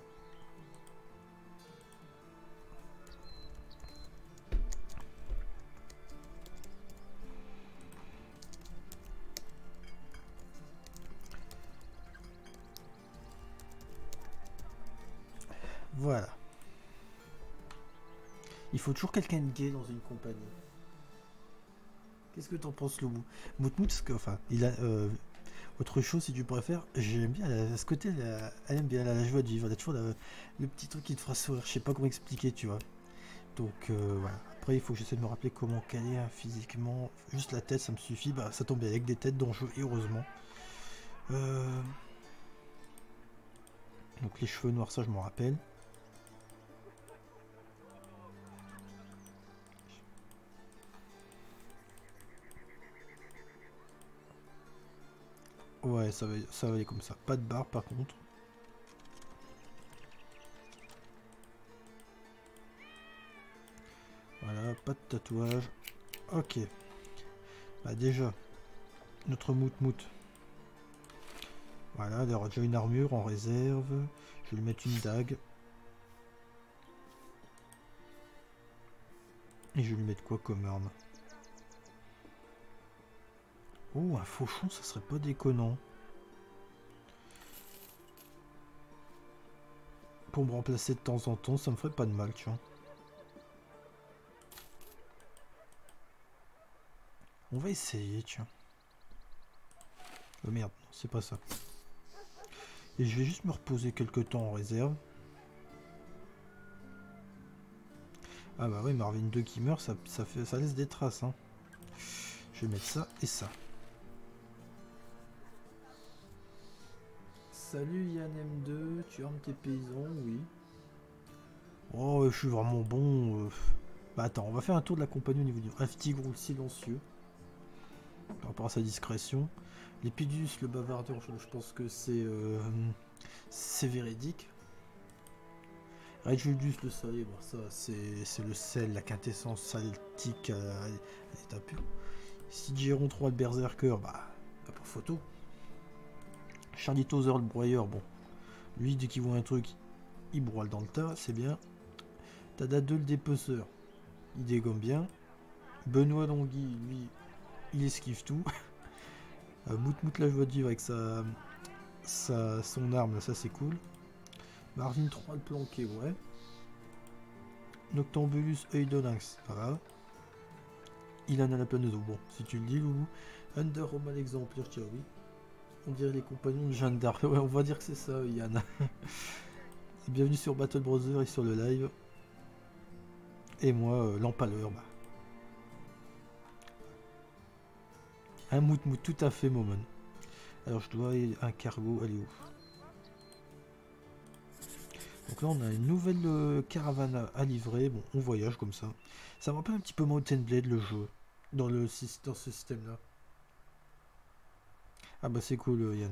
S1: Voilà. Il faut toujours quelqu'un de gay dans une compagnie. Qu'est-ce que t'en penses, Lobo? Mout Mout, parce que, enfin, il a... Euh, autre chose, si tu préfères, j'aime bien la, ce côté, la, elle aime bien la, la joie de vivre, elle a toujours la, le petit truc qui te fera sourire, je sais pas comment expliquer, tu vois. Donc euh, voilà, après il faut que j'essaie de me rappeler comment caler hein, physiquement, juste la tête ça me suffit, bah ça tombe bien avec des têtes d'enjeu, heureusement. Euh... Donc les cheveux noirs, ça je m'en rappelle. Ouais, ça va, ça va aller comme ça, pas de barbe par contre. Voilà, pas de tatouage. Ok. Bah déjà, notre mout mout. Voilà, il aura déjà une armure en réserve. Je vais lui mettre une dague. Et je vais lui mettre quoi comme arme? Oh, un fauchon, ça serait pas déconnant. Pour me remplacer de temps en temps, ça me ferait pas de mal, tu vois. On va essayer, tiens. Oh merde, c'est pas ça. Et je vais juste me reposer quelques temps en réserve. Ah bah oui, Marvin deux qui meurt, ça, ça, fait, ça laisse des traces. Hein. Je vais mettre ça et ça. Salut Yann M deux, tu armes tes paysans, oui. Oh, je suis vraiment bon. Euh... Bah attends, on va faire un tour de la compagnie au niveau du... Un petit gros silencieux. Par rapport à sa discrétion. L'Épidus, le bavardeur, je, je pense que c'est... Euh... C'est véridique. Régulus, le salé, bon, ça c'est le sel, la quintessence saltique à l'état pur. Sigeron trois, le berserker, bah, pas pour photo. Charlie Tozer, le broyeur, bon. Lui, dès qu'il voit un truc, il broie dans le tas, c'est bien. Tada deux, le dépeceur, il dégomme bien. Benoît Longui, lui, il esquive tout. euh, Mout Mout, la joie de vivre avec sa, sa, son arme, là, ça c'est cool. Marvin trois, le planqué, ouais. Noctambulus, œil de lynx, voilà. Il en a la planeuse, bon, si tu le dis, Loulou. Under au mal exemplaire, tiens, oui. On dirait les compagnons de Jeanne d'Arc. Ouais, on va dire que c'est ça, Yann. Bienvenue sur Battle Brother et sur le live. Et moi, euh, l'empaleur, bah. Un mout mout, tout à fait, Momon. Alors, je dois aller un cargo, allez où? Donc là, on a une nouvelle euh, caravane à, à livrer. Bon, on voyage comme ça. Ça me rappelle un petit peu Mountain Blade, le jeu. Dans, le, dans ce système-là. Ah bah c'est cool, Yann.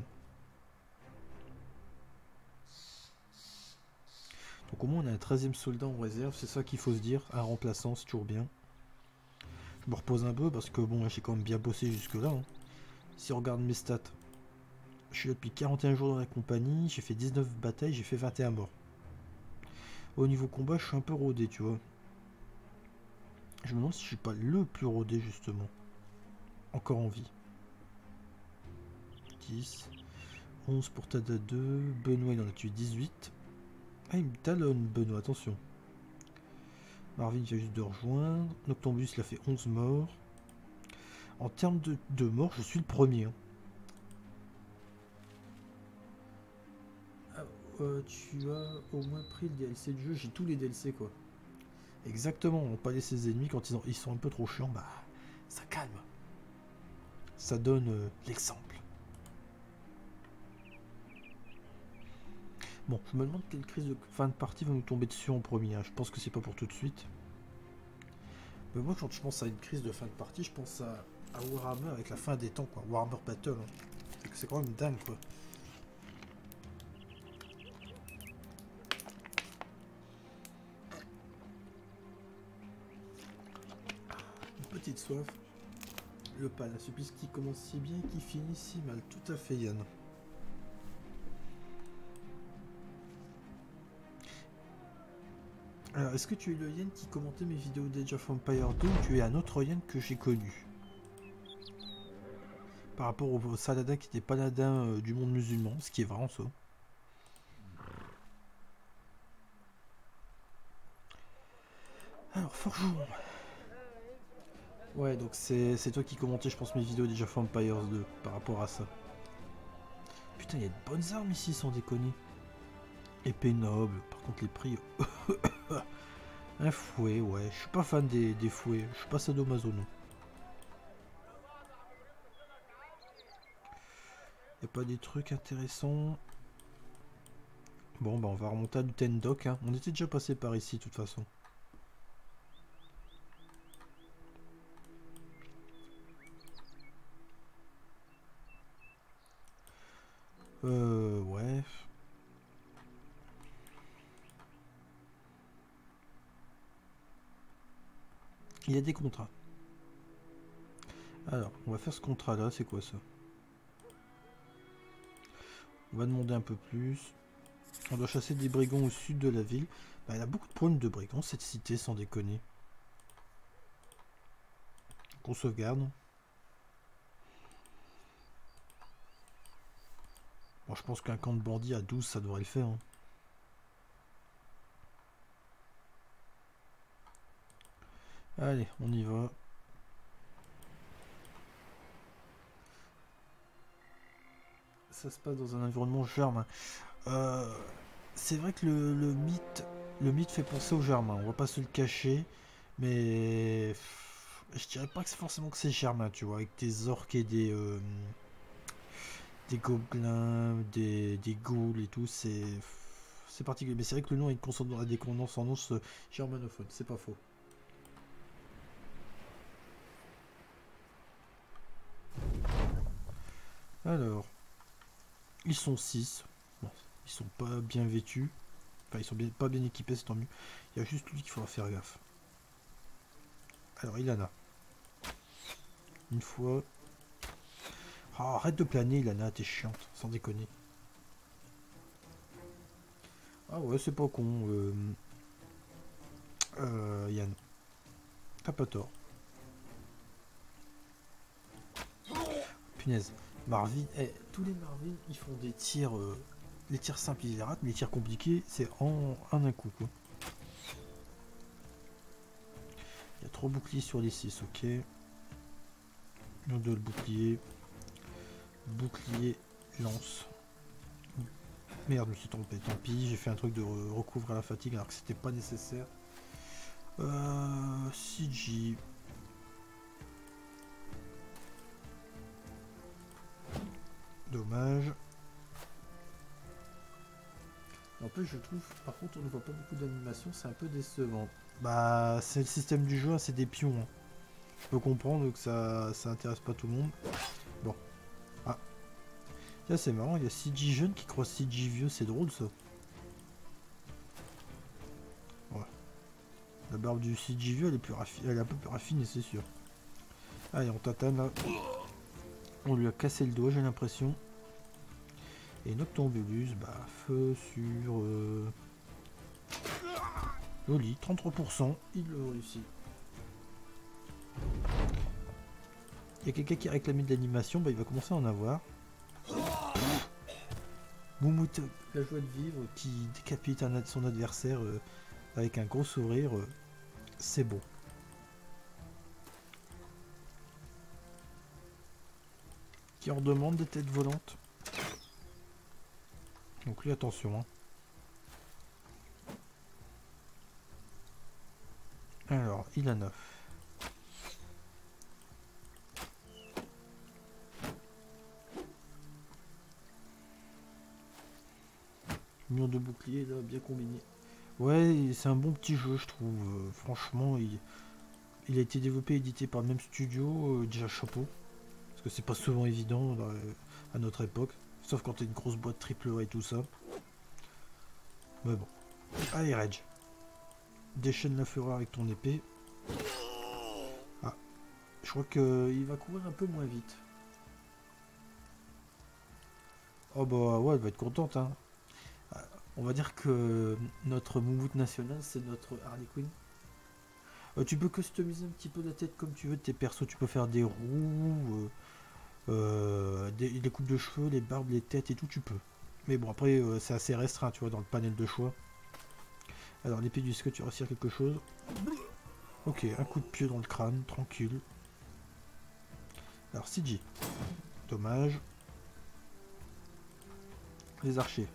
S1: Donc au moins on a un treizième soldat en réserve, c'est ça qu'il faut se dire, un remplaçant, c'est toujours bien. Je me repose un peu parce que bon, j'ai quand même bien bossé jusque là. Hein. Si on regarde mes stats, je suis là depuis quarante et un jours dans la compagnie, j'ai fait dix-neuf batailles, j'ai fait vingt et un morts. Au niveau combat, je suis un peu rodé, tu vois. Je me demande si je suis pas le plus rodé justement. Encore en vie. dix, onze pour Tada deux, Benoît il en a tué dix-huit. Ah, il me talonne, Benoît, attention. Marvin vient juste de rejoindre. Noctambus, il a fait onze morts. En termes de, de mort, je suis le premier. Hein. Ah, euh, tu as au moins pris le D L C du jeu. J'ai tous les D L C quoi. Exactement, on pas laisser ses ennemis quand ils, ont, ils sont un peu trop chiants. Bah, ça calme. Ça donne euh, l'exemple. Bon, je me demande quelle crise de fin de partie va nous tomber dessus en premier. Hein. Je pense que c'est pas pour tout de suite. Mais moi, quand je pense à une crise de fin de partie, je pense à, à Warhammer avec la fin des temps, quoi. Warhammer Battle. Hein. C'est quand même dingue, quoi. Une petite soif. Le pan, un supplice qui commence si bien et qui finit si mal. Tout à fait, Yann. Alors, est-ce que tu es le Yann qui commentait mes vidéos d'Age of Empires deux ou tu es un autre Yann que j'ai connu? Par rapport au, au Saladin qui était paladin euh, du monde musulman, ce qui est vrai en soi. Alors, Forgeron. Ouais, donc c'est toi qui commentais, je pense, mes vidéos d'Age of Empires deux par rapport à ça. Putain, il y a de bonnes armes ici, sans déconner. Épée noble, par contre, les prix. Un fouet, ouais. Je suis pas fan des, des fouets. Je suis pas sadomaso, non. Y a pas des trucs intéressants. Bon, bah on va remonter à du Tendok. Hein. On était déjà passé par ici, de toute façon. Euh, ouais. Il y a des contrats. Alors, on va faire ce contrat-là. C'est quoi ça? On va demander un peu plus. On doit chasser des brigands au sud de la ville. Bah, elle a beaucoup de problèmes de brigands, cette cité, sans déconner. Qu'on sauvegarde. Bon, je pense qu'un camp de bandits à douze, ça devrait le faire. Hein. Allez, on y va. Ça se passe dans un environnement germain. Euh, c'est vrai que le, le mythe le mythe fait penser au germain, on va pas se le cacher, mais je dirais pas que c'est forcément que c'est germain, tu vois, avec des orques et des euh, des gobelins, des, des ghouls et tout, c'est c'est particulier. Mais c'est vrai que le nom a une consonance, a des consonances germanophones, c'est pas faux. Alors, ils sont six. Bon, ils sont pas bien vêtus. Enfin, ils sont bien, pas bien équipés, c'est tant mieux. Il y a juste lui qu'il faudra faire gaffe. Alors, Ilana. Une fois. Oh, arrête de planer, Ilana, t'es chiante, sans déconner. Ah ouais, c'est pas con. Euh... Euh, Yann. T'as pas tort. Punaise. Marvin, eh, tous les Marvin, ils font des tirs. Euh... Les tirs simples, ils les ratent, mais les tirs compliqués, c'est en un, un coup, quoi. Il y a trois boucliers sur les six, ok. Un, deux, le bouclier. Bouclier, lance. Merde, je me suis trompé, tant pis, j'ai fait un truc de re recouvrir la fatigue alors que c'était pas nécessaire. Euh, C G. Dommage. En plus, je trouve, par contre, on ne voit pas beaucoup d'animation, c'est un peu décevant. Bah, c'est le système du jeu, hein, c'est des pions. Hein. Je peux comprendre que ça, ça intéresse pas tout le monde. Bon. Ah. Tiens, c'est marrant, il y a C G jeune qui croise C G vieux, c'est drôle ça. Ouais. La barbe du C G vieux, elle est, plus elle est un peu plus raffinée, c'est sûr. Allez, on tatane là. On lui a cassé le doigt, j'ai l'impression. Et Noctambulus, bah, feu sur... Euh... Joli, trente-trois pour cent, il le réussit. Il y a quelqu'un qui a réclamé de l'animation, bah il va commencer à en avoir. Moumout, la joie de vivre, qui décapite un, son adversaire euh, avec un gros sourire, euh, c'est beau. qui en demande des têtes volantes. Donc lui, attention. Hein. Alors, il a neuf. Mur de bouclier, là, bien combiné. Ouais, c'est un bon petit jeu, je trouve. Euh, franchement, il, il a été développé et édité par le même studio. Euh, déjà, chapeau. Parce que c'est pas souvent évident dans, euh, à notre époque. Sauf quand t'as une grosse boîte triple A et tout ça. Mais bon. Allez, Reg. Déchaîne la fureur avec ton épée. Ah. Je crois qu'il va courir un peu moins vite. Oh bah ouais, elle va être contente, hein. On va dire que notre moumoute nationale, c'est notre Harley Quinn. Euh, tu peux customiser un petit peu la tête comme tu veux de tes persos. Tu peux faire des roues, euh, euh, des, des coupes de cheveux, les barbes, les têtes et tout, tu peux. Mais bon, après, euh, c'est assez restreint, tu vois, dans le panel de choix. Alors, l'épée du Scott, tu retires quelque chose. Ok, un coup de pied dans le crâne, tranquille. Alors, C G. Dommage. Les archers.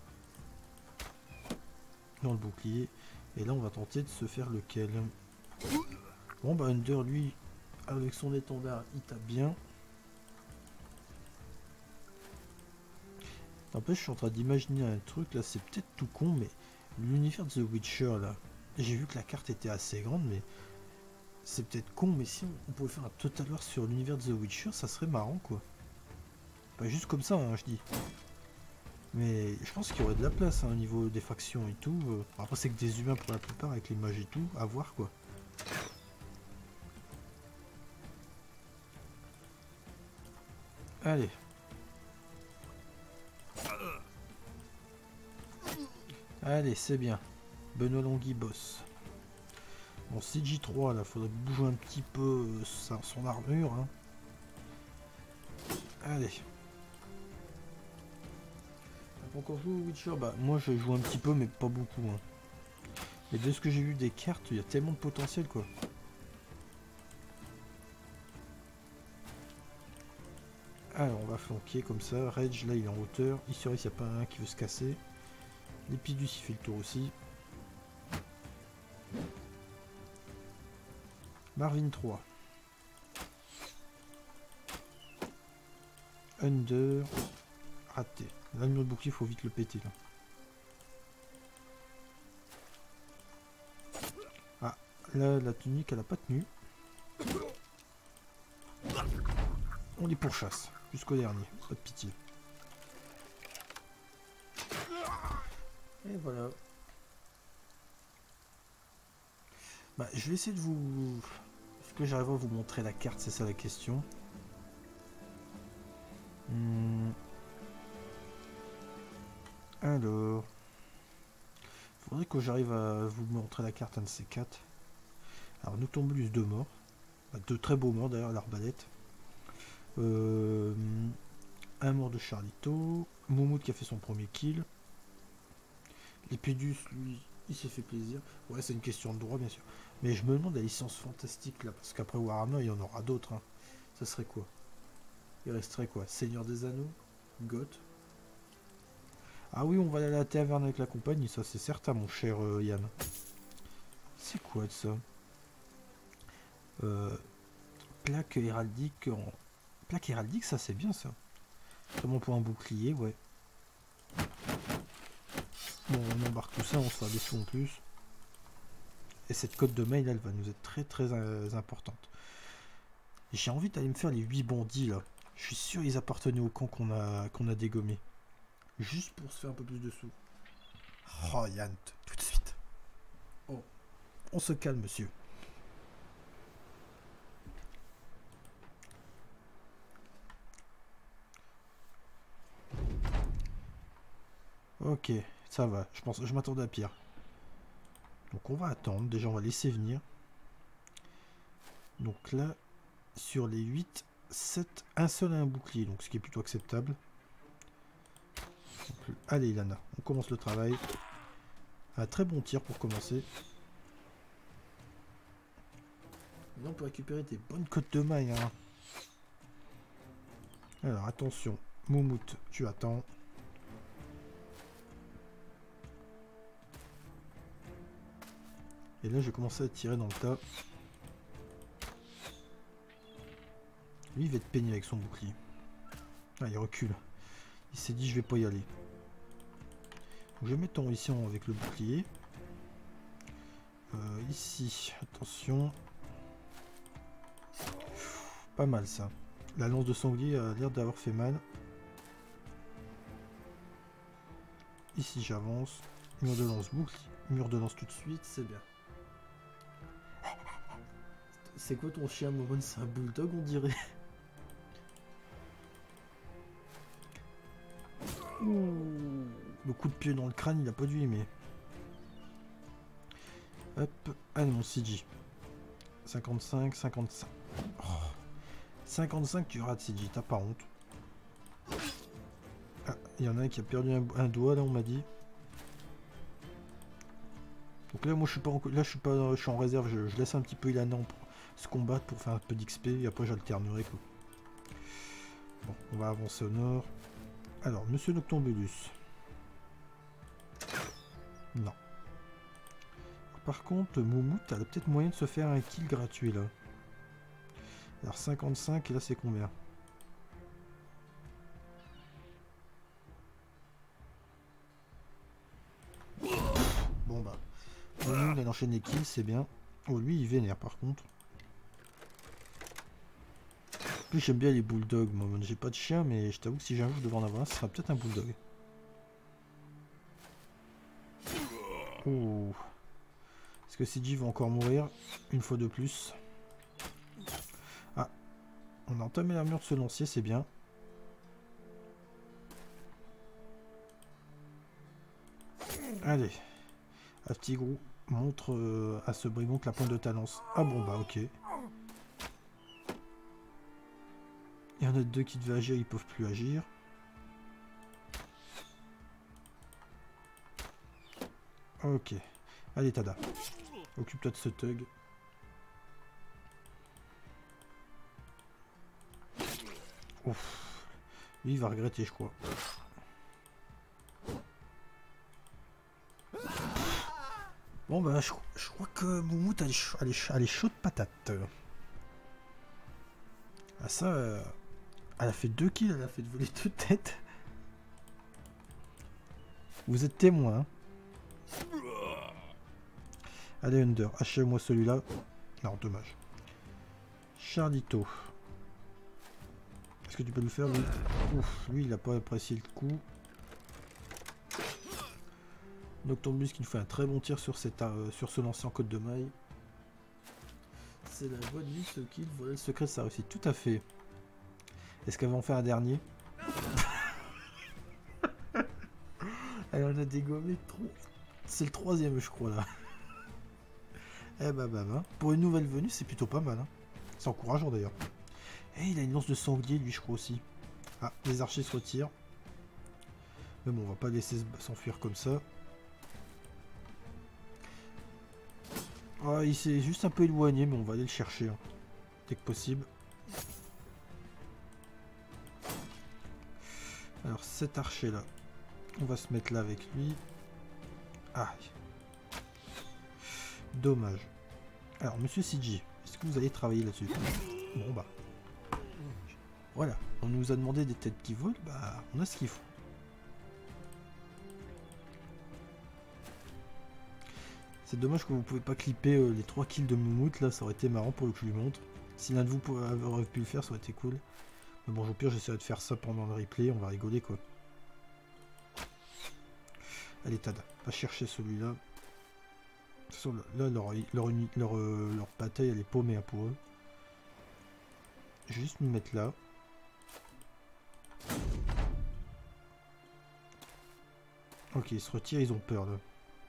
S1: Dans le bouclier. Et là, on va tenter de se faire lequel? Bon, bah, Under, lui, avec son étendard, il tape bien. N'empêche, je suis en train d'imaginer un truc, là, c'est peut-être tout con, mais l'univers de The Witcher, là, j'ai vu que la carte était assez grande, mais c'est peut-être con, mais si on, on pouvait faire un Total War sur l'univers de The Witcher, ça serait marrant, quoi. Pas juste comme ça, hein, je dis. Mais je pense qu'il y aurait de la place hein, au niveau des factions et tout. Après, c'est que des humains pour la plupart, avec les mages et tout, à voir, quoi. Allez. Allez, c'est bien. Benoît Longhi boss. Bon, C J trois, là, faudrait bouger un petit peu euh, son, son armure. Hein. Allez. T'as pas encore joué au Witcher? Bah, moi, je joue un petit peu, mais pas beaucoup. Hein. Et de ce que j'ai vu des cartes, il y a tellement de potentiel, quoi. Alors, on va flanquer comme ça. Reg, là, il est en hauteur. Il serait s'il n'y a pas un qui veut se casser. L'épidus, il fait le tour aussi. Marvin trois. Under. Raté. Là, le bouclier, il faut vite le péter, là. Ah, là, la tunique, elle a pas tenu. On les pourchasse. Jusqu'au dernier. Pas de pitié. Et voilà. Bah, je vais essayer de vous... Est-ce que j'arrive à vous montrer la carte? C'est ça la question. Hmm. Alors... Faudrait que j'arrive à vous montrer la carte un de ces quatre. Alors, Noctambulus, deux morts. Bah, deux très beaux morts d'ailleurs, l'arbalète. Euh, un mort de Charlito. Moumout qui a fait son premier kill. L'Épédus, lui, il s'est fait plaisir. Ouais, c'est une question de droit, bien sûr. Mais je me demande la licence fantastique, là, parce qu'après Warhammer, il y en aura d'autres. Hein. Ça serait quoi? Il resterait quoi? Seigneur des Anneaux? Goth? Ah oui, on va aller à la taverne avec la compagnie, ça c'est certain, mon cher euh, Yann. C'est quoi de ça? euh, Plaque héraldique en... Plaque héraldique, ça c'est bien ça. Vraiment pour un bouclier, ouais. Bon, on embarque tout ça, on se fera des sous en plus. Et cette cote de mail, elle va nous être très très euh, importante. J'ai envie d'aller me faire les huit bandits là. Je suis sûr qu'ils appartenaient au camp qu'on a, qu'on a dégommé. Juste pour se faire un peu plus de sous. Oh Yann, tout de suite. Oh, on se calme monsieur. Ok, ça va. Je pense, je m'attendais à pire. Donc on va attendre. Déjà on va laisser venir. Donc là, sur les huit, sept, un seul a un bouclier. Donc ce qui est plutôt acceptable. Donc, allez Lana, on commence le travail. Un très bon tir pour commencer. Là on peut récupérer des bonnes cotes de mailles. Hein. Alors attention, Moumout, tu attends. Et là, je vais commencer à tirer dans le tas. Lui, il va être peigné avec son bouclier. Ah, il recule. Il s'est dit, je vais pas y aller. Donc, je vais mettre ton ici avec le bouclier. Euh, ici, attention. Pas mal ça. La lance de sanglier a l'air d'avoir fait mal. Ici, j'avance. Mur de lance, bouclier. Mur de lance tout de suite, c'est bien. C'est quoi ton chien, Momon? C'est un bulldog, on dirait. Ouh, le coup de pied dans le crâne, il a pas dû aimer. Hop, allez mon C J. cinquante-cinq, cinquante-cinq. Oh. cinquante-cinq, tu rates C J, t'as pas honte. Ah, il y en a un qui a perdu un, un doigt, là, on m'a dit. Donc là, moi, je suis pas en, là, je suis pas, je suis en réserve. Je, je laisse un petit peu Ilana pour se combattre pour faire un peu d'X P et après j'alternerai quoi. Bon, on va avancer au nord. Alors, Monsieur Noctambulus. Non. Par contre, Moumout, elle a peut-être moyen de se faire un kill gratuit là. Alors cinquante-cinq et là c'est combien? Bon bah, Moumout elle enchaîne les kills, c'est bien. Oh lui il vénère par contre. En plus j'aime bien les bulldogs, moi j'ai pas de chien mais je t'avoue que si j'ai un jour je devais en avoir un, ce sera peut-être un bulldog. Oh. Est-ce que C J va encore mourir une fois de plus? Ah, on a entamé l'armure de ce lancier, c'est bien. Allez, Aftigrou montre euh, à ce brigand que la pointe de ta lance. Ah bon bah ok. Il y en a deux qui devaient agir, ils peuvent plus agir. Ok. Allez Tada. Occupe-toi de ce thug. Ouf. Lui il va regretter je crois. Bon bah je, je crois que Moumout elle, elle, elle est chaude patate. Ah ça, euh, elle a fait deux kills, elle a fait voler deux têtes. Vous êtes témoin. Hein. Allez Under, achève-moi celui-là. Non, dommage. Charlito. Est-ce que tu peux le faire lui? Ouf, lui il a pas apprécié le coup. Noctambulus qui nous fait un très bon tir sur, cette, euh, sur ce lancer en côte de maille. C'est la bonne nuit ce kill, voilà le secret de sa réussite. Tout à fait. Est-ce qu'elle va en faire un dernier? Elle en a dégommé trop. C'est le troisième je crois là. Eh bah bah bah. Pour une nouvelle venue c'est plutôt pas mal. Hein. C'est encourageant d'ailleurs. Et il a une lance de sanglier lui je crois aussi. Ah, les archers se retirent. Mais bon on va pas laisser s'enfuir comme ça. Ah, il s'est juste un peu éloigné, mais on va aller le chercher, hein, dès que possible. Alors, cet archer-là, on va se mettre là avec lui. Aïe. Dommage. Alors, monsieur C J, est-ce que vous allez travailler là-dessus? Bon, bah. Voilà, on nous a demandé des têtes qui volent, bah, on a ce qu'il faut. C'est dommage que vous pouvez pas clipper euh, les trois kills de Moumout, là, ça aurait été marrant pour que je lui montre. Si l'un de vous aurait pu le faire, ça aurait été cool. Mais bon, au pire, j'essaierai de faire ça pendant le replay, on va rigoler, quoi. Allez, Tada, va chercher celui-là. De toute façon, là, leur, leur, leur, euh, leur bataille, elle est paumée hein, pour eux. Je vais juste nous mettre là. Ok, ils se retirent, ils ont peur, là.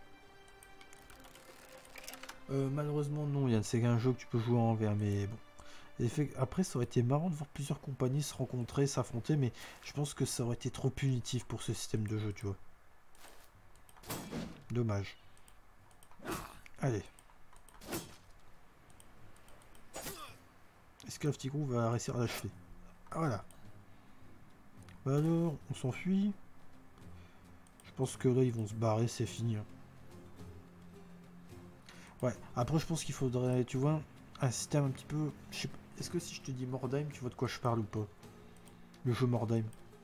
S1: Euh, malheureusement non, Yann, c'est un jeu que tu peux jouer en envers, mais bon. Fait, après ça aurait été marrant de voir plusieurs compagnies se rencontrer, s'affronter, mais je pense que ça aurait été trop punitif pour ce système de jeu, tu vois. Dommage. Allez. Est-ce que le petit groupe va réussir à l'achever? Ah voilà. Bah alors, on s'enfuit. Je pense que là, ils vont se barrer, c'est fini. Hein. Ouais, après, je pense qu'il faudrait, tu vois, un système un petit peu... Est-ce que si je te dis Mordheim, tu vois de quoi je parle ou pas? Le jeu Mordheim.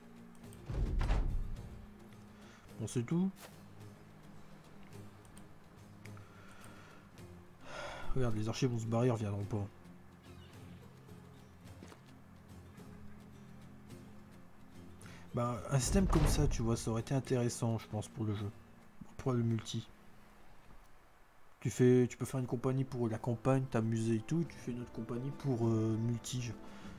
S1: Bon, c'est tout. Regarde, les archers vont se barrer, ils reviendront pas. Bah, un système comme ça, tu vois, ça aurait été intéressant, je pense, pour le jeu. Pour le multi. Tu fais, tu peux faire une compagnie pour la campagne, t'amuser et tout, tu fais une autre compagnie pour euh, multi.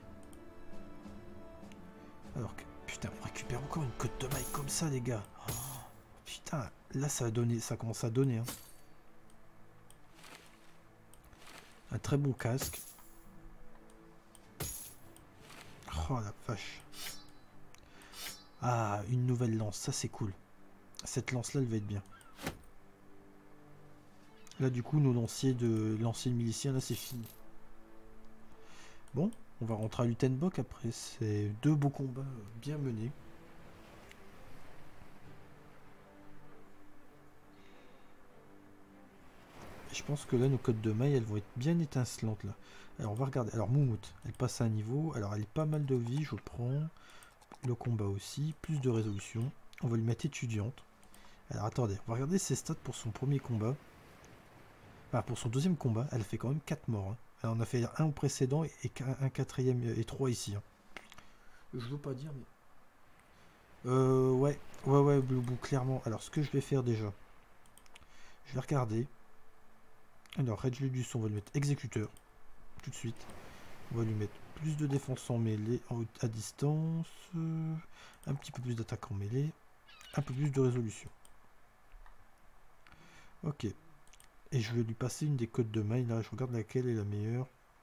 S1: Alors que, putain, on récupère encore une côte de maille comme ça, les gars. Oh, putain, là, ça a donné, ça commence à donner. Hein. Un très bon casque. Oh la vache. Ah, une nouvelle lance, ça c'est cool. Cette lance-là, elle va être bien. Là, du coup, nos lanciers de lanciers de miliciens, là, c'est fini. Bon, on va rentrer à Lutenbock après. C'est deux beaux combats bien menés. Et je pense que là, nos codes de maille, elles vont être bien étincelantes, là. Alors, on va regarder. Alors, Moumout, elle passe à un niveau. Alors, elle est pas mal de vie, je prends. Le combat aussi. Plus de résolution. On va lui mettre étudiante. Alors, attendez. On va regarder ses stats pour son premier combat. Enfin, pour son deuxième combat, elle fait quand même quatre morts. Hein. Alors, on a fait un au précédent et un quatrième et trois ici. Hein. Je veux pas dire, mais... Euh, ouais. Ouais, ouais, Blue Boo, clairement. Alors, ce que je vais faire déjà... Je vais regarder. Alors, Red Ludus, on va lui mettre exécuteur. Tout de suite. On va lui mettre plus de défense en mêlée, en, à distance. Euh, un petit peu plus d'attaque en mêlée. Un peu plus de résolution. Ok. Et je vais lui passer une des codes de maille. Là, je regarde laquelle est la meilleure.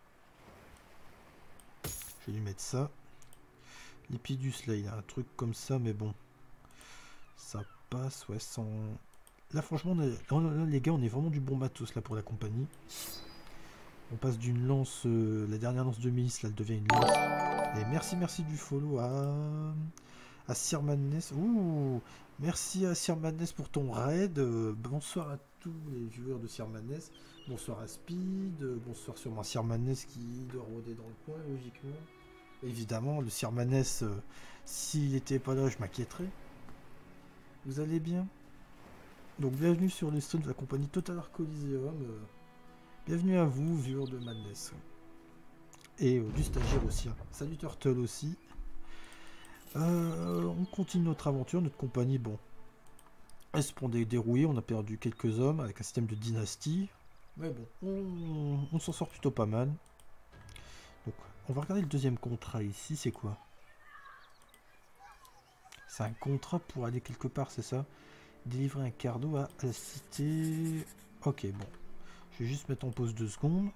S1: Je vais lui mettre ça. L'Épidus, là, il a un truc comme ça, mais bon. Ça passe, ouais, sans... Là, franchement, on est... là, les gars, on est vraiment du bon matos, là, pour la compagnie. On passe d'une lance... Euh, la dernière lance de milice, là, elle devient une lance. Et merci, merci du follow à... à Sir Madness. Ouh, merci à Sir Madness pour ton raid. Euh, bonsoir à tous les viewers de Sir Madness. Bonsoir à Speed. Euh, bonsoir sûrement à Sir Madness qui doit rôder dans le coin, logiquement. Évidemment, le Sir Madness, euh, s'il n'était pas là, je m'inquiéterais. Vous allez bien? Donc, bienvenue sur le stream de la compagnie Total War Coliseum. Euh, bienvenue à vous, viewers de Madness. Et euh, du stagiaire aussi. Hein. Salut Turtle aussi. Euh, on continue notre aventure, notre compagnie, bon, elle se prend des dérouillés, on a perdu quelques hommes avec un système de dynastie, mais bon, on, on s'en sort plutôt pas mal. Donc, on va regarder le deuxième contrat ici, c'est quoi? C'est un contrat pour aller quelque part, c'est ça? Délivrer un cardo à la cité... Ok, bon, je vais juste mettre en pause deux secondes.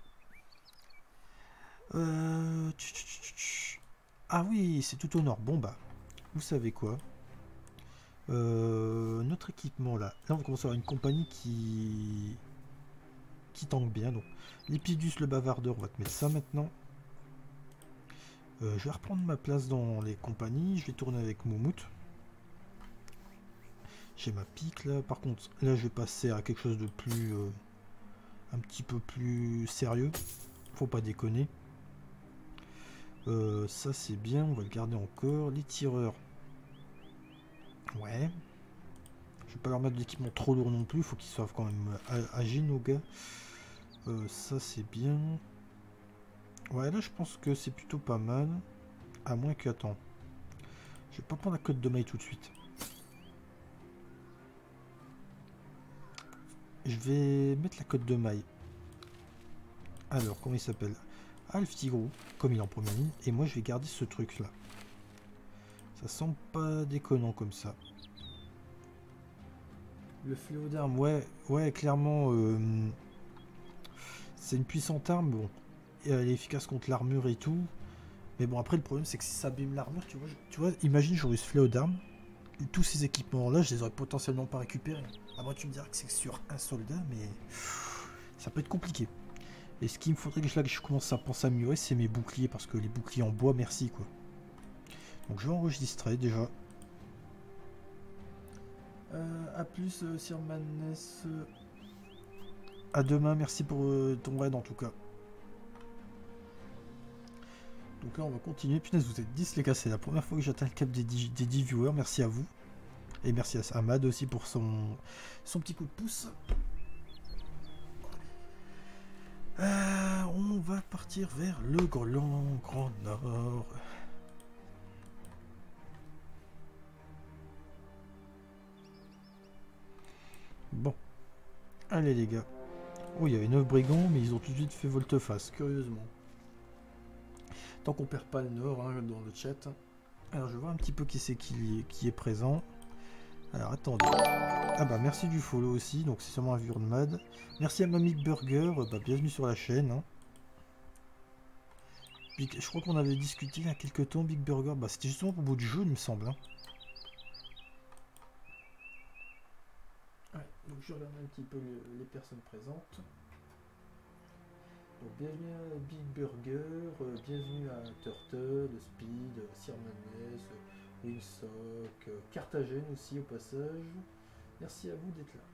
S1: Euh... Ah oui, c'est tout au nord. Bon bah, vous savez quoi, euh, notre équipement là, là on va commencer à avoir une compagnie qui qui tanque bien. Donc l'Épidus le bavardeur, on va te mettre ça maintenant. Euh, je vais reprendre ma place dans les compagnies. Je vais tourner avec Moumout. J'ai ma pique là. Par contre, là je vais passer à quelque chose de plus, euh, un petit peu plus sérieux. Faut pas déconner. Euh, ça c'est bien, on va le garder encore. Les tireurs, ouais, je vais pas leur mettre d'équipement trop lourd non plus, faut qu'ils soient quand même agiles nos gars. Euh, ça c'est bien. Ouais, là je pense que c'est plutôt pas mal, à moins que, attends, je vais pas prendre la cote de maille tout de suite. Je vais mettre la cote de maille. Alors comment il s'appelle? Alf Tigrou, comme il est en première ligne, et moi je vais garder ce truc là. Ça semble pas déconnant comme ça. Le fléau d'armes, ouais, ouais, clairement, euh, c'est une puissante arme, bon, elle est efficace contre l'armure et tout, mais bon, après le problème c'est que si ça abîme l'armure, tu vois, tu vois, imagine j'aurais ce fléau d'armes, tous ces équipements là, je les aurais potentiellement pas récupérés. À moi tu me diras que c'est sur un soldat, mais ça peut être compliqué. Et ce qu'il me faudrait que je, là, que je commence à penser à améliorer, c'est mes boucliers, parce que les boucliers en bois, merci quoi. Donc je vais enregistrer déjà. Euh, à plus, euh, Sir Madness. Euh... À demain, merci pour euh, ton aide en tout cas. Donc là on va continuer. Punaise, vous êtes dix les gars, c'est la première fois que j'atteins le cap des dix, des dix viewers. Merci à vous. Et merci à Ahmad aussi pour son, son petit coup de pouce. Euh, on va partir vers le grand, grand nord. Bon. Allez les gars. Oh, il y avait neuf brigands, mais ils ont tout de suite fait volte-face, curieusement. Tant qu'on perd pas le nord hein, dans le chat. Alors je vois un petit peu qui c'est qui, qui est présent. Alors attendez. Ah bah merci du follow aussi, donc c'est sûrement un viewer de Mad. Merci à Mamic Burger, bah bienvenue sur la chaîne. Hein. Je crois qu'on avait discuté il y a quelques temps, Big Burger, bah c'était justement au bout du jeu il me semble. Hein. Ouais, donc je regarde un petit peu le, les personnes présentes. Donc bienvenue à Big Burger, euh, bienvenue à Turtle, Speed, Sir Madness, Winsock, euh, Carthagène aussi au passage. Merci à vous d'être là.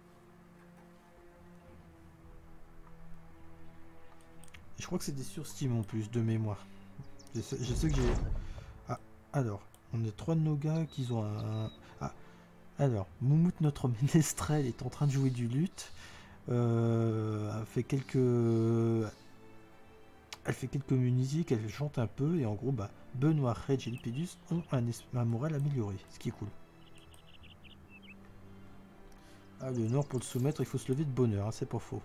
S1: Et je crois que c'était sur Steam en plus, de mémoire. Je sais, je sais que j'ai... Ah, alors, on est trois de nos gars qui ont un... Ah, alors, Moumout, notre ménestrel, est en train de jouer du luth. Euh, a fait quelques... Elle fait quelques musiques, elle chante un peu, et en gros, bah, Benoît, Reg et Lipidus ont un, un moral amélioré, ce qui est cool. Ah, le nord, pour le soumettre, il faut se lever de bonne heure, hein, c'est pas faux.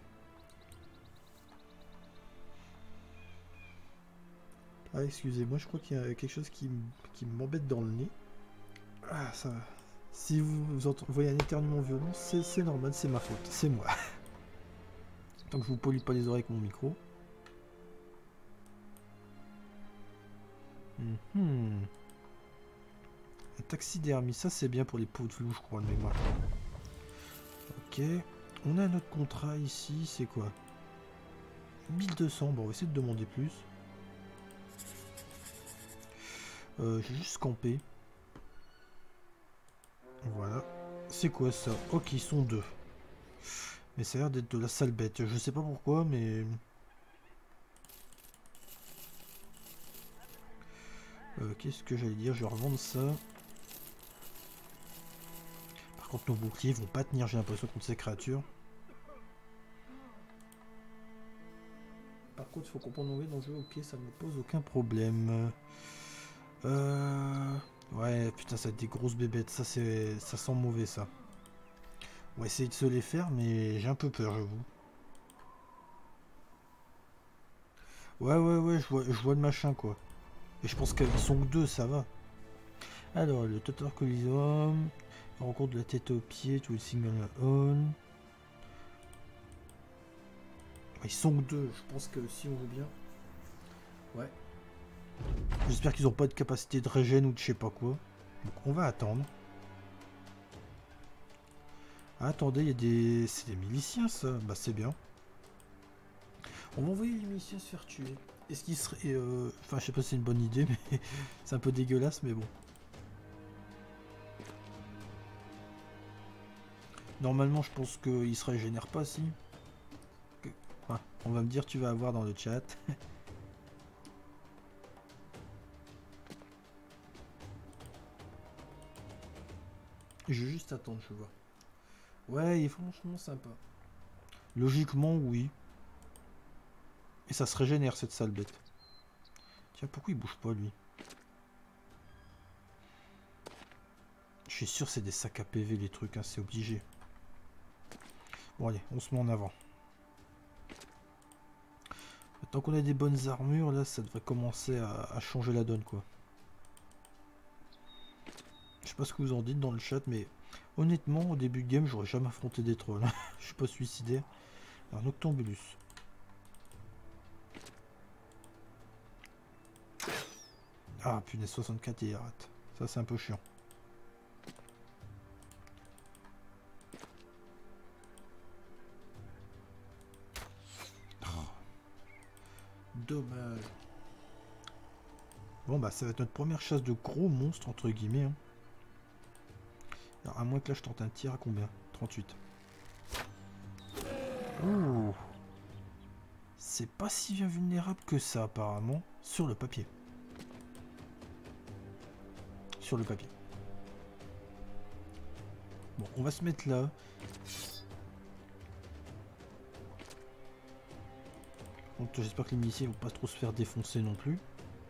S1: Ah, excusez-moi, je crois qu'il y a quelque chose qui, qui m'embête dans le nez. Ah, ça va. Si vous, vous, entendez, vous voyez un éternuement violent, c'est normal, c'est ma faute, c'est moi. Tant que je vous pollue pas les oreilles avec mon micro. Mm-hmm. Un taxidermie, ça c'est bien pour les pots de flou, je crois, de mémoire. Ok, on a notre contrat ici, c'est quoi? mille deux cents, bon on va essayer de demander plus. Euh, j'ai juste campé. Voilà. C'est quoi ça? Ok, ils sont deux. Mais ça a l'air d'être de la sale bête. Je sais pas pourquoi, mais... Euh, Qu'est-ce que j'allais dire? Je vais revendre ça. Par contre, nos boucliers vont pas tenir, j'ai l'impression, contre ces créatures. Par contre, il faut comprendre l'anglais dans le jeu. Ok, ça ne me pose aucun problème. Euh... Ouais, putain, ça va être des grosses bébêtes. Ça, c'est, ça sent mauvais, ça. On va essayer de se les faire, mais j'ai un peu peur, j'avoue. Ouais, ouais, ouais, je vois, je vois le machin, quoi. Et je pense qu'ils sont que deux, ça va. Alors, le Total Coliseum, rencontre de la tête aux pieds, tout le single all. Ils sont que deux, je pense que si on veut bien. Ouais. J'espère qu'ils n'ont pas de capacité de régène ou de je sais pas quoi. Donc on va attendre. Ah, attendez, il y a des... C'est des miliciens, ça. Bah c'est bien. On va envoyer les miliciens se faire tuer. Est-ce qu'il serait... Euh... Enfin, je sais pas si c'est une bonne idée, mais c'est un peu dégueulasse, mais bon. Normalement, je pense qu'il se régénère pas, si. Enfin, on va me dire, tu vas avoir dans le chat. Je vais juste attendre, je vois. Ouais, il est franchement sympa. Logiquement, oui. Et ça se régénère, cette sale bête. Tiens, pourquoi il bouge pas, lui? Je suis sûr c'est des sacs à P V, les trucs, hein, c'est obligé. Bon, allez, on se met en avant. Tant qu'on a des bonnes armures, là, ça devrait commencer à, à changer la donne, quoi. Je sais pas ce que vous en dites dans le chat, mais honnêtement, au début de game, j'aurais jamais affronté des trolls. Je suis pas suicidaire. Alors, Noctambulus. Ah, punaise, soixante-quatre et il rate. Ça, c'est un peu chiant. Oh. Dommage. Bon bah ça va être notre première chasse de gros monstres entre guillemets. Hein. Alors à moins que là je tente un tir à combien? trente-huit. Ouh. C'est pas si bien vulnérable que ça apparemment sur le papier. Sur le papier. Bon, on va se mettre là. J'espère que les miliciens vont pas trop se faire défoncer non plus.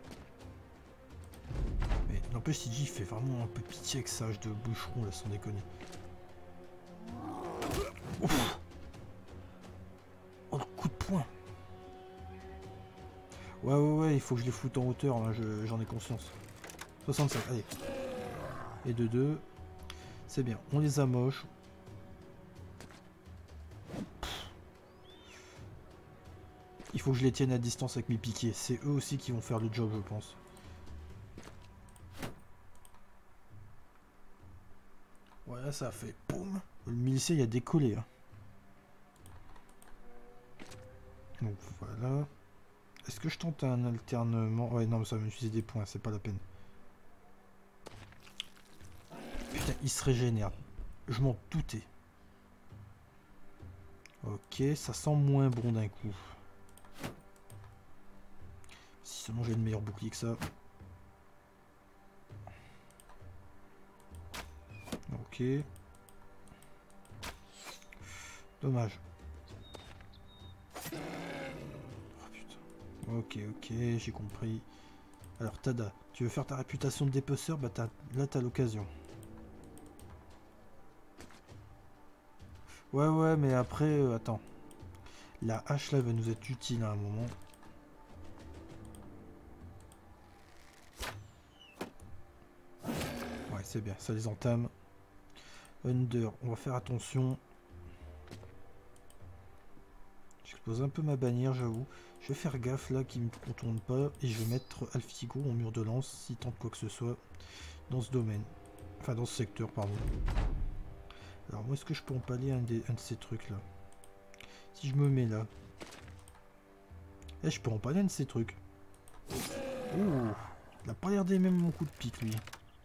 S1: Mais n'empêche, C G fait vraiment un peu pitié avec sa hache de boucheron là, sans déconner. Ouf. Oh le coup de poing. Ouais ouais ouais, il faut que je les foute en hauteur, hein, j'en ai conscience. soixante-cinq, allez. Et de deux. C'est bien, on les amoche. Il faut que je les tienne à distance avec mes piquets. C'est eux aussi qui vont faire le job, je pense. Voilà, ça a fait boum. Le milicien, il a décollé. Hein. Donc voilà. Est-ce que je tente un alternement? Ouais, non, mais ça va m'utiliser des points, c'est pas la peine. Putain, il se régénère. Je m'en doutais. Ok, ça sent moins bon d'un coup. Si seulement j'ai une meilleure bouclier que ça. Ok. Dommage. Oh putain. Ok, ok, j'ai compris. Alors Tada, tu veux faire ta réputation de dépeceur? Bah as, là t'as l'occasion. Ouais ouais, mais après, euh, attends. La hache là va nous être utile à un moment. Ouais, c'est bien, ça les entame. Under, on va faire attention. J'expose un peu ma bannière, j'avoue. Je vais faire gaffe là qu'il ne me contourne pas. Et je vais mettre Alftigo en mur de lance s'il tente quoi que ce soit dans ce domaine. Enfin, dans ce secteur, pardon. Alors, moi, est-ce que je peux empaler un, des, un de ces trucs là? Si je me mets là. Eh, je peux empaler un de ces trucs. Ouh, il a pas l'air d'aimer mon coup de pique, lui.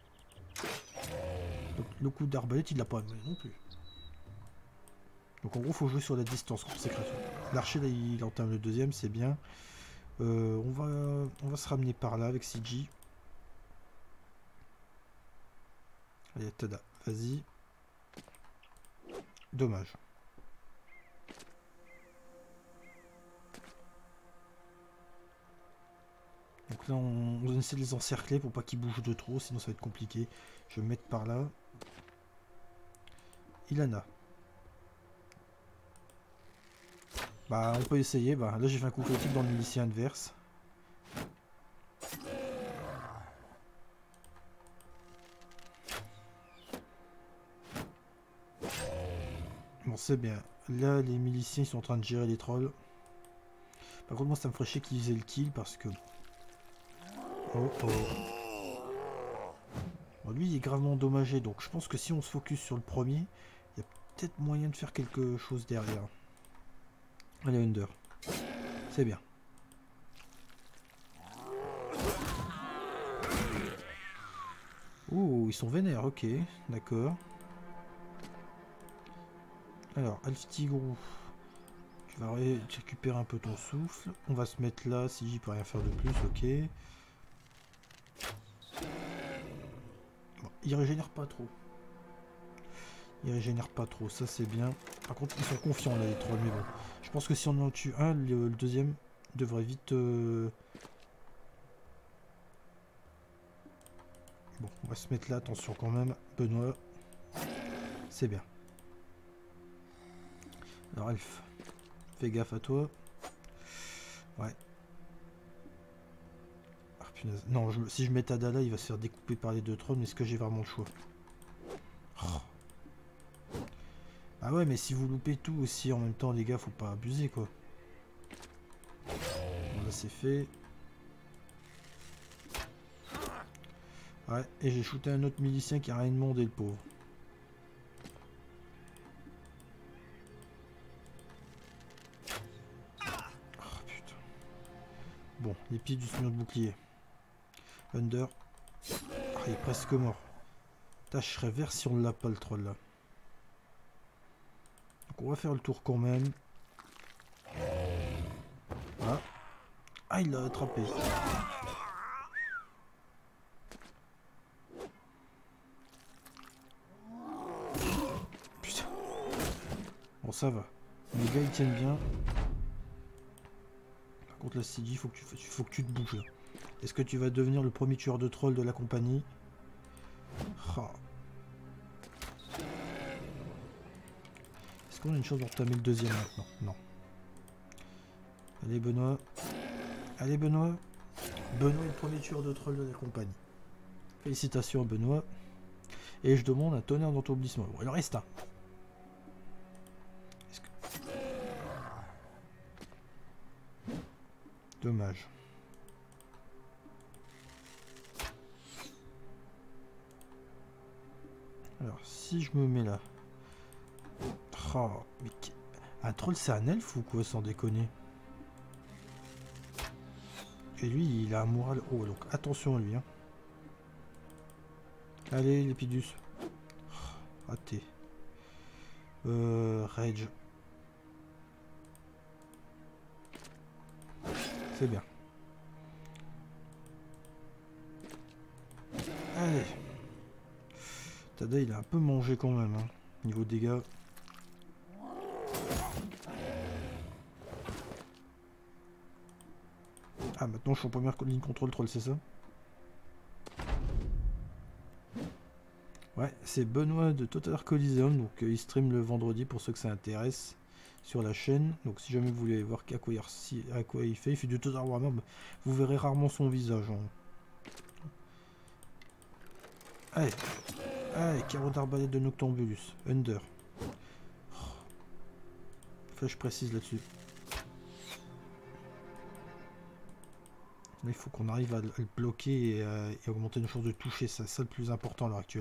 S1: Donc, le coup d'arbalète, il l'a pas aimé non plus. Donc en gros, faut jouer sur la distance contre ces créatures. L'archer, là, il entame le deuxième, c'est bien. Euh, on, va, on va se ramener par là avec C G. Allez, tada, vas-y. Dommage. Donc là, on, on essaie de les encercler pour pas qu'ils bougent de trop, sinon ça va être compliqué. Je vais me mettre par là. Ilana. Bah, on peut essayer. Bah, là, j'ai fait un coup critique dans le milicien adverse. Bon, c'est bien. Là, les miliciens ils sont en train de gérer les trolls. Par contre, moi, ça me ferait chier qu'ils aient le kill parce que... Oh, oh. Bon, lui, il est gravement endommagé. Donc, je pense que si on se focus sur le premier, il y a peut-être moyen de faire quelque chose derrière. Allez, Under. C'est bien. Ouh, ils sont vénères, ok, d'accord. Alors, Alftigrou, tu vas ré récupérer un peu ton souffle. On va se mettre là, si j'y peux rien faire de plus, ok. Bon, il régénère pas trop. Il régénère pas trop, ça c'est bien. Par contre, ils sont confiants là, les trolls, mais bon. Je pense que si on en tue un, le, le deuxième devrait vite... Euh... Bon, on va se mettre là, attention quand même. Benoît, c'est bien. Alors, Elf, fais gaffe à toi. Ouais. Ah, punaise. Non, je, si je mets Tadala, il va se faire découper par les deux trolls, mais est-ce que j'ai vraiment le choix? Oh. Ah ouais, mais si vous loupez tout aussi en même temps, les gars, faut pas abuser, quoi. Bon, là, c'est fait. Ouais, et j'ai shooté un autre milicien qui a rien demandé, le pauvre. Oh, putain. Bon, les pieds du seigneur de bouclier. Under. Ah, il est presque mort. Putain, je serais vert si on l'a pas le troll là. Donc on va faire le tour quand même. Voilà. Ah, il l'a attrapé. Putain. Bon, ça va. Les gars, ils tiennent bien. Par contre, la C G, il faut que tu, faut que tu te bouges là. Est-ce que tu vas devenir le premier tueur de troll de la compagnie? Oh. Est-ce qu'on a une chance d'entamer le deuxième maintenant? Non. Allez Benoît. Allez Benoît. Benoît est le premier tueur de troll de la compagnie. Félicitations Benoît. Et je demande un tonnerre d'entourblissement. Bon, il en reste un. Est-ce que... Dommage. Alors, si je me mets là... Oh, mais... Un troll, c'est un elfe ou quoi, sans déconner? Et lui, il a un moral... Oh, donc attention à lui, hein. Allez, Lépidus. Oh, raté. Euh... Rage. C'est bien. Allez. Tada, il a un peu mangé quand même, hein, niveau dégâts. Ah, maintenant je suis en première ligne contrôle troll, c'est ça? Ouais, c'est Benoît de Total Coliseum, donc euh, il stream le vendredi pour ceux que ça intéresse sur la chaîne. Donc si jamais vous voulez voir à quoi il, à quoi il fait, il fait du Total Warhammer, vous verrez rarement son visage. Hein. Allez, allez, carreau d'arbalète de Noctambulus, Under. Oh. Flèche précise là-dessus. Là, il faut qu'on arrive à le bloquer et, euh, et augmenter nos chances de toucher, c'est ça le plus important à l'heure actuelle.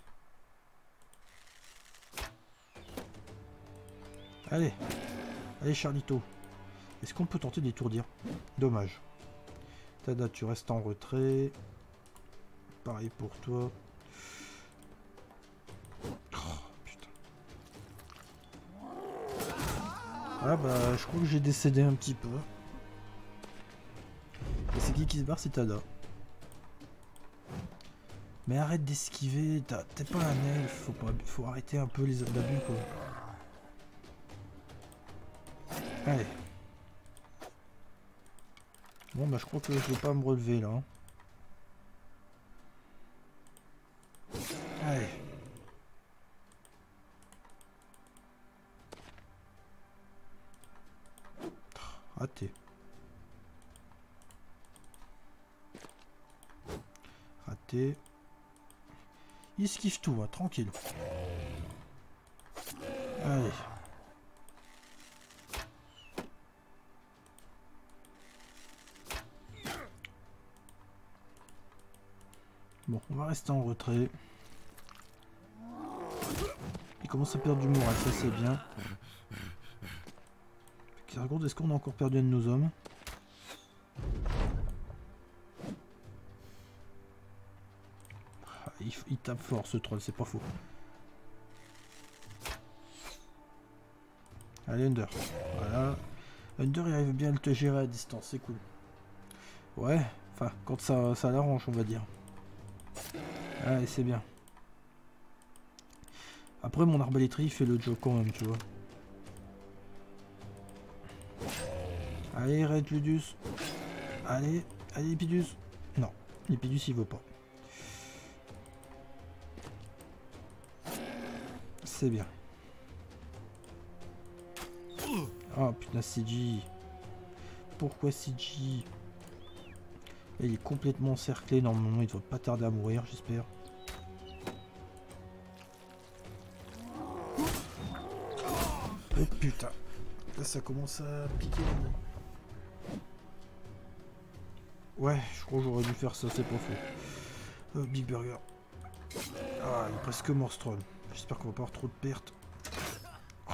S1: Allez, allez Charlito. Est-ce qu'on peut tenter d'étourdir? Dommage. Tada, tu restes en retrait. Pareil pour toi. Oh, putain. Ah bah, je crois que j'ai décédé un petit peu. Et c'est qui qui se barre? C'est Tada. Mais arrête d'esquiver, t'es pas un elfe, faut, pas, faut arrêter un peu les abus quoi. Allez. Bon bah je crois que je vais pas me relever là. Hein. Allez. Raté. Raté. Il esquive tout, hein, tranquille. Allez. Bon, on va rester en retrait. Il commence à perdre du moral, ça c'est bien. Par contre, est-ce qu'on a encore perdu un de nos hommes? Il, il tape fort ce troll, c'est pas faux. Allez, Under. Voilà. Under, il arrive bien à te gérer à distance, c'est cool. Ouais, enfin, quand ça, ça l'arrange, on va dire. Allez, c'est bien. Après, mon arbalétrie, il fait le job quand même, tu vois. Allez, Red Ludus. Allez, allez, Lepidus. Non, Lepidus, il veut pas. C'est bien. Oh putain, C G. Pourquoi C G? Il est complètement encerclé. Normalement, il ne doit pas tarder à mourir, j'espère. Oh putain. Là, ça commence à piquer. Ouais, je crois que j'aurais dû faire ça, c'est pas faux. Euh, Big Burger. Ah, il est presque mort ce troll. J'espère qu'on va pas avoir trop de pertes. Oh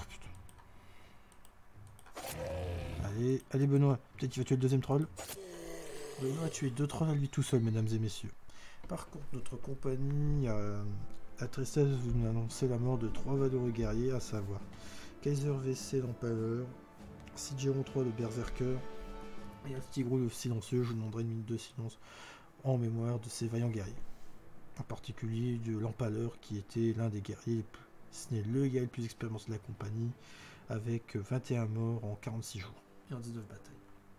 S1: putain. Allez, allez Benoît. Peut-être qu'il va tuer le deuxième troll. Bruno a tué deux trolls à lui tout seul, mesdames et messieurs. Par contre, notre compagnie a la tristesse de nous annoncer la mort de trois valeureux guerriers, à savoir Kaiser V C l'Empaleur, Sigeron trois le Berserker et Alstigrou le Silencieux. Je vous demanderai une minute de silence en mémoire de ces vaillants guerriers. En particulier de l'Empaleur qui était l'un des guerriers les plus, si ce n'est le guerrier le plus expérimenté de la compagnie, avec vingt et un morts en quarante-six jours et en dix-neuf batailles.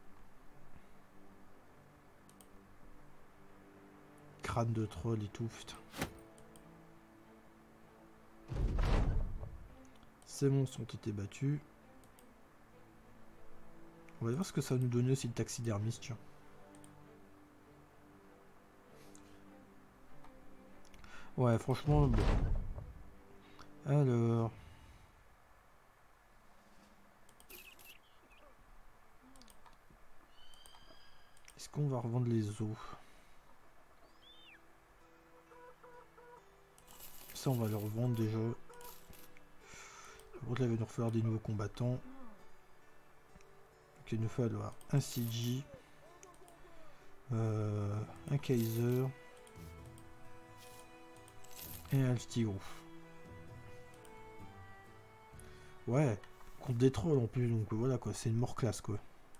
S1: Crâne de troll et tout, putain. Ces monstres ont été battus. On va voir ce que ça va nous donner aussi le taxidermiste, tiens. Ouais, franchement, bon. Alors... Est-ce qu'on va revendre les os? Ça, on va le revendre déjà. Par contre, là, il va nous falloir des nouveaux combattants. Donc, il va nous falloir un C G, euh, un Kaiser et un Alstigrou. Ouais, contre des trolls en plus, donc voilà quoi, c'est une mort classe quoi.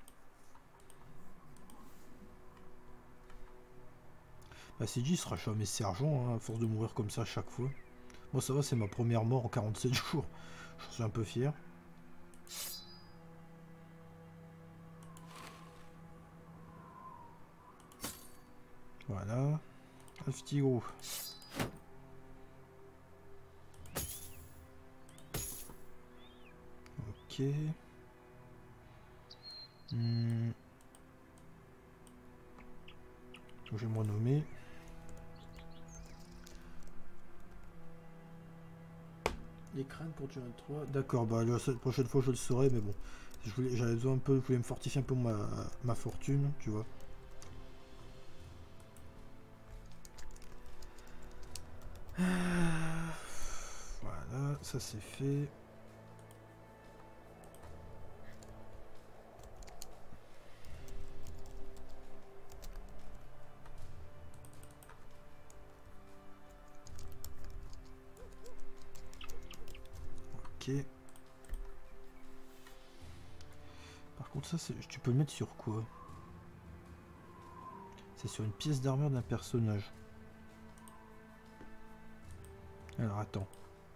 S1: Bah, C G sera jamais sergent, hein, à force de mourir comme ça à chaque fois. Moi ça va, c'est ma première mort en quarante-sept jours. Je suis un peu fier. Voilà. Alstigrou. Ok. Hmm. Je vais me renommer. Les crânes pour durer trois. D'accord, bah la prochaine fois je le saurai, mais bon. J'avais besoin un peu, je voulais me fortifier un peu ma, ma fortune, tu vois. Voilà, ça c'est fait. Ok. Par contre ça, tu peux le mettre sur quoi? C'est sur une pièce d'armure d'un personnage. Alors attends.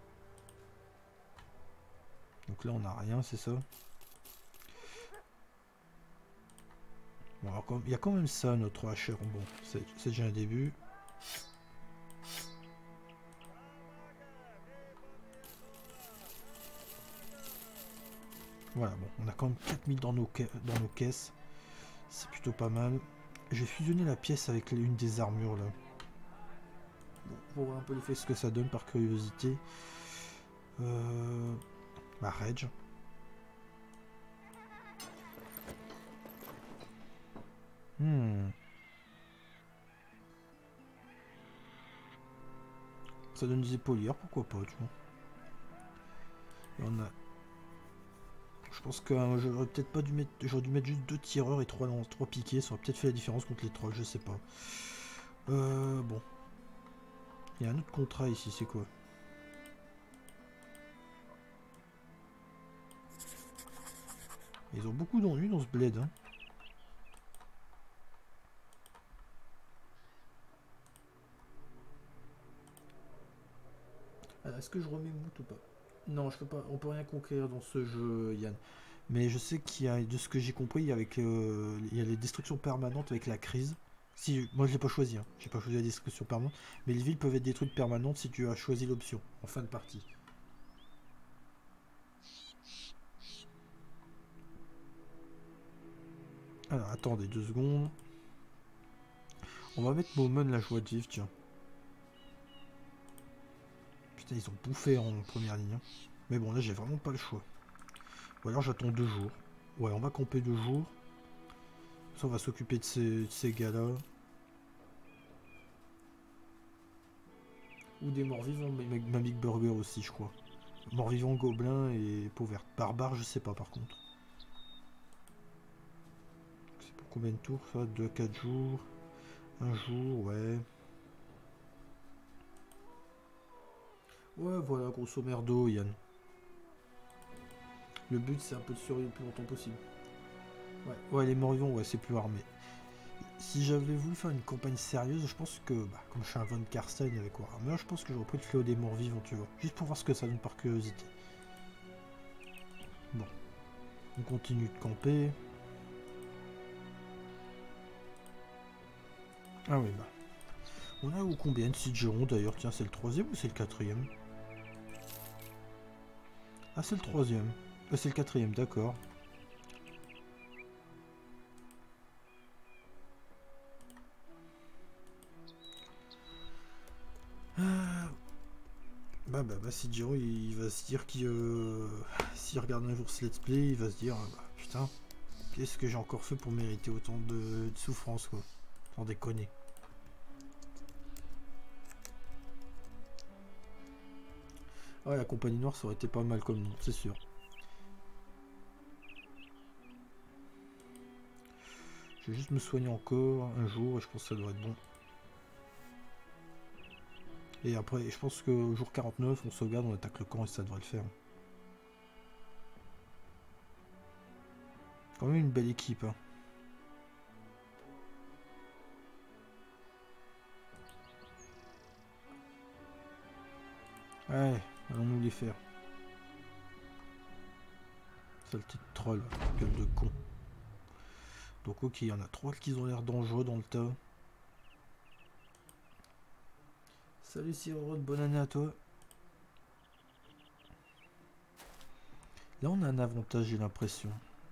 S1: Donc là on n'a rien, c'est ça? Bon, alors, il y a quand même ça, notre H R. Bon, c'est déjà un début. Voilà, bon, on a quand même quatre mille dans nos, dans nos caisses. C'est plutôt pas mal. J'ai fusionné la pièce avec une des armures là. Bon, on va voir un peu l'effet ce que ça donne par curiosité. Euh... Bah, Rage. Hmm. Ça donne des épaulières, pourquoi pas, tu vois. Et on a... Je pense que euh, j'aurais peut-être pas dû mettre... J'aurais dû mettre juste deux tireurs et trois, trois piquets. Ça aurait peut-être fait la différence contre les trolls, je sais pas. Euh, bon. Il y a un autre contrat ici, c'est quoi? Ils ont beaucoup d'ennuis dans ce bled, hein. Est-ce que je remets Mout ou pas? Non, je peux pas. On peut rien conquérir dans ce jeu, Yann. Mais je sais qu'il y a, de ce que j'ai compris, avec euh, il y a les destructions permanentes avec la crise. Si, moi je l'ai pas choisi, hein. J'ai pas choisi la destruction permanente. Mais les villes peuvent être détruites permanentes si tu as choisi l'option en fin de partie. Alors attendez deux secondes. On va mettre Momon la joie de vivre, tiens. Putain, ils ont bouffé en première ligne. Hein. Mais bon, là j'ai vraiment pas le choix. Ou alors j'attends deux jours. Ouais, on va camper deux jours. Ça, on va s'occuper de ces, de ces gars-là. Ou des morts-vivants, Mamic Burger aussi, je crois. Morts-vivants, gobelins et peau verte. Barbare, je sais pas par contre. combien de tours ça? deux à quatre jours. Un jour, ouais. Ouais, voilà, grosso merdo, Yann. Le but, c'est un peu de survivre le plus longtemps possible. Ouais, ouais, les morts-vivants, ouais, c'est plus armé. Si j'avais voulu faire une campagne sérieuse, je pense que, bah, comme je suis un Von Karstein avec Warhammer, je pense que j'aurais pris le fléau des morts-vivants, tu vois. Juste pour voir ce que ça donne par curiosité. Bon. On continue de camper. Ah oui, bah. On a où combien de Sigeron d'ailleurs? Tiens, c'est le troisième ou c'est le quatrième? Ah, c'est le troisième. Ah, c'est le quatrième, d'accord. Ah. Bah, bah, bah, Sijiro, il va se dire qu'il... Euh, s'il regarde un jour ce let's play, il va se dire, bah, putain, qu'est-ce que j'ai encore fait pour mériter autant de, de souffrance, quoi. Sans déconner. Ouais, la compagnie noire, ça aurait été pas mal comme nom, c'est sûr. Je vais juste me soigner encore un jour et je pense que ça doit être bon. Et après, je pense que jour quarante-neuf, on sauvegarde, on attaque le camp et ça devrait le faire. Quand même une belle équipe. Hein. Ouais, allons-nous les faire. Saleté de troll, gueule de con. Donc ok, il y en a trois qui ont l'air dangereux dans le tas. Salut Cyril, bonne année à toi. Là on a un avantage, j'ai l'impression.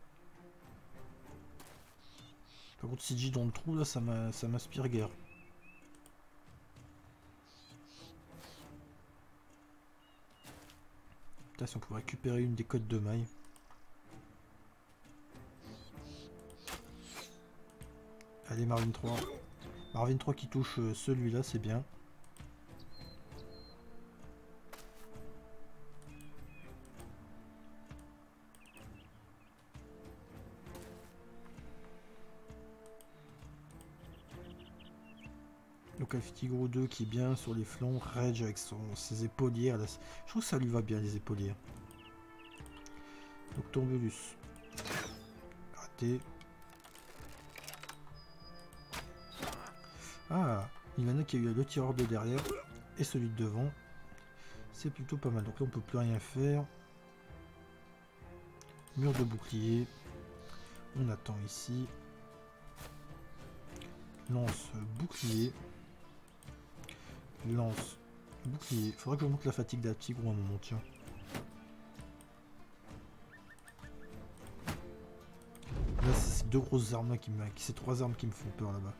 S1: Par contre C G dans le trou, là ça m'inspire guère. Putain, si on pouvait récupérer une des codes de maille. Allez Marvin trois. Marvin trois qui touche celui-là, c'est bien. Donc Alftigro deux qui est bien sur les flancs, Rage avec son, ses épaulières, là, je trouve que ça lui va bien les épaulières. Donc Tombulus, raté. Ah, il y en a qui a eu le tireur de derrière et celui de devant, c'est plutôt pas mal. Donc là on peut plus rien faire. Mur de bouclier, on attend ici. Lance bouclier. Lance, bouclier. Faudrait que je monte la fatigue d'un tigre ou un moment, tiens. Là, c'est ces deux grosses armes là qui me. Ces trois armes qui me font peur là-bas.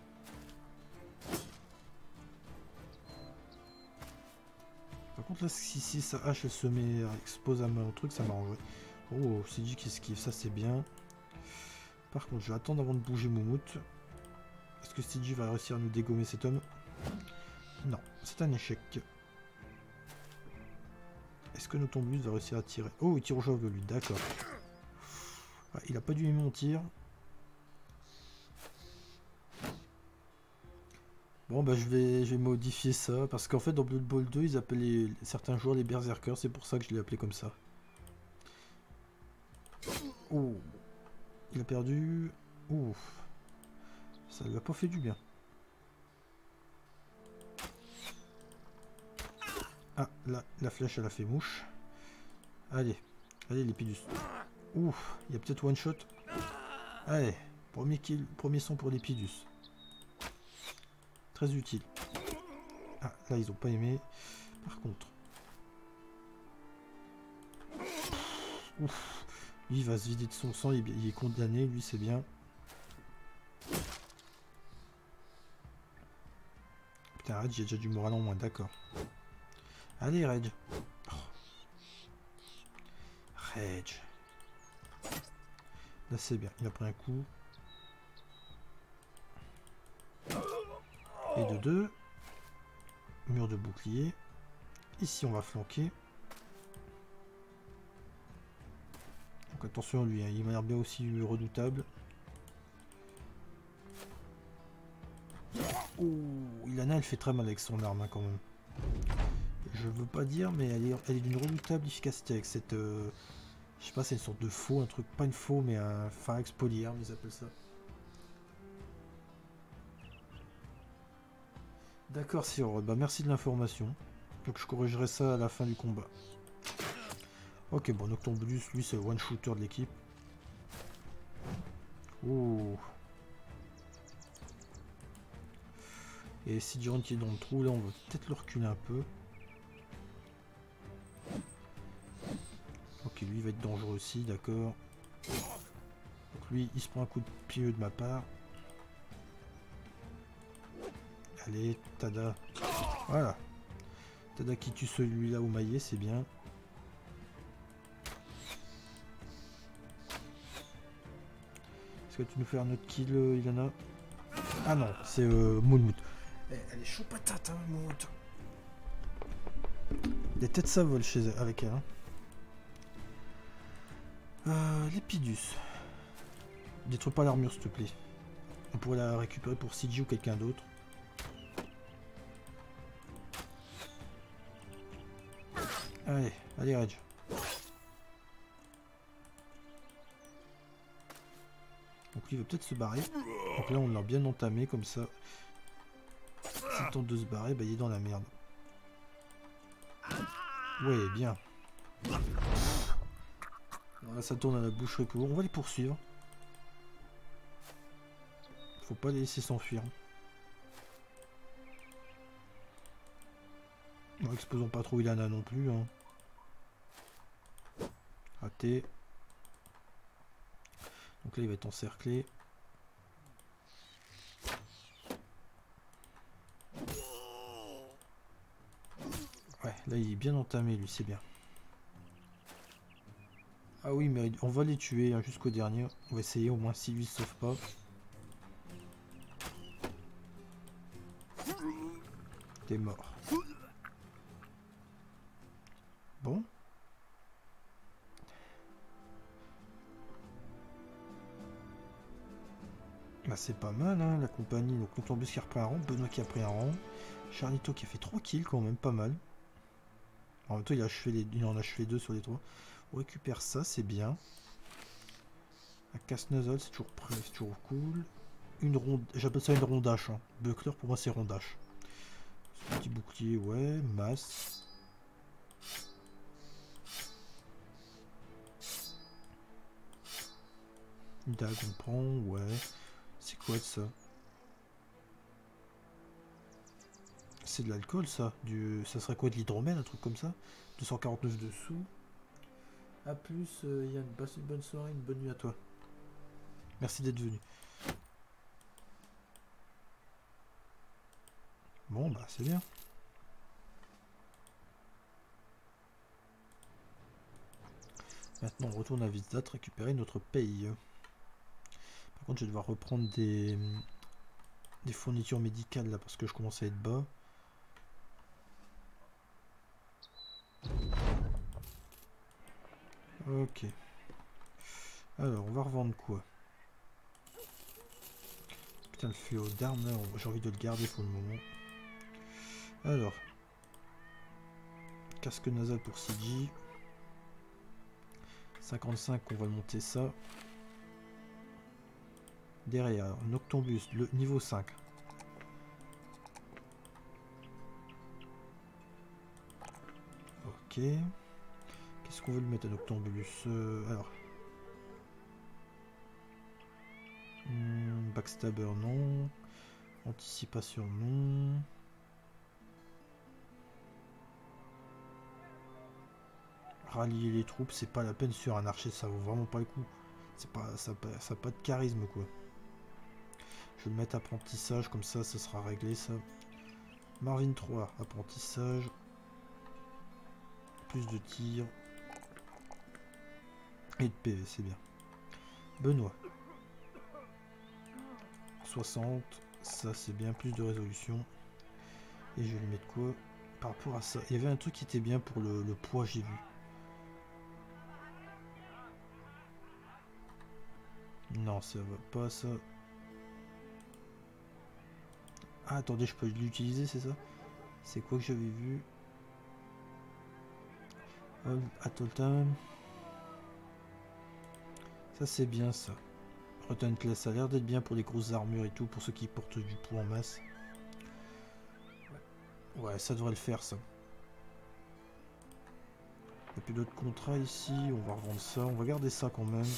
S1: Par contre, là, si, si sa hache elle se met. Expose à mon truc, ça m'arrangerait. Oh, C J qui esquive, ça c'est bien. Par contre, je vais attendre avant de bouger Moumout. Est-ce que C J va réussir à nous dégommer cet homme? Non, c'est un échec. Est-ce que notre Tombulus va réussir à tirer? Oh, il tire au javelot lui, d'accord. Ah, il a pas dû aimer mon tir. Bon, bah je vais, je vais modifier ça, parce qu'en fait dans Blood Bowl deux, ils appellent les, certains joueurs les berserkers, c'est pour ça que je l'ai appelé comme ça. Oh, il a perdu. Ouf, ça lui a pas fait du bien. Ah, là, la flèche, elle a fait mouche. Allez, allez, l'Épidus. Ouf, il y a peut-être one shot. Allez, premier kill, premier son pour l'Épidus. Très utile. Ah, là, ils ont pas aimé. Par contre. Ouf, lui, il va se vider de son sang, il, il est condamné, lui, c'est bien. Putain, Reg, j'ai déjà du moral en moins, d'accord. Allez, Reg. Oh. Reg. Là, c'est bien. Il a pris un coup. Et de deux. Mur de bouclier. Ici, on va flanquer. Donc attention à lui, hein. Il m'a l'air bien aussi redoutable. Oh, Ilana, elle fait très mal avec son arme, hein, quand même. Je veux pas dire, mais elle est, elle est d'une redoutable efficacité avec cette... Euh, je sais pas, c'est une sorte de faux, un truc, pas une faux, mais un Pharex polyarme, ils appellent ça. D'accord, Sir, bah merci de l'information. Donc je corrigerai ça à la fin du combat. Ok, bon, Noctambulus, lui, c'est le one-shooter de l'équipe. Oh. Et si Durant est dans le trou, là, on va peut-être le reculer un peu. Ok, lui, il va être dangereux aussi, d'accord. Donc lui, il se prend un coup de pied de ma part. Allez, Tada. Voilà. Tada qui tue celui-là au maillet, c'est bien. Est-ce que tu nous fais un autre kill, euh, Ilana? Ah non, c'est euh, Moonmout. Eh, elle est chaud patate, hein, Moonmout. Des têtes ça vole chez elle, avec elle. Hein. Euh, L'Épidus. Détruis pas l'armure, s'il te plaît. On pourrait la récupérer pour C G ou quelqu'un d'autre. Allez, allez, Reg. Donc lui il va peut-être se barrer. Donc là on l'a bien entamé comme ça. S'il tente de se barrer, bah il est dans la merde. Ouais, bien. Alors là ça tourne à la boucherie pour. On va les poursuivre. Faut pas les laisser s'enfuir. Bon, exposons pas trop Ilana non plus. Hein. Raté. Donc là il va être encerclé. Ouais, là il est bien entamé lui, c'est bien. Ah oui, mais on va les tuer hein, jusqu'au dernier. On va essayer au moins si lui se sauve pas. T'es mort. Bon. Bah c'est pas mal hein, la compagnie. Donc Noctambulus qui a repris un rang, Benoît qui a pris un rang, Charlito qui a fait trois kills quand même, pas mal. En même temps il, a achevé les... il en a achevé deux sur les trois. On récupère ça, c'est bien. Un casse-nozzle, c'est toujours prêt, c'est toujours cool. Une ronde, j'appelle ça une rondache. Hein. Buckler pour moi c'est rondache. Ce petit bouclier, ouais, masse. Une dague on prend, ouais. C'est quoi de ça? C'est de l'alcool ça, du, ça serait quoi de l'hydromel, un truc comme ça. deux cent quarante-neuf dessous. A plus, euh, Yann, passe une bonne soirée, une bonne nuit à toi. Merci d'être venu. Bon bah c'est bien. Maintenant on retourne à Vizdat récupérer notre paye. Par contre je vais devoir reprendre des, des fournitures médicales là parce que je commence à être bas. Ok. Alors on va revendre quoi? Putain le fléau d'armes là, j'ai envie de le garder pour le moment. Alors. Casque nasal pour C G. cinquante-cinq, on va monter ça. Derrière, Noctambulus, le niveau cinq. Ok. Qu'est-ce qu'on veut lui mettre à Noctambulus euh, Alors. Hmm, backstabber, non. Anticipation, non. Rallier les troupes, c'est pas la peine sur un archer, ça vaut vraiment pas le coup. C'est pas, ça n'a ça pas de charisme, quoi. Je vais le mettre apprentissage, comme ça, ça sera réglé, ça. Marvin trois, apprentissage. Plus de tir. Et de P V, c'est bien. Benoît. soixante, ça c'est bien, plus de résolution. Et je vais lui mettre quoi par rapport à ça? Il y avait un truc qui était bien pour le, le poids, j'ai vu. Non, ça va pas, ça. Ah, attendez, je peux l'utiliser, c'est ça? C'est quoi que j'avais vu? Oh, Attoltam. Ça, c'est bien, ça. Retentless, ça a l'air d'être bien pour les grosses armures et tout, pour ceux qui portent du poids en masse. Ouais, ça devrait le faire, ça. Il n'y a plus d'autres contrats ici, on va revendre ça, on va garder ça quand même.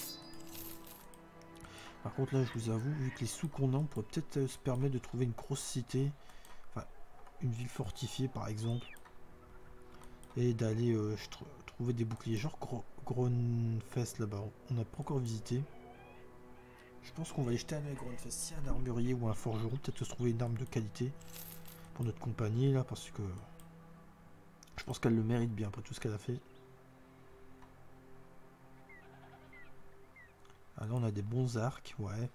S1: Par contre là je vous avoue, vu que les sous qu'on a, on pourrait peut-être euh, se permettre de trouver une grosse cité, enfin une ville fortifiée par exemple, et d'aller euh, tr trouver des boucliers, genre Gro Gronfest là-bas, on n'a pas encore visité. Je pense qu'on va aller jeter un œil à Gronfest, si un armurier ou un forgeron, peut-être se trouver une arme de qualité pour notre compagnie là, parce que je pense qu'elle le mérite bien après tout ce qu'elle a fait. Ah là on a des bons arcs, ouais.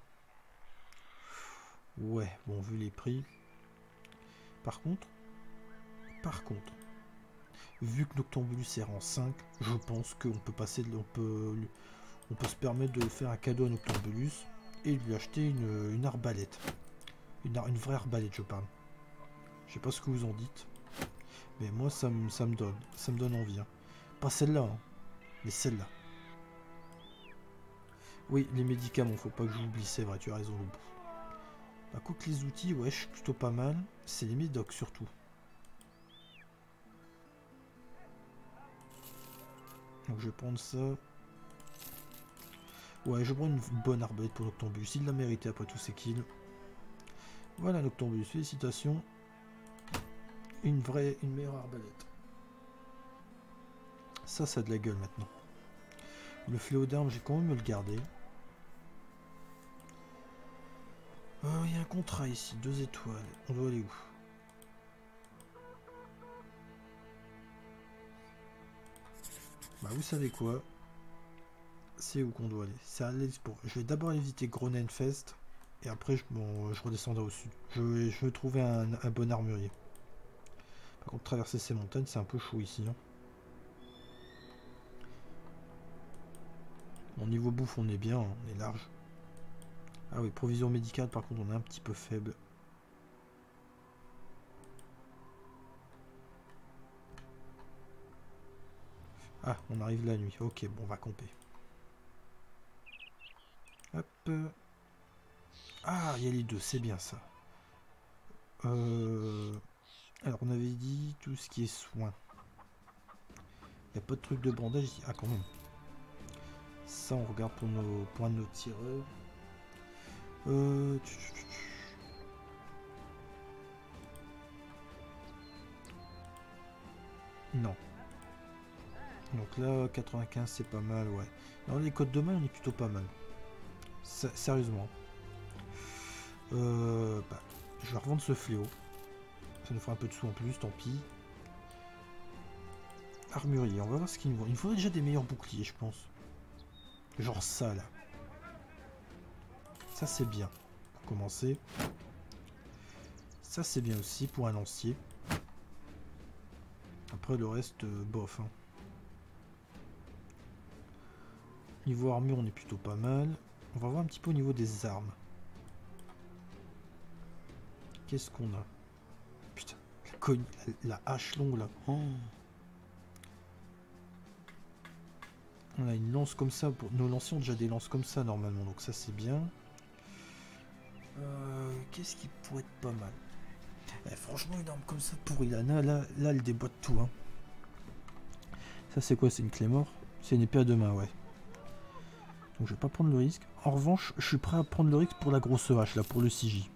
S1: Ouais, bon vu les prix. Par contre, par contre, vu que Noctambulus est rang cinq, je pense qu'on peut passer, on peut, on peut se permettre de faire un cadeau à Noctambulus et lui acheter une, une arbalète. Une, une vraie arbalète, je parle. Je sais pas ce que vous en dites, mais moi ça me, ça me donne, ça me donne envie. Hein. Pas celle-là, hein, mais celle-là. Oui, les médicaments, faut pas que j'oublie, c'est vrai, tu as raison. Bah, quoique les outils, ouais, je suis plutôt pas mal. C'est les médocs surtout. Donc je vais prendre ça. Ouais, je prends une bonne arbalète pour Noctambulus. Il l'a mérité après tous ses kills. Voilà Noctambulus, félicitations. Une vraie, une meilleure arbalète. Ça, ça a de la gueule maintenant. Le fléau d'armes, j'ai quand même me le garder. Il euh, y a un contrat ici, deux étoiles. On doit aller où? Bah vous savez quoi? C'est où qu'on doit aller? C'est à l'Expo. Je vais d'abord aller visiter Gronenfest. Et après je, bon, je redescendrai au sud. Je vais, je vais trouver un, un bon armurier. Par contre traverser ces montagnes c'est un peu chaud ici. Hein. Mon niveau bouffe on est bien, hein, on est large. Ah oui, provision médicale par contre on est un petit peu faible. Ah, on arrive la nuit. Ok, bon on va camper. Hop. Ah, il y a les deux, c'est bien ça. Euh... Alors on avait dit tout ce qui est soins. Il n'y a pas de truc de bandage ici. Ah quand même. Ça on regarde pour nos points de nos tireurs. Euh... Non. Donc là quatre-vingt-quinze c'est pas mal, ouais. Alors les codes de main on est plutôt pas mal. S sérieusement. Euh... Bah, je vais revendre ce fléau. Ça nous fera un peu de sous en plus, tant pis. Armurier, on va voir ce qu'il nous faut. Il nous faudrait déjà des meilleurs boucliers, je pense. Genre ça, là. Ça, c'est bien. Pour commencer. Ça, c'est bien aussi pour un lancier. Après, le reste, euh, bof. Hein. Niveau armure, on est plutôt pas mal. On va voir un petit peu au niveau des armes. Qu'est-ce qu'on a? Putain, la, cogne, la, la hache longue, là. Oh. On a une lance comme ça. Pour... Nos lanciers ont déjà des lances comme ça, normalement. Donc ça, c'est bien. Euh, Qu'est-ce qui pourrait être pas mal? Eh, franchement, une arme comme ça pour Ilana, là, là, elle déboîte tout. Hein. Ça, c'est quoi? C'est une clé mort? C'est une épée à deux mains, ouais. Donc, je vais pas prendre le risque. En revanche, je suis prêt à prendre le risque pour la grosse hache, là, pour le C J.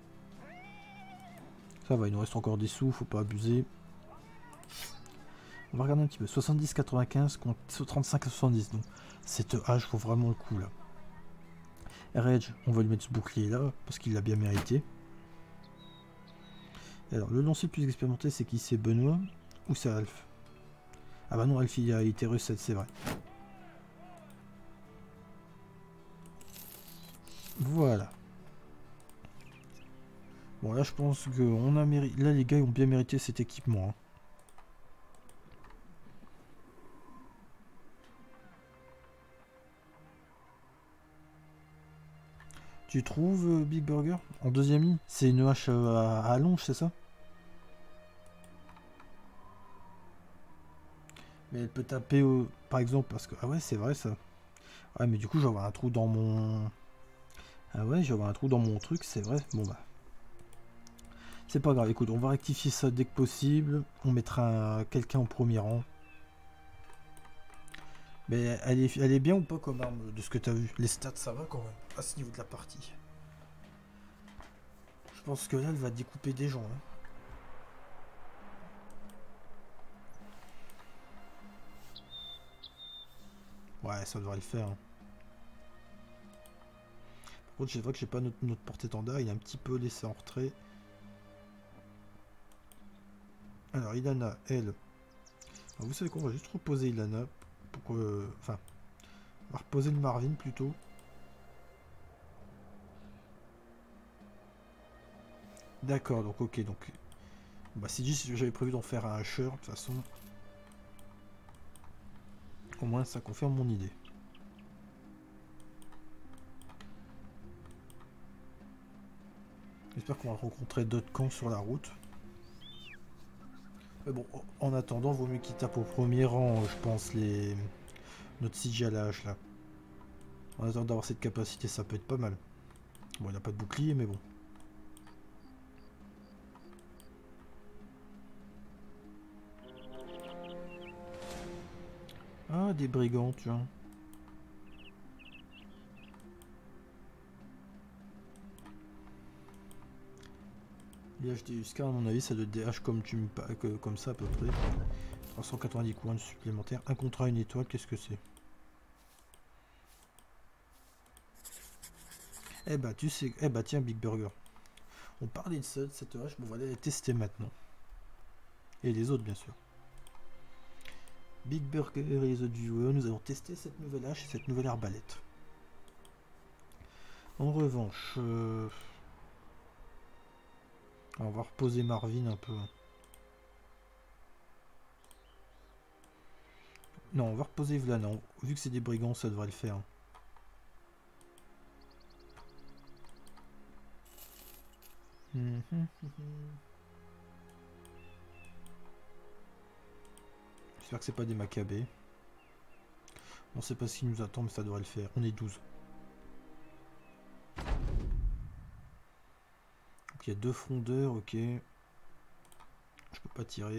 S1: Ça va, il nous reste encore des sous, faut pas abuser. On va regarder un petit peu. soixante-dix quatre-vingt-quinze contre trente-cinq soixante-dix. Donc, cette hache vaut vraiment le coup, là. Reg, on va lui mettre ce bouclier là, parce qu'il l'a bien mérité. Alors, le lancier le plus expérimenté, c'est qui? C'est Benoît ou c'est Alf? Ah bah non, Alf, il a été recette, c'est vrai. Voilà. Bon, là, je pense que on a mérité. Là, les gars, ils ont bien mérité cet équipement. Hein. Tu trouves euh, Big Burger en deuxième ligne? C'est une hache euh, à, à allonge, c'est ça? Mais elle peut taper au... par exemple parce que... Ah ouais, c'est vrai ça. Ouais, mais du coup, je vais avoir un trou dans mon... Ah ouais, je vais avoir un trou dans mon truc, c'est vrai. Bon bah... C'est pas grave, écoute, on va rectifier ça dès que possible. On mettra quelqu'un en premier rang. Mais elle est, elle est bien ou pas comme arme de ce que t'as vu? Les stats, ça va quand même, à ce niveau de la partie. Je pense que là, elle va découper des gens. Hein. Ouais, ça devrait le faire. Hein. Par contre, c'est vrai que j'ai pas notre, notre porte-étendard, il est un petit peu laissé en retrait. Alors, Ilana, elle... Alors, vous savez quoi, on va juste reposer Ilana. Pour que... Enfin, on va reposer le Marvin plutôt. D'accord, donc ok, donc... Bah, c'est juste j'avais prévu d'en faire un Usher, de toute façon. Au moins, ça confirme mon idée. J'espère qu'on va rencontrer d'autres camps sur la route. Mais bon, en attendant, vaut mieux qu'ils tapent au premier rang, je pense, les... notre C G à la hache, là. En attendant d'avoir cette capacité, ça peut être pas mal. Bon, il n'a pas de bouclier, mais bon. Ah, des brigands, tu vois. Les H D U S K, à mon avis, ça doit être des H comme, tu me... comme ça à peu près. trois cent quatre-vingt-dix coins supplémentaires. Un contrat, une étoile, qu'est-ce que c'est? Eh bah, tu sais... Eh bah, tiens, Big Burger. On parlait de ça, de cette hache, bon, on va aller la tester maintenant. Et les autres, bien sûr. Big Burger et les autres viewers, nous allons tester cette nouvelle hache et cette nouvelle arbalète. En revanche... Euh... On va reposer Marvin un peu. Non, on va reposer Vlana. Vu que c'est des brigands, ça devrait le faire. J'espère que c'est pas des macabées. On sait pas ce qui nous attend, mais ça devrait le faire. On est douze. Donc il y a deux frondeurs, ok. Je peux pas tirer.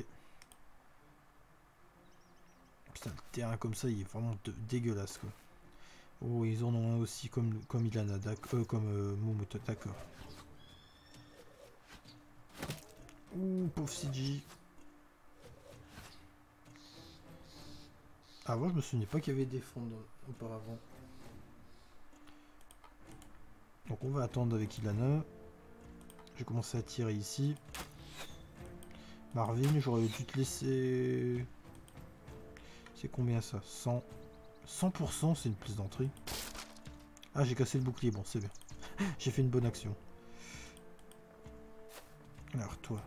S1: Putain, le terrain comme ça, il est vraiment de dégueulasse, quoi. Oh, ils en ont un aussi comme, comme Ilana, d'accord, euh, comme euh, Momoto, d'accord. Ouh, pauvre C G. Avant, je me souvenais pas qu'il y avait des fonds auparavant. Donc on va attendre avec Ilana. J'ai commencé à tirer ici. Marvin, j'aurais dû te laisser... C'est combien ça? cent. cent pour cent, c'est une plus d'entrée. Ah, j'ai cassé le bouclier, bon, c'est bien. J'ai fait une bonne action. Alors, toi.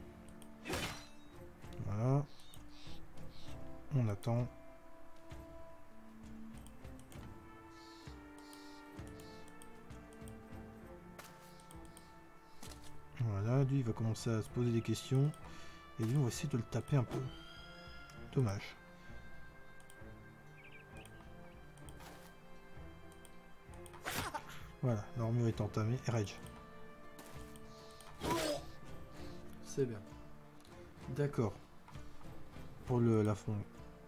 S1: Voilà. On attend. Voilà, lui, il va commencer à se poser des questions. Et lui, on va essayer de le taper un peu. Dommage. Voilà, l'armure est entamée. Et rage. C'est bien. D'accord. Pour le la fond.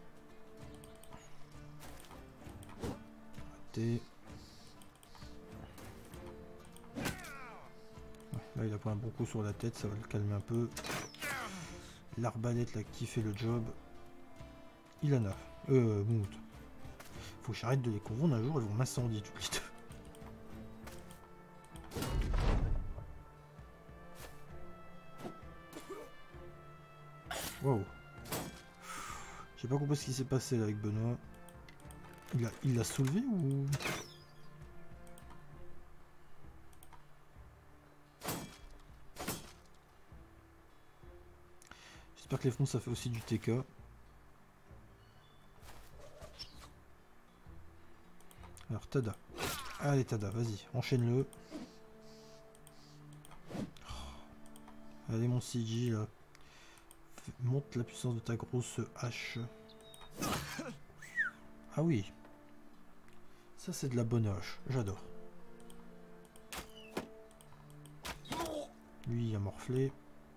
S1: Raté. Là, il a pris un bon coup sur la tête, ça va le calmer un peu. L'arbalète là qui fait le job. Il en a. Euh, Mout. Faut que j'arrête de les confondre, un jour elles vont m'incendier toutes les deux. Wow. J'ai pas compris ce qui s'est passé là avec Benoît. Il l'a il l'a soulevé ou... J'espère que les fonds ça fait aussi du T K. Alors Tada. Allez Tada, vas-y, enchaîne-le. Allez mon C G là. Monte la puissance de ta grosse hache. Ah oui. Ça c'est de la bonne hache. J'adore. Lui il a morflé.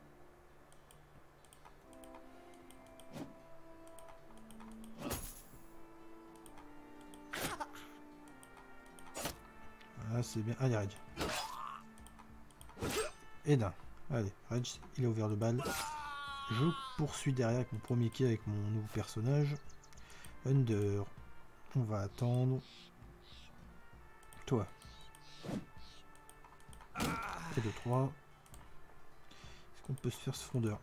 S1: Ah c'est bien. Allez Reg. Et d'un. Allez, Reg, il a ouvert le bal. Je poursuis derrière avec mon premier kill avec mon nouveau personnage. Under. On va attendre. Toi. Et deux, trois. Est-ce qu'on peut se faire ce fondeur?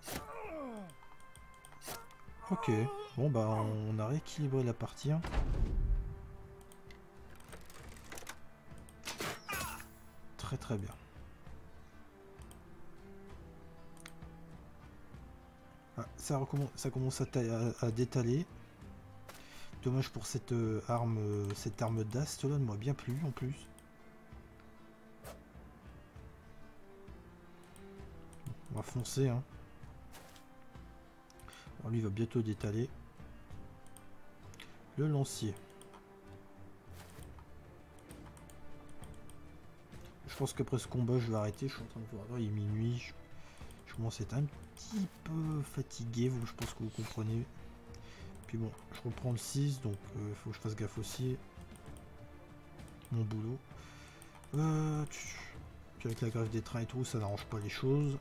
S1: Ok. Bon bah on a rééquilibré la partie. Très très bien. Ah, ça, recommence, ça commence à, à, à détaler. Dommage pour cette euh, arme, euh, cette arme d'ast là, ne m'a bien plu en plus. On va foncer. Hein. Bon, lui il va bientôt détaler. Le lancier. Je pense qu'après ce combat je vais arrêter. Je suis en train de voir. Il est minuit. Je, je commence à être un petit peu fatigué. Vous, je pense que vous comprenez. Puis bon, je reprends le six, donc il euh, faut que je fasse gaffe aussi. Mon boulot. Euh, puis avec la grève des trains et tout, ça n'arrange pas les choses.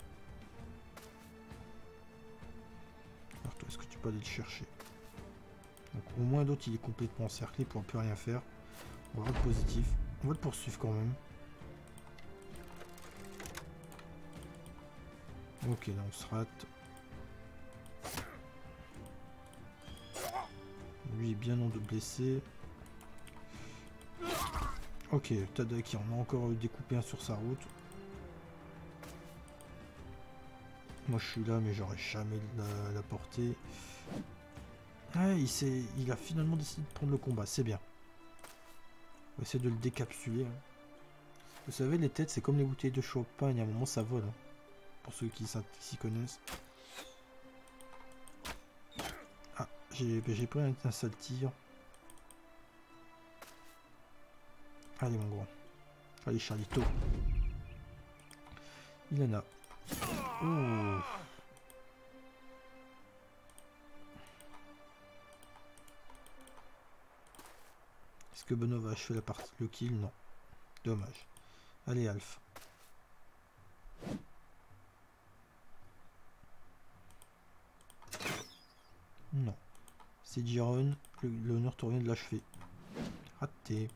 S1: Alors toi, est-ce que tu peux aller le chercher? Donc au moins d'autres, il est complètement encerclé, il ne pourra plus rien faire. On va voir le positif. On va le poursuivre quand même. Ok, là on se rate. Lui est bien en de blessé. Ok, Tadaki en a encore découpé un sur sa route. Moi je suis là mais j'aurais jamais la, la portée. Ah, il, il a finalement décidé de prendre le combat, c'est bien. On va essayer de le décapsuler. Hein. Vous savez, les têtes c'est comme les bouteilles de champagne, à un moment ça vole. Hein. Pour ceux qui s'y connaissent. Ah, j'ai pris un, un sale tir. Allez mon grand. Allez Charlito. Il en a. Oh. Est-ce que Benoît va achever la partie, le kill? Non. Dommage. Allez Alf. Non. C'est Giron. L'honneur te revient de l'achever. Raté.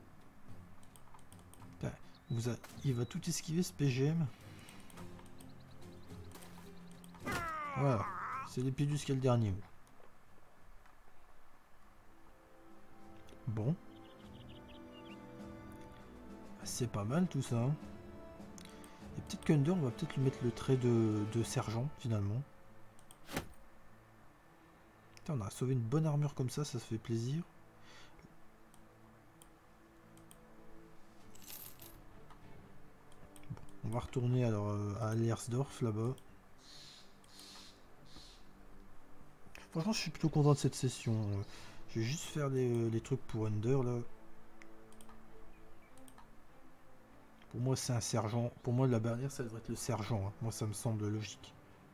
S1: Vous a... Il va tout esquiver ce P G M. Voilà. C'est l'Épidus qui est le dernier. Bon. C'est pas mal tout ça. Et peut-être qu'Under, on va peut-être lui mettre le trait de, de sergent finalement. Putain, on a sauvé une bonne armure comme ça, ça se fait plaisir. On va retourner alors à Leersdorf là-bas. Franchement, je suis plutôt content de cette session. Je vais juste faire les, les trucs pour Under là. Pour moi, c'est un sergent. Pour moi, la barrière, ça devrait être le sergent. Hein. Moi, ça me semble logique.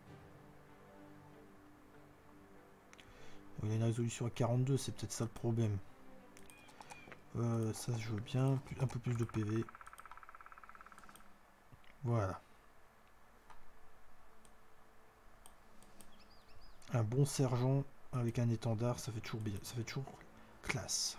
S1: Il y a une résolution à quarante-deux, c'est peut-être ça le problème. Euh, ça se joue bien. Un peu plus de P V. Voilà. Un bon sergent avec un étendard, ça fait toujours bien, ça fait toujours classe.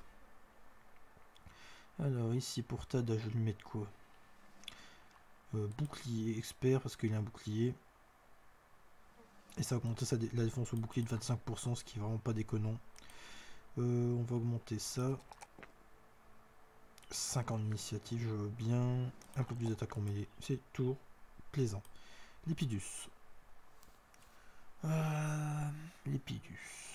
S1: Alors ici pour Tada, je vais lui mettre quoi? euh, Bouclier expert parce qu'il a un bouclier. Et ça va augmenter sa dé la défense au bouclier de vingt-cinq pour cent, ce qui est vraiment pas déconnant. Euh, on va augmenter ça. cinquante initiatives, je veux bien. Un peu plus d'attaque en mêlée, c'est toujours plaisant. L'Épidus. Euh, L'Épidus.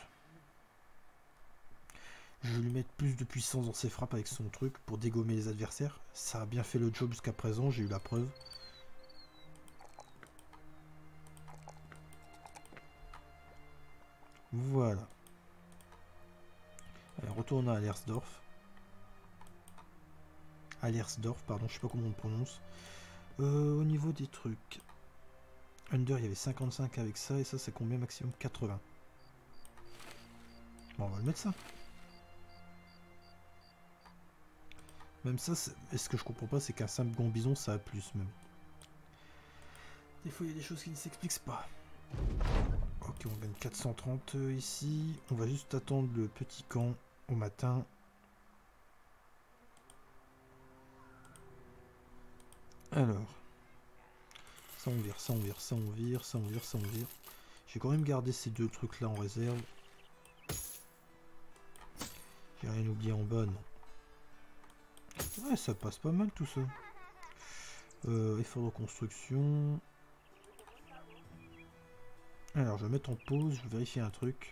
S1: Je vais lui mettre plus de puissance dans ses frappes avec son truc pour dégommer les adversaires. Ça a bien fait le job jusqu'à présent, j'ai eu la preuve. Voilà. Allez, retournons à Allersdorf. Allersdorf, pardon, je sais pas comment on le prononce. Euh, au niveau des trucs. Under, il y avait cinquante-cinq avec ça, et ça, c'est combien maximum? quatre-vingts. Bon, on va le mettre ça. Même ça, est ce que je comprends pas, c'est qu'un simple gambison, ça a plus, même. Des fois, il y a des choses qui ne s'expliquent pas. Ok, on gagne quatre cent trente euh, ici. On va juste attendre le petit camp au matin. Alors. Ça, on vire, ça, on vire, ça, on vire, ça, on vire, ça, on vire. J'ai quand même gardé ces deux trucs-là en réserve. J'ai rien oublié en bas, non. Ouais, ça passe pas mal tout ça. Euh, effort de construction. Alors, je vais mettre en pause, je vais vérifier un truc.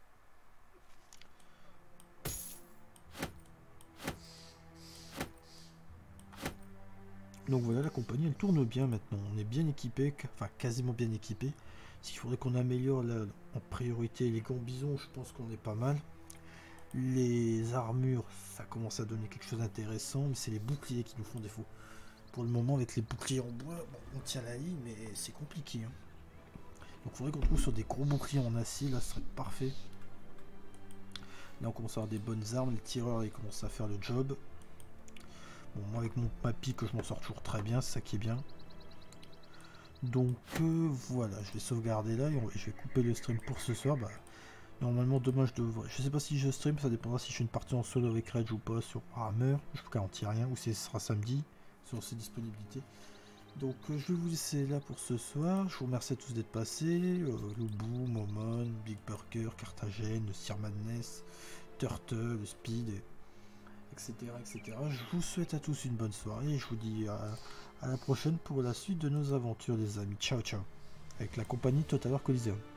S1: Donc voilà, la compagnie, elle tourne bien maintenant. On est bien équipé, enfin quasiment bien équipé. S'il faudrait qu'on améliore là, en priorité les gambisons, je pense qu'on est pas mal. Les armures, ça commence à donner quelque chose d'intéressant, mais c'est les boucliers qui nous font défaut. Pour le moment, avec les boucliers en bois, bon, on tient la ligne, mais c'est compliqué. Hein. Donc il faudrait qu'on trouve sur des gros boucliers en acier, là ce serait parfait. Là on commence à avoir des bonnes armes, les tireurs ils commencent à faire le job. Bon, moi avec mon ma pique, je m'en sors toujours très bien, c'est ça qui est bien. Donc euh, voilà, je vais sauvegarder là et on, je vais couper le stream pour ce soir. Bah, normalement demain je devrais. Je sais pas si je stream, ça dépendra si je fais une partie en solo avec Rage ou pas sur Hammer. Je vous garantis rien, ou si ce sera samedi, sur ses disponibilités. Donc euh, je vais vous laisser là pour ce soir. Je vous remercie à tous d'être passés. Euh, Loubou, Momon, Big Burger, Carthagène, Sir Madness, Turtle, Speed, et cetera, et cetera. Je vous souhaite à tous une bonne soirée et je vous dis à, à la prochaine pour la suite de nos aventures, les amis. Ciao, ciao. Avec la compagnie Total War Coliseum.